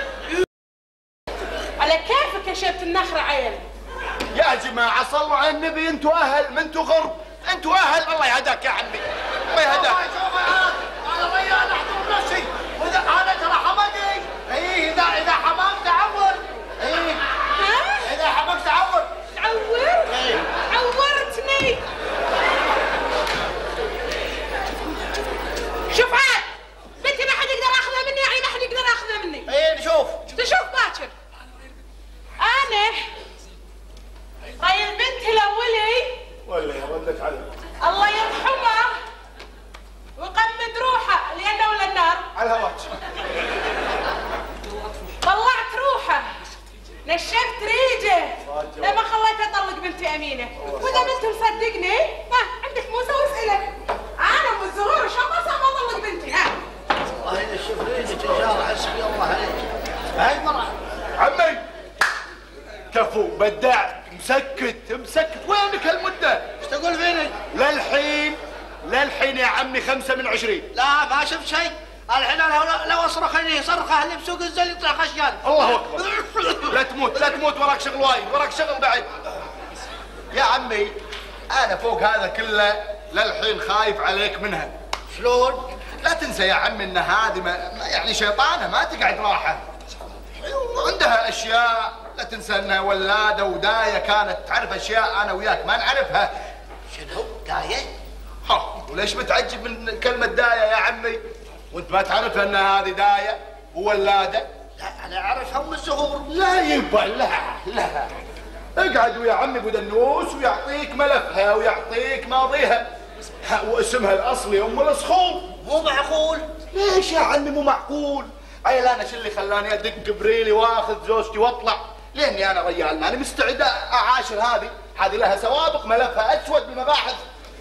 S4: على كيفك يا شيخ النخره عيل.
S3: يا جماعه صلوا على النبي انتوا اهل ما انتوا غرب انتوا اهل الله يهداك يا عمي الله يهداك.
S7: شوف عاد انا ريال احترم نفسي واذا انا ترى حمدي. اي اذا اذا حمام تعور. اي
S4: ها؟
S7: اذا حمام تعور.
S4: تعور؟ عورتني. شوف عاد بنتي ما حد يقدر ياخذها مني يعني ما حد يقدر ياخذها مني.
S7: اي نشوف.
S4: تشوف باكر. انا راي بنتي الاولي
S3: ولا ردك عليك
S4: الله يرحمه وقمد روحه لانه ولا النار
S3: على هواك.
S4: طلعت روحه نشفت ريجه لما خليته يطلق بنتي امينه. واذا ما انت مصدقني ها عندك موسى واساله. انا ام الزهور شو ما صار ما اطلق بنتي. ها
S7: الله ينشف ريجك ان شاء الله حسبي الله عليك. هاي مرة
S3: عمي كفو بدع مسكت مسكت وينك هالمده؟
S7: ايش تقول فيني؟
S3: للحين للحين يا عمي خمسة من عشرين.
S7: لا ما شفت شيء. الحين انا لو, لو اصرخ اني صرخه اللي بسوق الزل يطلع خشيان.
S3: الله اكبر. لا تموت لا تموت وراك شغل وايد وراك شغل بعد. يا عمي انا فوق هذا كله للحين خايف عليك منها.
S7: شلون؟
S3: لا تنسى يا عمي ان هذه ما يعني شيطانه ما تقعد راحه. عندها اشياء لا تنسى انها ولاده ودايه كانت تعرف اشياء انا وياك ما نعرفها.
S7: شنو؟ دايه؟
S3: ها وليش متعجب من كلمه دايه يا عمي؟ وانت ما تعرف ان هذه دايه وولاده؟
S7: لا انا اعرف ام الزهور.
S3: لا يبا لا لا اقعد ويا عمي ابو دنوس ويعطيك ملفها ويعطيك ماضيها واسمها الاصلي ام الصخور.
S7: مو معقول.
S3: ليش يا عمي مو معقول؟ عيل انا شو اللي خلاني ادق بريلي واخذ زوجتي واطلع؟ لاني انا ريال ماني مستعد اعاشر هذه، هذه لها سوابق ملفها اسود بالمباحث.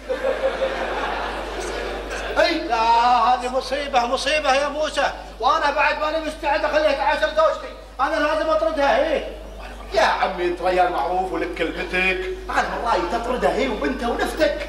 S7: اي لا هذه مصيبه مصيبه يا موسى، وانا بعد ماني مستعد اخليها تعاشر زوجتي، انا لازم اطردها هي.
S3: يا عمي انت ريال معروف ولك كلمتك، انا من رايي تطردها هي وبنتها ونفتك.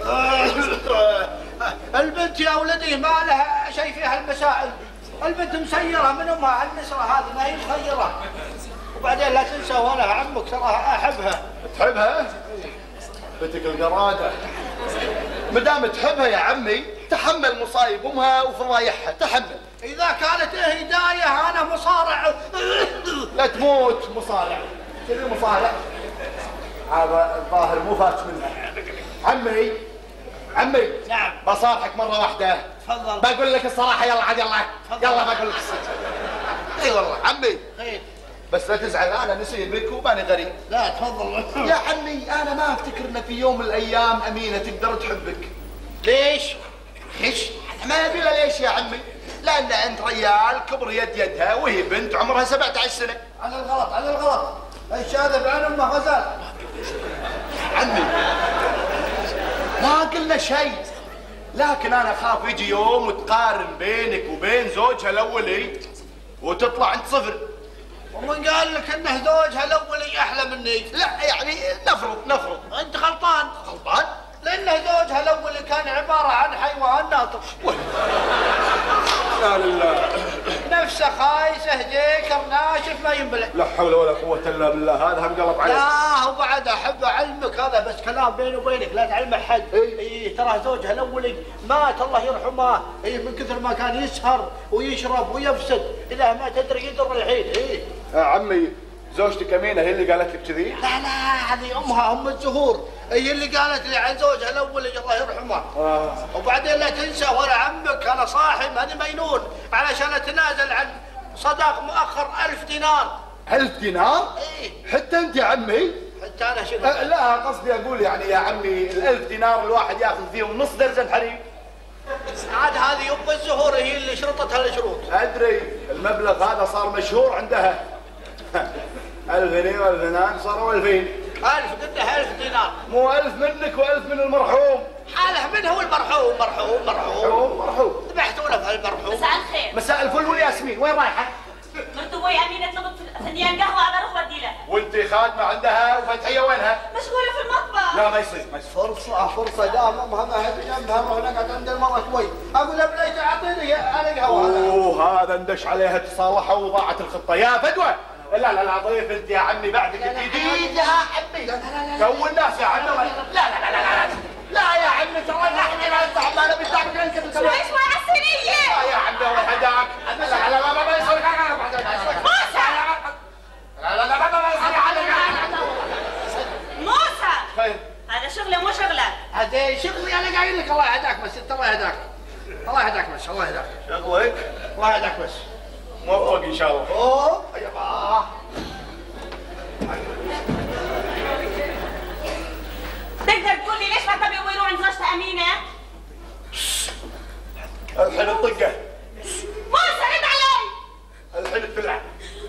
S7: البنت يا ولدي ما لها شيء فيها المسائل، البنت مسيره من امها على النسره هذه ما هي مخيره. وبعدين لا تنسى وانا عمك تراها احبها،
S3: تحبها؟ بنتك القرادة مدام تحبها يا عمي تحمل مصايب امها وفضايحها، تحمل.
S7: اذا كانت هدايه انا مصارع.
S3: لا تموت مصارع، كذي مصارع هذا الظاهر مو فاتش منها. عمي عمي
S7: نعم.
S3: بصارحك مرة واحدة.
S7: تفضل.
S3: بقول لك الصراحة، يلا عاد يلا يلا بقول لك الصدق. اي والله عمي.
S7: خير.
S3: بس لا تزعل، انا نسيت بك وماني غريب.
S7: لا تفضل.
S3: يا عمي انا ما افتكر ان في يوم من الايام امينة تقدر تحبك.
S7: ليش؟
S3: ليش؟ ما ابي ليش يا عمي؟ لان انت ريال كبر يد يدها وهي بنت عمرها سبعة عشر سنة.
S7: على الغلط على الغلط. الشهادة بعين امه غزال.
S3: عمي ما قلنا شيء، لكن انا اخاف يجي يوم وتقارن بينك وبين زوجها الاولي وتطلع انت صفر.
S7: ومن قال لك انه زوجها الاولي احلى مني؟
S3: لا يعني نفرض نفرض.
S7: انت غلطان.
S3: غلطان؟
S7: لانه زوجها الاولي كان عباره عن حيوان ناطق.
S3: لا لله.
S7: نفسه خايسه جيكر ناشف ما ينبلع.
S3: لا حول ولا قوة الا بالله، هذا هم قلب عليك.
S7: لا هو بعد احب اعلمك، هذا بس كلام بيني وبينك لا تعلم احد.
S3: إيه؟
S7: اي ترى زوجها الاولي مات الله يرحمه، اي من كثر ما كان يسهر ويشرب ويفسد، اذا ما تدري يدر الحين. اي
S3: يا عمي زوجتك امينه هي اللي قالت لك كذي؟
S7: لا لا هذه امها ام الزهور، هي اللي قالت لي عن زوجها الاولي الله يرحمه.
S3: آه.
S7: وبعدين لا تنسى وانا عمك انا صاحي ماني مينون علشان اتنازل عن صداق مؤخر ألف دينار.
S3: ألف دينار؟
S7: ايه
S3: حتى انت يا عمي؟
S7: حتى انا شنو؟
S3: أه لا قصدي اقول يعني يا عمي الألف دينار الواحد ياخذ فيهم نص درجن حليب.
S7: عاد هذه ام الزهور هي اللي شرطتها الشروط.
S3: ادري المبلغ هذا صار مشهور عندها. ألف جنيه وألف دينار صاروا ألفين.
S7: ألف قلنا ألف دينار.
S3: مو ألف منك وألف من المرحوم.
S7: حاله من هو المرحوم؟ مرحوم مرحوم
S3: مرحوم مرحوم.
S7: ذبحتونا في المرحوم.
S2: مساء الخير.
S3: مساء الفل والياسمين، وين رايحة؟
S2: مرت ابوي امينه طلبت فنجان قهوه بروح ودي لها.
S3: وانت خادمة عندها وفتحية وينها؟
S2: مشغوله في المطبخ.
S3: لا ما يصير ما يصير.
S7: فرصة فرصة دام امها ما هي جنبها نروح نقعد عند المرة شوي، اقول لها بليت اعطيني على القهوة.
S3: اوه هذا اندش عليها تصالحوا وضاعت الخطة يا فدوى. لا لا لا ضيف انت يا عمي بعدك جديد يا عمي. تو الناس يا عمي. لا لا لا لا لا لا يا عمي ترى نحن لا ما نبي تعمل انت
S2: شوي شوي على السنيه.
S3: لا يا عمي الله هداك. لا لا لا لا ما يصير.
S2: موسى
S3: لا لا لا ما يصير.
S2: موسى
S3: خير
S2: هذا شغله مو شغله.
S7: هذا شغلي انا قايل لك الله يهداك بس انت الله يهداك. الله يهداك بس الله يهداك.
S3: شغلك
S7: الله يهداك بس.
S3: موفق ان شاء الله.
S7: اوه
S3: يابا
S2: تقدر تقول لي ليش ما تبي ابوي يروح عند زوجته امينه؟
S3: الحين الطقه.
S2: موسى رد علي.
S3: الحين الدلع.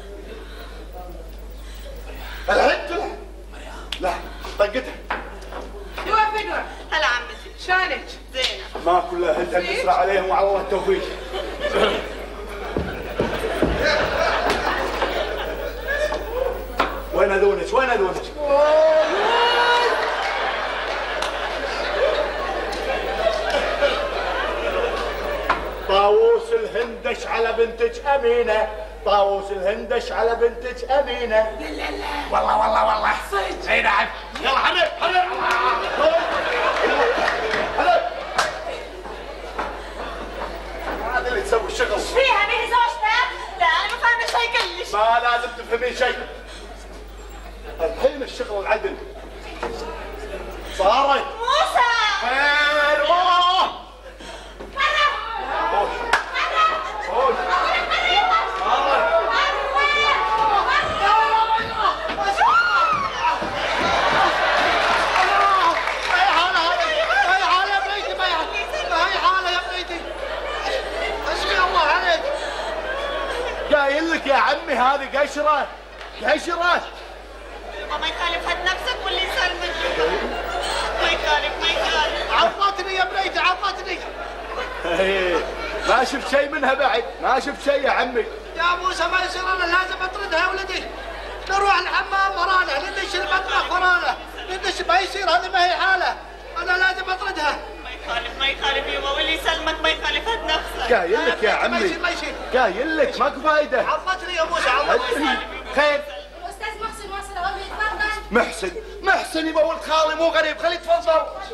S3: الحين الدلع. لا طقتها.
S4: فدوى فدوى
S2: هلا عمتي
S4: شلونك؟
S2: زين.
S3: ما كلها هد نسرع عليهم وعلى الله التوفيق. وين اذونك؟ وين اذونك؟ طاووس الهندش على بنتك امينه، طاووس الهندش على بنتك امينه. لا لا لا والله والله والله صدق. اي نعم. يلا حبيب حبيب حبيب. هذا اللي تسوي الشغل.
S2: ايش فيها به زوجته؟ لا انا ما فاهمه شيء كلش.
S3: ما لازم تفهمين شيء. الحين الشغل العدل صارت.
S2: موسى
S3: خير والله. خوش خوش صارت. قايل لك يا عمي هذه قشره قشره.
S2: ما يخالف هد نفسك واللي يسلمك. ما يخالف ما يخالف.
S7: عضتني يا بنيتي عضتني.
S3: ما شفت شيء منها بعد، ما شفت شيء يا عمي.
S7: يا موسى ما يصير انا لازم اطردها يا ولدي. نروح الحمام ورانا، ندش المطبخ ورانا، ندش ما يصير هذه ما هي حاله، انا لازم اطردها.
S2: ما يخالف ما يخالف يبا واللي يسلمك ما يخالف هد نفسك.
S3: قايل لك يا
S7: ما
S3: عمي
S7: يصير ما يصير.
S3: قايل لك ماكو فايده.
S7: عضتني يا موسى عضتني.
S3: خير
S6: الاستاذ محسن واصل اول يتفضل.
S3: محسن محسن محسن يبا ولد خالي مو غريب، خليه يتفضل.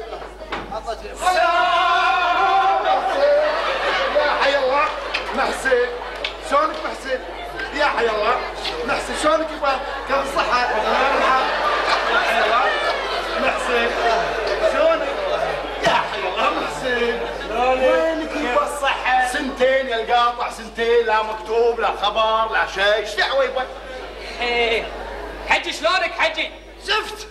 S3: يا حي الله محسن، شلونك محسن؟ يا حي الله محسن، شلونك يبا؟ كيف الصحة؟ يا حي الله محسن، شلونك؟ يا حي الله محسن، وينك يبا الصحة؟ سنتين يا القاطع، سنتين لا مكتوب لا خبر لا شيء، ايش دعوة يبا؟
S1: ايه حجي شلونك حجي؟
S3: زفت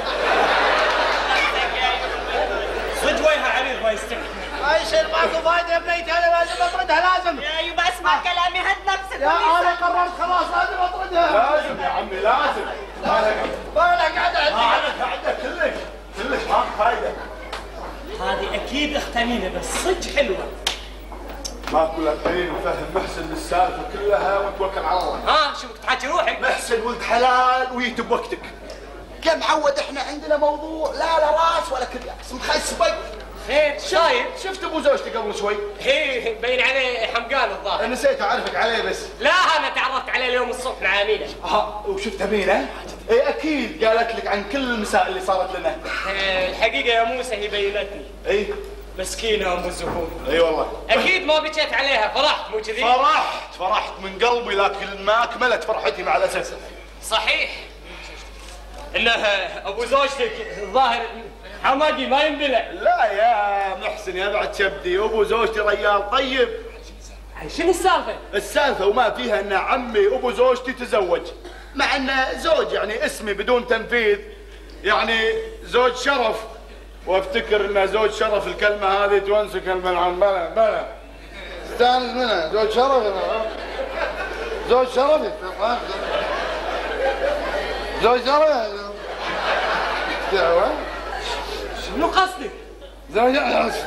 S1: صدق وجهها عريض ما يستحي.
S7: ما يصير ماكو فايده يا بنيتي، انا لازم اطردها لازم.
S8: يا يبا اسمع كلامي، هد نفسك.
S7: يا انا قررت خلاص لازم اطردها.
S3: لازم يا عمي لازم.
S7: بالك قاعد عندي.
S3: هذا قاعدة كلش كلش ما فايدة.
S1: هذه اكيد اخت امينه بس صدق حلوه.
S3: ماكو الحين نفهم محسن السالفة كلها ونتوكل على الله.
S1: ها شوفك تحاكي روحك.
S3: محسن ولد حلال ويجي بوقتك. كم عود احنا عندنا موضوع لا لا راس ولا كرياس مخسبك.
S1: خير شايف؟
S3: شفت ابو زوجتي قبل شوي؟
S1: هي مبين عليه حمقان الظاهر.
S3: نسيت اعرفك عليه بس.
S1: لا انا تعرفت عليه اليوم الصبح مع امينه.
S3: ها وشفت امينه؟ اي اكيد قالت لك عن كل المسائل اللي صارت لنا.
S1: إيه الحقيقه يا موسى هي بينتني.
S3: اي
S1: مسكينه ام الزهور.
S3: اي والله.
S1: اكيد ما بكيت عليها، فرحت مو كذي؟
S3: فرحت فرحت من قلبي، لكن ما اكملت فرحتي مع الاسف.
S1: صحيح انه ابو زوجتك الظاهر حماقي ما ينبلع.
S3: لا يا محسن يا بعد شبدي، ابو زوجتي ريال طيب.
S1: شنو السالفه؟
S3: السالفه وما فيها ان عمي ابو زوجتي تزوج، مع انه زوج يعني اسمي بدون تنفيذ، يعني زوج شرف، وافتكر ان زوج شرف الكلمه هذه تونس كلمه عن بلا بلا استانس منها. زوج شرف زوج شرف زوج شرف دعوه.
S1: شنو قصدك؟
S3: زوج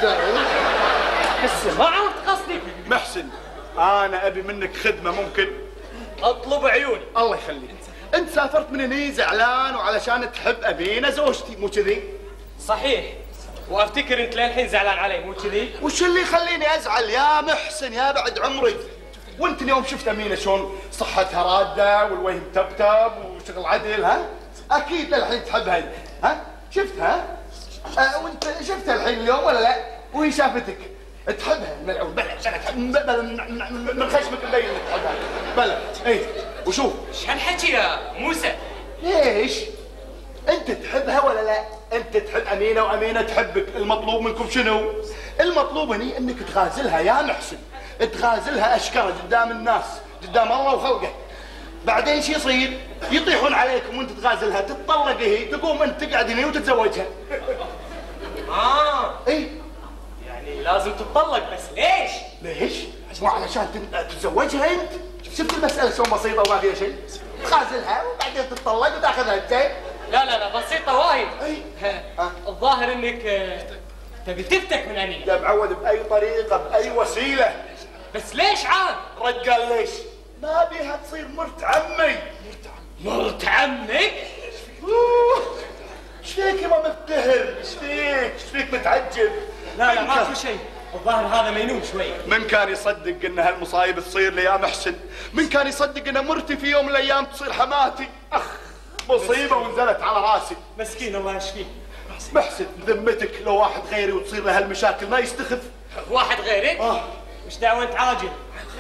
S1: هسه ما عرفت قصدك.
S3: محسن انا ابي منك خدمه ممكن؟
S1: اطلب عيوني.
S3: الله يخليك. انت سافرت من هني زعلان وعلشان تحب امينه زوجتي مو كذي؟
S1: صحيح، وافتكر انت للحين زعلان علي مو كذي؟
S3: وش اللي يخليني ازعل يا محسن يا بعد عمري؟ وانت اليوم شفت امينه شلون صحتها راده والوجه متبتب وشغل عدل، ها؟ اكيد للحين تحبها انت، ها؟ شفتها؟ أه وانت شفتها الحين اليوم ولا لا؟ وهي شافتك تحبها ملعون بلا بلا بلا من خشمك مبين انك تحبها بلا. اي وشوف
S1: ايش هالحكي يا موسى؟
S3: ليش؟ انت تحبها ولا لا؟ انت تحب امينه وامينه تحبك، المطلوب منكم شنو؟ المطلوب هني انك تغازلها يا محسن، تغازلها اشكره قدام الناس، قدام الله وخلقه. بعدين شو يصير؟ يطيحون عليكم وانت تغازلها، تتطلق هي، تقوم انت تقعد هنا وتتزوجها.
S1: اه
S3: اي
S1: يعني لازم تتطلق، بس ليش؟
S3: ليش؟ مو علشان تتزوجها انت؟ شفت المساله شلون بسيطه وما فيها شيء؟ تغازلها وبعدين تتطلق وتاخذها انت.
S1: لا لا لا بسيطة وايد.
S3: اي
S1: ها. الظاهر انك آه، تبي تفتك من امينة.
S3: يا معود باي طريقه باي وسيله.
S1: بس ليش عاد؟
S3: رد قال ليش؟ ما بيها تصير مرت عمي.
S1: مرت عمك؟
S3: ايش فيك يا مبتهل؟ ايش فيك؟ ايش فيك متعجب؟
S1: لا لا ماكو شيء، الظاهر هذا مينون شوي.
S3: من كان يصدق ان هالمصايب تصير لي يا محسن؟ من كان يصدق ان مرتي في يوم من الايام تصير حماتي؟ اخ مصيبه ونزلت على راسي.
S1: مسكين الله يشفيه.
S3: محسن ذمتك لو واحد غيري وتصير له هالمشاكل ما يستخف؟
S1: واحد غيرك؟
S3: اه
S1: وش دعوة انت عاجل؟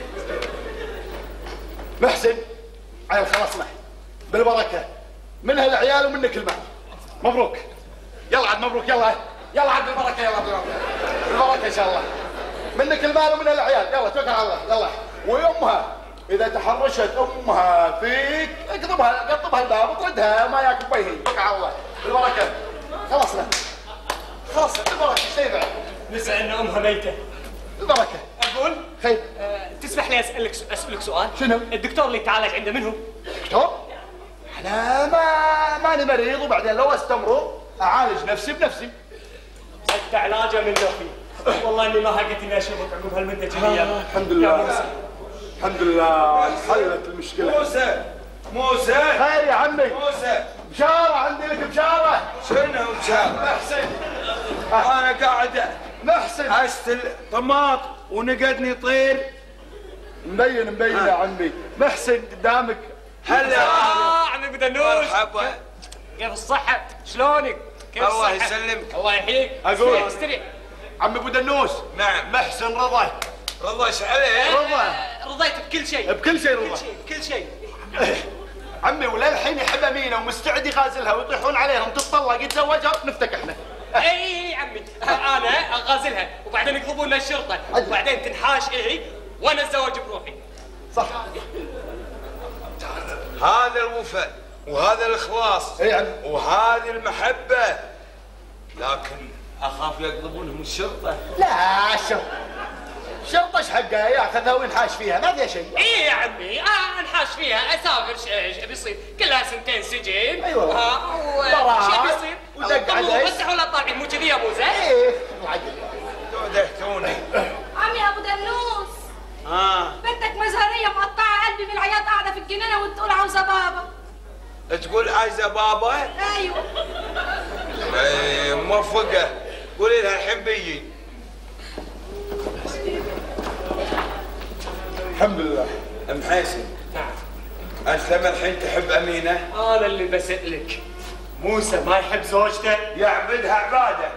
S3: محسن عيل خلصنا بالبركه، من هالعيال ومنك المال. مبروك يلا عاد مبروك، يلا يلا عاد بالبركه، يلا بالبركه بالبركه ان شاء الله. منك المال ومن العيال، يلا توكل على الله. يلا ويمها اذا تحرشت امها فيك اقضبها قطبها الباب وطردها ما ياكل بيهي. توكل على الله بالبركه. خلصنا خلصنا بالبركه. ايش تبع؟
S1: نسأل ان امها ميتة.
S3: بالبركه.
S1: اقول
S3: خير
S1: أه تسمح لي اسالك اسالك سؤال؟
S3: شنو؟
S1: الدكتور اللي تعالج عنده منه؟
S3: دكتور؟ انا ما ماني مريض، وبعدين لو استمرض اعالج نفسي بنفسي.
S1: انت علاجه من فيه. والله اني ما هقيت اني اشوفك عقب هالمده كذي.
S3: الحمد لله الحمد لله انحلت المشكله.
S5: موسى موسى
S3: خير يا عمي.
S5: موسى
S3: بشاره عندي لك بشاره.
S5: شنو بشارة؟
S3: محسن
S5: انا قاعد
S3: محسن
S5: استل طماط ونقدني طير.
S3: مبين مبين يا عمي. محسن قدامك.
S5: هلا
S1: اه عمي بدنوش.
S5: مرحبا
S1: كيف الصحة؟ شلونك؟ كيف
S5: الله
S1: الصحة؟
S5: يسلمك.
S1: الله يحييك.
S3: أقول.
S1: استريح استريح.
S3: عم ابو دنوس.
S5: نعم.
S3: محسن رضا.
S5: رضا ايش عليه؟
S3: رضا.
S1: رضيت بكل شيء.
S3: بكل شيء رضا.
S1: بكل شيء بكل شيء.
S3: عمي وللحين يحب امينه ومستعد يغازلها ويطيحون عليهم تتطلق يتزوجها ونفتك احنا.
S1: اي عمي انا اغازلها وبعدين يطلبون لنا الشرطه وبعدين تنحاش ايه وانا اتزوج بروحي.
S3: صح.
S5: هذا الوفاء وهذا الاخلاص
S3: اي عمي.
S5: وهذه المحبه، لكن اخاف يقلبونهم الشرطه.
S3: لا الشرطه شرطه ايش حقها ياخذها وينحاش فيها ما فيها شيء.
S1: اي يا عمي آه انحاش فيها اسافر ايش بيصير؟ كلها سنتين سجن.
S3: ايوه.
S1: ها
S3: براءة.
S1: شو بيصير؟
S3: ودق على
S1: فتحوا ولا طالعين مو كذي يا موزه؟
S3: ايه العقل.
S5: دهتوني.
S6: عمي ابو دنوس،
S5: ها
S6: بنتك مزهريه مقطعه قلبي من العياط قاعده في الجنينه وتقول عاوزه بابا.
S5: تقول عايزه بابا؟
S6: ايوه.
S5: اي موفقه، قولي لها الحين بيجي.
S3: الحمد لله.
S5: ام حسن،
S1: نعم.
S5: انت لما الحين تحب امينه؟
S1: انا اللي بسألك. موسى ما يحب زوجته؟
S5: يعبدها عباده.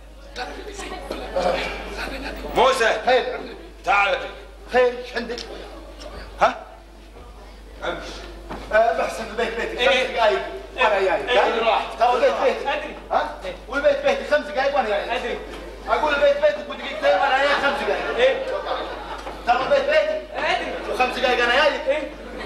S5: موسى
S3: خير.
S5: تعال بي.
S3: خير ايش عندك؟ ها؟
S5: امشي.
S3: آه محسن البيت بيتك خمس
S1: إيه.
S3: دقائق وانا جاي.
S1: إيه.
S3: جاي راح. ترى البيت بيتك.
S1: ادري.
S3: ها؟ والبيت بيتك خمس دقائق وانا جاي.
S1: ادري.
S3: اقول البيت بيتك ودقيقتين وانا جاي خمس دقائق.
S1: ايه
S3: ترى البيت بيتك
S1: ادري.
S3: وخمس دقائق انا جاي.
S1: ايه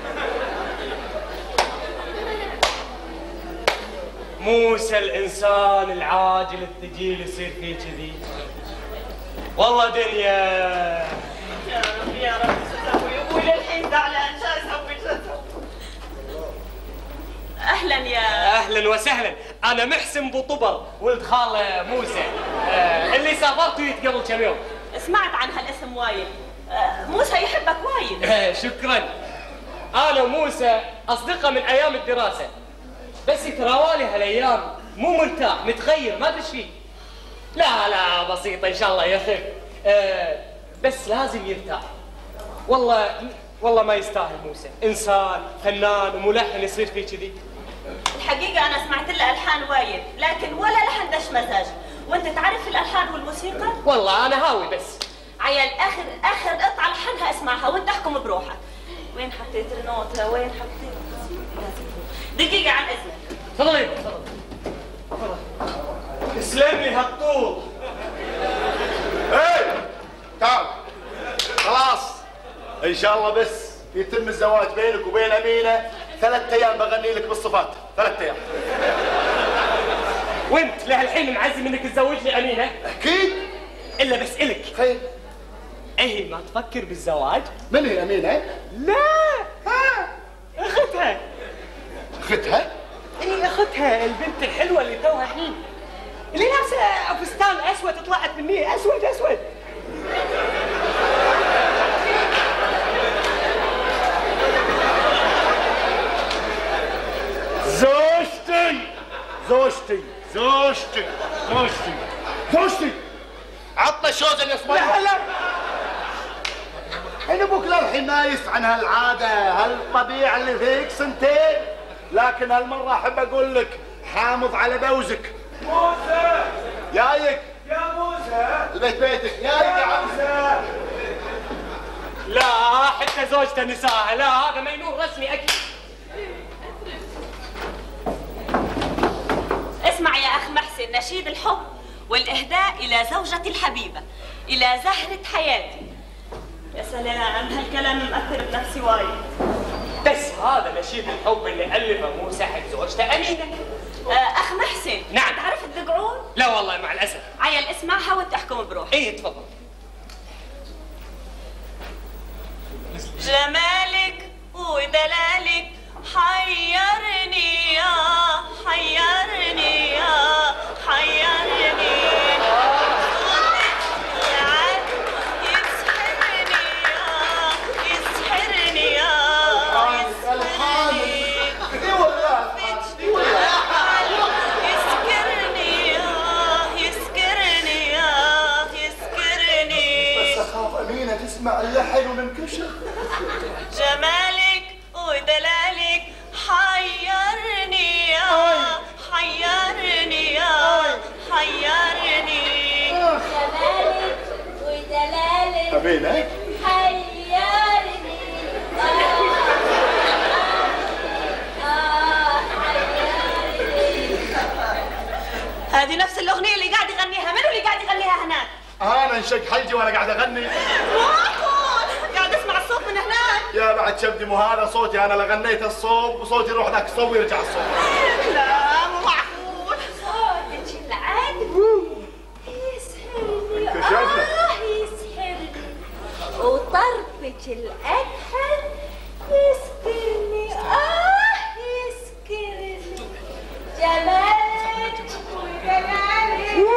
S1: موسى الانسان العاجل الثقيل يصير فيه كذي. والله دنيا.
S8: يا رب يا رب شو اسوي؟ ابوي للحين زعلان، شو اسوي شو اسوي؟ اهلا يا
S1: اهلا وسهلا، انا محسن بو طبر ولد خال موسى آه اللي سافرت وياه قبل كم يوم.
S8: سمعت عن هالاسم وايد. آه، موسى يحبك وايد.
S1: آه شكرا. انا وموسى اصدقاء من ايام الدراسه، بس تراوالي هالايام مو مرتاح متغير ما ادري ايش فيه. لا لا بسيطه ان شاء الله يا اخي. آه بس لازم يرتاح. والله والله ما يستاهل موسى، انسان فنان وملحن يصير فيه كذي.
S8: الحقيقة أنا سمعت له ألحان وايد، لكن ولا لحن دش مزاج، وأنت تعرف الألحان والموسيقى؟
S1: والله انا هاوي بس.
S8: عيال آخر آخر قطعة لحنها اسمعها وأنت احكم بروحك. وين حطيت النوتة؟ وين حطيت؟ دقيقة عن إذنك.
S1: تفضلي تفضلي. تسلم لي هالطول.
S3: ايه تعال خلاص ان شاء الله بس يتم الزواج بينك وبين امينه. ثلاث ايام بغني لك بالصفات. ثلاث ايام.
S1: وانت لهالحين معزم انك تزوجني امينه؟
S3: اكيد.
S1: الا بسالك
S3: خير.
S1: ايه ما تفكر بالزواج؟
S3: من هي امينه؟
S1: لا ها اختها.
S3: اختها؟
S1: ايه اختها البنت الحلوه اللي توها الحين اللي لابسه فستان اسود طلعت مني اسود اسود.
S3: زوجتي زوجتي زوجتي زوجتي زوجتي. عطنا الشوزن يا اسماعيل.
S1: لا لا
S3: حين ابوك للحين نايس عن هالعاده هالطبيعه اللي فيك سنتين، لكن هالمره احب اقول لك حامض على بوزك.
S5: موسى
S3: جايك
S5: يا موسى.
S3: البيت بيتك جايك يا عم.
S1: لا حتى زوجته نساها. لا هذا مينون رسمي اكيد.
S8: اسمع يا أخ محسن نشيد الحب والإهداء إلى زوجتي الحبيبة، إلى زهرة حياتي. يا سلام هالكلام مأثر بنفسي وايد.
S1: بس هذا نشيد الحب اللي ألفه موسى حق زوجته أمينة.
S8: آه أخ محسن.
S1: نعم.
S8: تعرف الدقعون؟
S1: لا والله مع الأسف.
S8: عيل اسمعها وانت احكم بروحك.
S1: إيه تفضل.
S8: جمالك ودلالك حيرني يا حيرني يا حيرني. يسحرني يا يسحرني يا يسحرني. يسكرني يا يسكرني يا يسكرني.
S3: بس اخاف امينه تسمع اللحن وننكشف.
S8: جمالك ودلالك حيرني يا
S3: امين ها؟
S2: حيرني
S8: هذه نفس الأغنية اللي قاعد يغنيها، منو اللي قاعد يغنيها هناك؟
S3: انا انشق حلجي وانا قاعد اغني.
S8: مو معقول، قاعد اسمع الصوت من هناك.
S3: يا بعد شبدي مو هذا صوتي، انا لو غنيت الصوب وصوتي يروح ذاك الصوب ويرجع الصوب.
S8: لا مو معقول.
S2: صوتك العذب يسحرني آه يسحرني، وطرفك الأكحل يسكرني آه يسكرني، جمالك ودلالك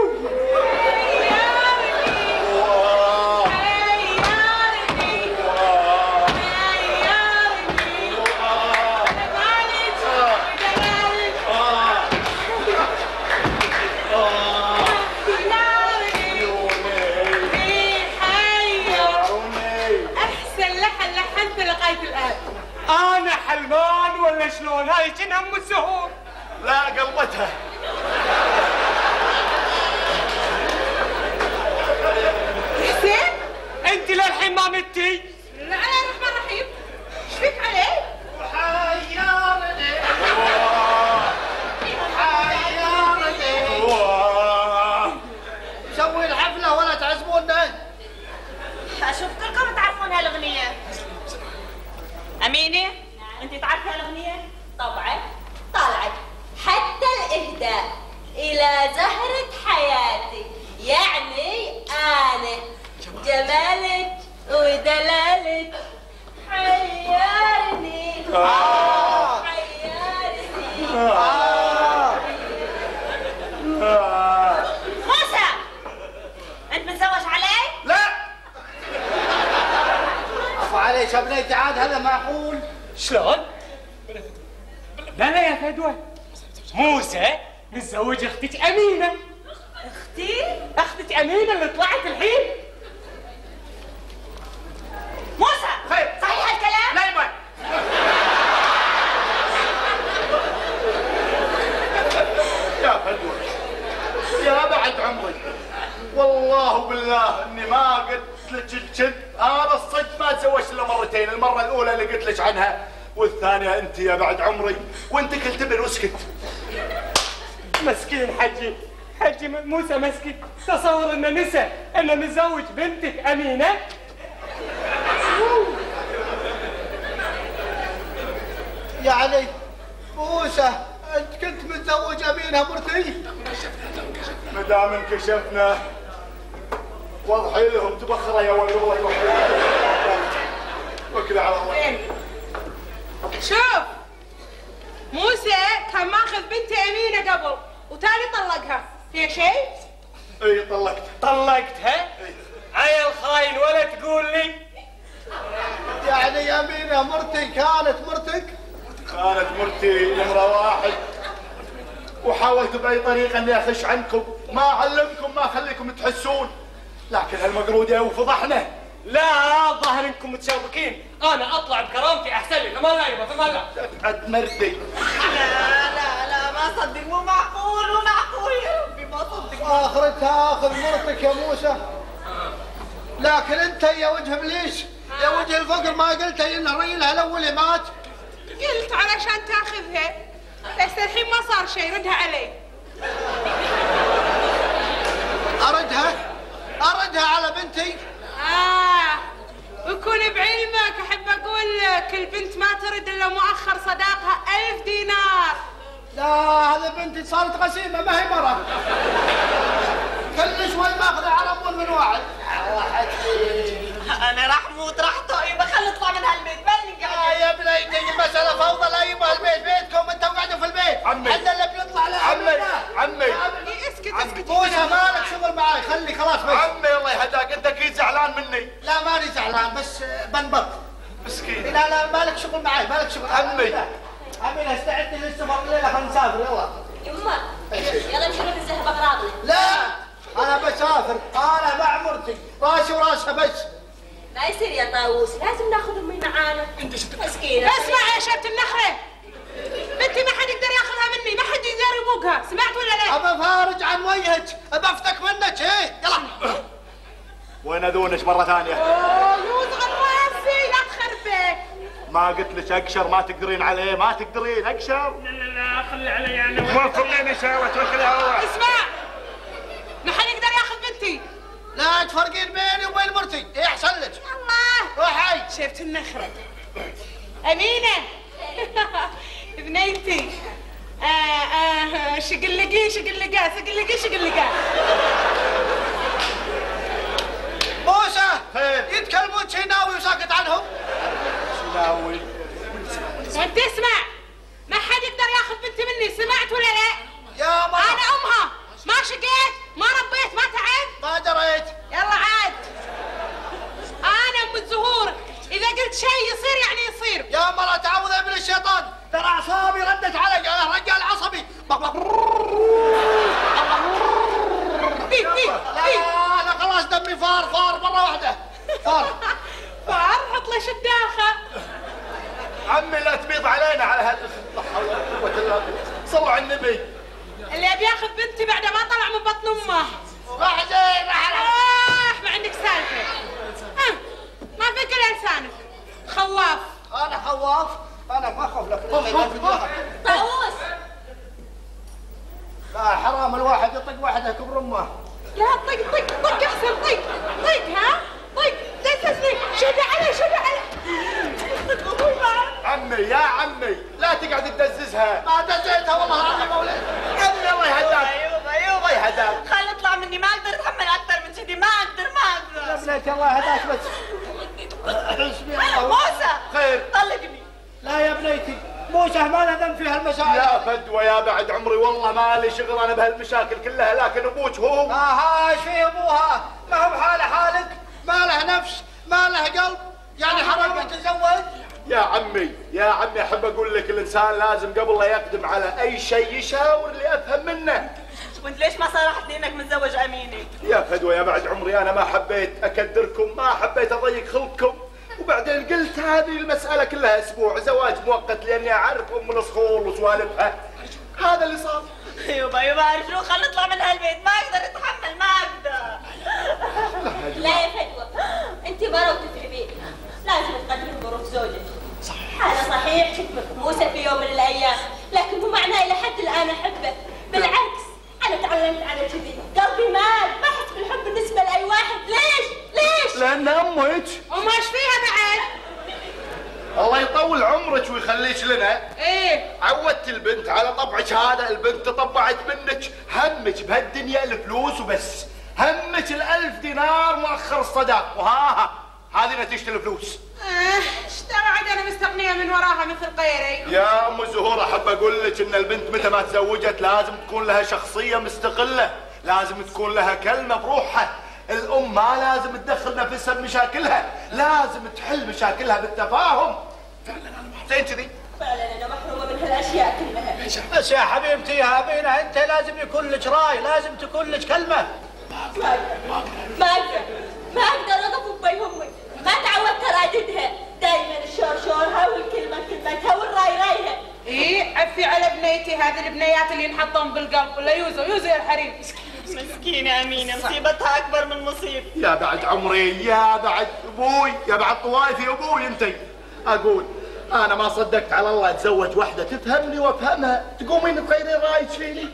S1: انا حلمان ولا شلون؟ هاي كأنها ام الزهور.
S3: لا قلبتها.
S4: حسين
S1: انت للحين ما متي؟
S4: لا انا الرحمن الرحيم. ايش فيك عليه؟
S7: حيرني حيرني مسوي الحفلة ولا تعزمونا؟
S8: أشوف كلكم تعرفون هالأغنية. أمينة أنت تعرفي هالأغنية؟
S2: طبعا طلعت حتى الإهداء إلى زهرة حياتي، يعني أنا جمالك ودلالك حيرني
S3: آه.
S2: حيرني.
S3: آه. آه.
S8: موسى أنت متزوج علي؟
S7: لا عفو عليك يا بنيتي، عاد هذا معقول؟
S1: شلون؟ لا لا يا فدوى، موسى متزوج اختك امينه.
S8: أختي؟
S1: اختك امينه اللي طلعت الحين.
S8: موسى
S7: خير
S8: صحيح هالكلام؟
S7: لا يبغى.
S3: يا فدوى يا بعد عمري، والله بالله اني ما قلت لك الكذب، انا الصدق ما تزوجت الا مرتين، المره الاولى اللي قلت لك عنها والثانيه انت يا بعد عمري، وانت كل تبر واسكت.
S1: مسكين حجي، حجي موسى مسكين، تصور انه نسى انه متزوج بنتك امينه.
S7: يعني موسى انت كنت متزوج امينه مرتي؟
S3: ما دام انكشفنا وضحي لهم تبخره يا ولد الله يوحدك. وكذا على الله.
S4: شوف موسى كان ماخذ بنتي امينه قبل وتالي طلقها، في شيء؟
S3: اي طلقت.
S1: طلقتها؟ عيل خاين ولا تقول لي؟
S7: يعني امينه مرتي كانت مرتك؟
S3: كانت مرتي نمره واحد، وحاولت باي طريقه اني اخش عنكم، ما اعلمكم ما اخليكم تحسون، لكن هالمقروده وفضحنا.
S1: لا ظاهر انكم متشوقين، انا اطلع بكرامتي احسن لي. ثمان لا يبا ثمان لا.
S3: تقعد مرتي.
S8: لا لا لا ما صدق، مو معقول مو معقول يا ربي ما صدق.
S7: اخرتها اخذ مرتك يا موسى. لكن انت يا وجه ابليس يا وجه الفقر ما قلت ان ريلها الاول مات؟
S4: قلت علشان تاخذها، بس الحين ما صار شيء، ردها علي.
S7: اردها؟ اردها على بنتي؟
S4: آه وكون بعلمك أحب أقول لك البنت ما ترد إلا مؤخر صداقها ألف دينار.
S7: لا هذا بنتي صارت غسيمة ما هي مرة. كل شوي ماخذة على أمور من واحد.
S8: انا راح اموت راح طيبه، خلي اطلع من هالبيت مالي قاعد.
S7: يا بنيتي مسألة فوضى، لا يبغى البيت بيتكم انتم قاعدين في البيت.
S3: عمي.
S7: عندنا اللي بيطلع له
S3: عمي عمي
S4: اسكت اسكت.
S7: موسى مالك شغل معاي، خلي خلاص بس.
S3: عمي الله يهداك، انت اكيد زعلان مني.
S7: لا ماني زعلان بس بنبط.
S3: مسكين.
S7: لا لا مالك شغل معاي مالك شغل.
S3: عمي.
S7: عمي استعدي للسفر الليلة خلينا نسافر يلا.
S2: يما يلا نمشي نروح نذهب اغراضنا.
S7: لا انا بسافر، انا مع مرتي راسي وراسها بس.
S2: لا يصير يا طاووس، لازم ناخذ امي معانا. انت مسكينه.
S4: اسمع يا شبت النخرة، بنتي ما حد يقدر ياخذها مني، ما حد يقدر يبوقها، سمعت ولا لا؟
S7: ابى فارج عن وجهك، ابى افتك منك ايه يلا.
S3: وين بنادونش مرة ثانية.
S4: اوه يوسف الراسي لا تخربك.
S3: ما قلت لك اقشر ما تقدرين عليه، ما تقدرين اقشر.
S1: لا لا لا خلي علي انا.
S3: موفق لي ان شاء الله توكل على الله.
S4: اسمع، ما حد يقدر ياخذ بنتي.
S7: لا تفرقين بيني وبين مرتي، ايه احسن لك.
S4: الله
S7: روحي.
S4: شفت النخرة. أمينة بنيتي. آه آه شقلقي شقلقا شقلقي شقلقا.
S7: موسى
S3: خير.
S7: يتكلمون شيناوي وساكت عنهم.
S3: شناوي؟
S4: وانت اسمع، ما حد يقدر ياخذ بنتي مني، سمعت ولا لا؟
S7: يا مرة
S4: أنا أمها، ما شقيت، ما ربيت، ما تعبت.
S7: ما دريت.
S4: يلا عاد. أنا أم الزهور، إذا قلت شيء يصير يعني يصير.
S7: يا مرة تعوذي من الشيطان، ترى أعصابي ردت علي، أنا رجال عصبي. لا أنا خلاص دمي فار فار مرة واحدة. فار.
S4: فار حط له شداخة.
S3: عمي لا تبيض علينا على هالاسم. لا حول ولا قوة الا بالله. صلوا على النبي.
S4: اللي أبي ياخذ بنتي بعد ما طلع من بطن أمه.
S7: راح زين راح
S4: آه ما عندك سالفة. آه ما في كل لسانك. خواف.
S7: أنا خواف، أنا ما أخاف لك.
S2: طاووس.
S7: لا حرام الواحد يطق واحدة كبر أمه.
S4: لا طق طق طق احسن طق طق ها طق لا تسلك شد علي شد علي.
S3: عمي يا عمي لا تقعد تدززها.
S7: ما دزيتها والله العظيم أولاد.
S3: عمي الله يهداك.
S8: ايوه ايوه
S3: الله يهداك.
S8: خلي اطلع مني، ما اقدر اتحمل اكثر من كذي، ما اقدر ما
S7: يا
S8: اقدر.
S7: بنيتي الله يهداك بس. حسبي الله.
S8: موسى
S3: خير.
S8: طلقني.
S7: لا يا بنيتي، موسى ما له ذنب في هالمسائل.
S3: يا فدوى يا بعد عمري والله ما لي شغل انا بهالمشاكل كلها، لكن ابوك هو.
S7: آه ايش في ابوها؟ ما هو بحاله حالك، ما له نفس، ما له قلب، يعني حرام يتزوج؟
S3: يا عمي يا عمي احب اقول لك الانسان لازم قبل لا يقدم على اي شيء يشاور اللي افهم منه.
S8: وانت ليش ما صرحتني انك متزوج امينه؟
S3: يا فدوى يا بعد عمري انا ما حبيت اكدركم، ما حبيت اضيق خلقكم، وبعدين قلت هذه المسألة كلها اسبوع زواج مؤقت لاني اعرف ام الصخور وسوالفها. هذا اللي صار.
S8: يبا يبا اعرف شو، خلينا نطلع من هالبيت، ما اقدر اتحمل ما اقدر.
S2: لا يا فدوى، انت برا وتتعبين، لازم تقدرين ظروف زوجك. صحيح. انا صحيح شفت موسى في يوم من الايام، لكن مو معناه الى حد الان احبه، بالعكس انا تعلمت على كذي، قلبي مات، ما احس بالحب بالنسبه لاي واحد، ليش؟ ليش؟
S3: لان امك.
S4: وما ايش فيها بعد؟
S3: الله يطول عمرك ويخليك لنا.
S4: ايه
S3: عودت البنت على طبعك هذا، البنت تطبعت منك، همك بهالدنيا الفلوس وبس، همك الألف دينار مؤخر الصداق، وها هذه نتيجة الفلوس.
S4: اه ايش دعوة انا مستغنية من وراها مثل غيري؟
S3: يا ام الزهور احب اقول لك ان البنت متى ما تزوجت لازم تكون لها شخصية مستقلة، لازم تكون لها كلمة بروحها، الام ما لازم تدخل نفسها بمشاكلها، لازم تحل مشاكلها بالتفاهم. فعلا انا زين كذي.
S2: فعلا انا محرومه من هالاشياء كلها.
S7: بس يا حبيبتي يا أمينة أنت لازم يكون لك راي، لازم تكون لك كلمة.
S2: ما اقدر ما اقدر ما اقدر اضرب بي امي، ما تعودت ارددها، دائما الشورشورها والكلمه كلمتها والراي رايها.
S4: ايه عفي على بنيتي، هذه البنيات اللي ينحطون بالقلب، ولا يوزو يوزو يا الحريم.
S8: مسكينه امينه، مصيبتها اكبر من مصيب.
S3: يا بعد عمري يا بعد ابوي يا بعد طوائفي ابوي انتي. اقول انا ما صدقت على الله اتزوج وحده تفهمني وافهمها، تقومين تغيرين رايك فيني.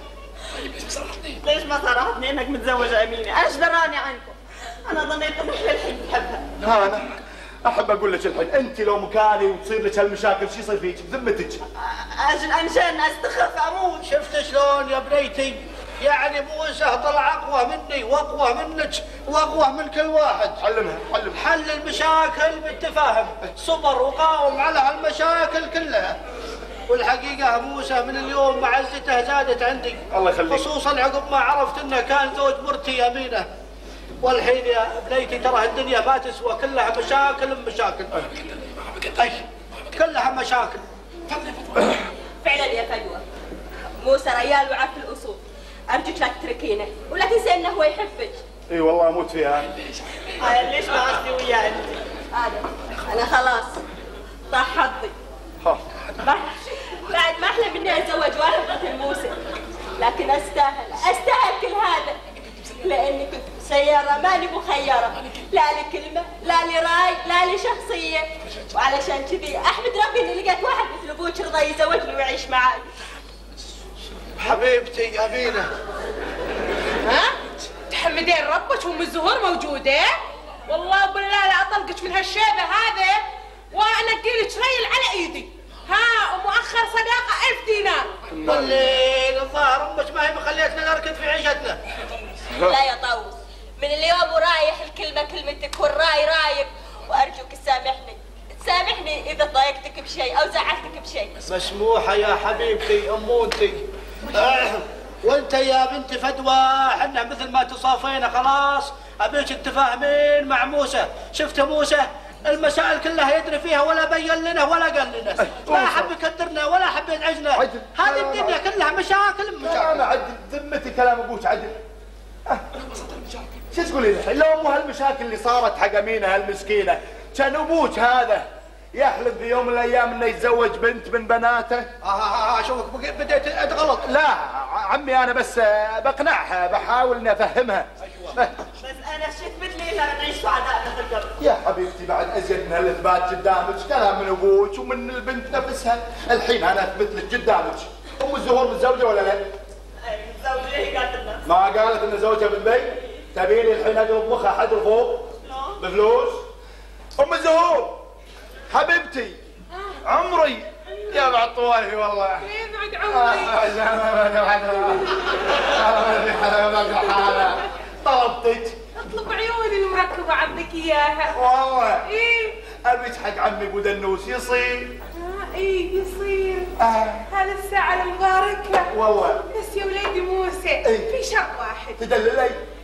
S8: ليش ما صرحتني انك متزوجه امينه؟ ايش دراني عنكم؟ انا ظنيت انك للحين تحبها.
S3: انا احب اقول لك الحين انت لو مكاني وتصير لك هالمشاكل شو يصير فيك بذمتك؟
S8: اجل انشان استخف اموت.
S7: شفت شلون يا بنيتي؟ يعني موسى طلع اقوى مني واقوى منك واقوى من كل واحد.
S3: علمها علمها.
S7: حل المشاكل بالتفاهم، صبر وقاوم على هالمشاكل كلها. والحقيقة موسى من اليوم معزته زادت عندي. الله يخليك. خصوصا عقب ما عرفت انه كان زوج مرتي أمينة. والحين يا بنيتي ترى الدنيا ما تسوى، كلها مشاكل بمشاكل. اي كلها مشاكل.
S2: فعلا يا فدوى، موسى ريال وعارف الاصول، ارجوك لا تتركينه ولا تنسى انه هو يحبك.
S3: اي والله اموت فيها.
S8: هاي ليش ما قصدي وياه انت؟
S2: هذا انا خلاص طاح حظي. بعد ما احلم اني اتزوج واحد مثل موسى، لكن استاهل استاهل كل هذا لاني كنت متغيرة ماني مخيرة، لا لي كلمة لا لي راي لا لي شخصية، وعلشان كذي أحمد ربي إني لقيت واحد مثل أبوك رضى يزوجني ويعيش معاي.
S7: حبيبتي يا بينا.
S4: ها؟ تحمدين ربك وام الزهور موجودة؟ والله بالله لا أطلقك من هالشيبة هذا وأنقلك ريل على إيدي. ها ومؤخر صداقة ألف دينار.
S7: والليل الظاهر أمك ما هي مخليتنا نركض في عيشتنا.
S2: لا يا طاووس، من اليوم ورايح الكلمة كلمتك والراي رايك، وأرجوك تسامحني، تسامحني إذا ضايقتك بشيء أو زعلتك بشيء.
S7: مسموحة يا حبيبتي أمونتي. آه. وانت يا بنت فدوى حنا مثل ما تصافينا خلاص، أبيك تتفاهمين مع موسى. شفت موسى؟ المسائل كلها يدري فيها ولا بين لنا ولا قال لنا، لا حب يكدرنا ولا حب يزعجنا. هذه الدنيا كلها مشاكل مشاكل.
S3: انا عدل ذمتي كلام ابوك عدل. أه. شو تقولي الحين؟ لو مو هالمشاكل اللي صارت حق امينه هالمسكينه، كان ابوك هذا يحلم في يوم من الايام انه يتزوج بنت من بناته.
S7: اه اه اه شوفك بديت غلط.
S3: لا عمي انا بس بقنعها، بحاول اني افهمها.
S8: بس انا شفت مثلي لا نعيش سعداء مثل قبل.
S3: يا حبيبتي بعد ازيد من هالاثبات قدامك، كلام من ابوك ومن البنت نفسها. الحين انا اثبت لك قدامك، ام الزهور متزوجه ولا لا؟
S8: اي متزوجه، هي قالت لنا.
S3: ما قالت ان زوجها بالبيت؟ تبيني الحين اقلب مخها حجر فوق؟ بفلوس؟ ام الزهور حبيبتي عمري يا بعد طوالي والله.
S4: كيف بعد عمري؟
S3: طلبتك
S4: اطلب عيوني المركبة عندك اياها.
S3: والله.
S4: ايه
S3: ابيك حق عمي ابو دنوس يصير.
S4: اه ايه يصير.
S3: آه.
S4: هذا الساعة المباركة.
S3: والله.
S4: بس يا وليدي موسى
S3: إيه؟
S4: في شرط واحد.
S3: تدللي